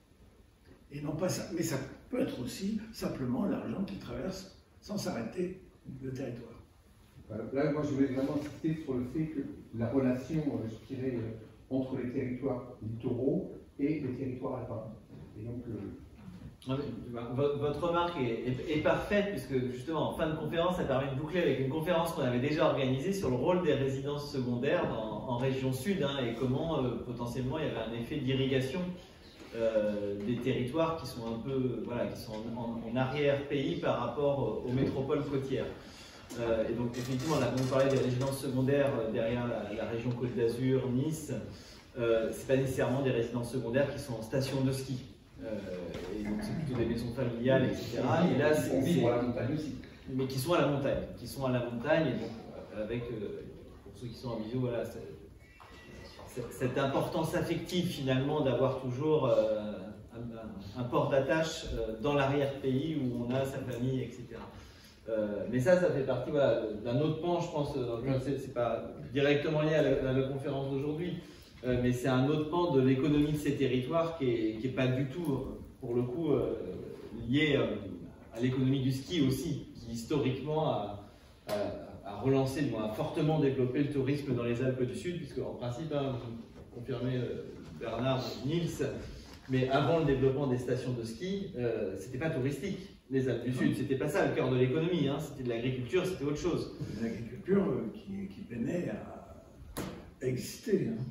Et non pas ça, mais ça peut être aussi simplement l'argent qui traverse sans s'arrêter le territoire. Là, moi, je voulais vraiment insister sur le fait que la relation, je dirais, entre les territoires littoraux et les territoires alpins. Et donc, euh... votre remarque est, est, est parfaite, puisque justement, en fin de conférence, ça permet de boucler avec une conférence qu'on avait déjà organisée sur le rôle des résidences secondaires dans, en région sud, hein, et comment euh, potentiellement il y avait un effet d'irrigation euh, des territoires qui sont un peu, voilà, qui sont en, en, en arrière-pays par rapport aux métropoles côtières. Euh, et donc effectivement, là, quand on parlait des résidences secondaires derrière la, la région Côte d'Azur, Nice, euh, c'est pas nécessairement des résidences secondaires qui sont en station de ski. Euh, et donc c'est plutôt des maisons familiales, et cetera. Et là, c'est, c'est, à la montagne aussi. Mais qui sont à la montagne, qui sont à la montagne, et donc avec, euh, pour ceux qui sont en visio, voilà, c'est, c'est, cette importance affective finalement d'avoir toujours euh, un, un, un port d'attache euh, dans l'arrière-pays où on a sa famille, et cetera. Euh, mais ça, ça fait partie voilà, d'un autre pan, je pense, c'est, c'est pas directement lié à la, à la conférence d'aujourd'hui, euh, mais c'est un autre pan de l'économie de ces territoires qui n'est qui est pas du tout, pour le coup, euh, lié euh, à l'économie du ski aussi, qui historiquement a, a, a relancé, bon, a fortement développé le tourisme dans les Alpes du Sud, puisque en principe, hein, vous confirmez euh, Bernard, Nils, mais avant le développement des stations de ski, euh, c'était pas touristique. Les Alpes du Sud, c'était pas ça le cœur de l'économie, hein. C'était de l'agriculture, c'était autre chose. Une agriculture euh, qui, qui peinait à, à exister. Hein.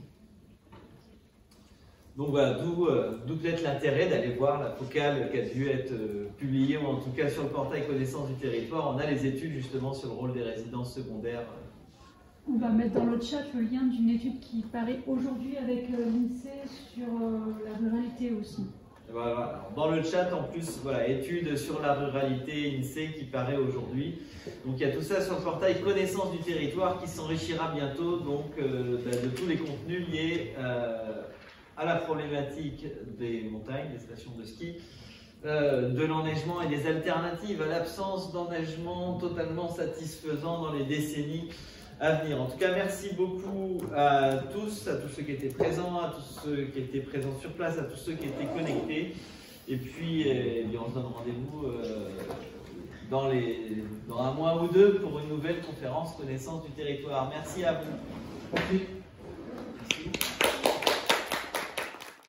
Donc voilà, d'où euh, peut-être l'intérêt d'aller voir la focale qui a dû être euh, publiée, ou en tout cas sur le portail Connaissance du territoire. On a les études justement sur le rôle des résidences secondaires. On va mettre dans le chat le lien d'une étude qui paraît aujourd'hui avec euh, l'INSEE sur euh, la ruralité aussi. Voilà. Alors, dans le chat, en plus, voilà, étude sur la ruralité, INSEE qui paraît aujourd'hui. Donc il y a tout ça sur le portail Connaissance du territoire qui s'enrichira bientôt donc, euh, de, de tous les contenus liés euh, à la problématique des montagnes, des stations de ski, euh, de l'enneigement et des alternatives à l'absence d'enneigement totalement satisfaisant dans les décennies à venir. En tout cas, merci beaucoup à tous, à tous ceux qui étaient présents, à tous ceux qui étaient présents sur place, à tous ceux qui étaient connectés. Et puis, eh bien, on se donne rendez-vous euh, dans, les, dans un mois ou deux pour une nouvelle conférence Connaissance du territoire. Merci à vous. Merci.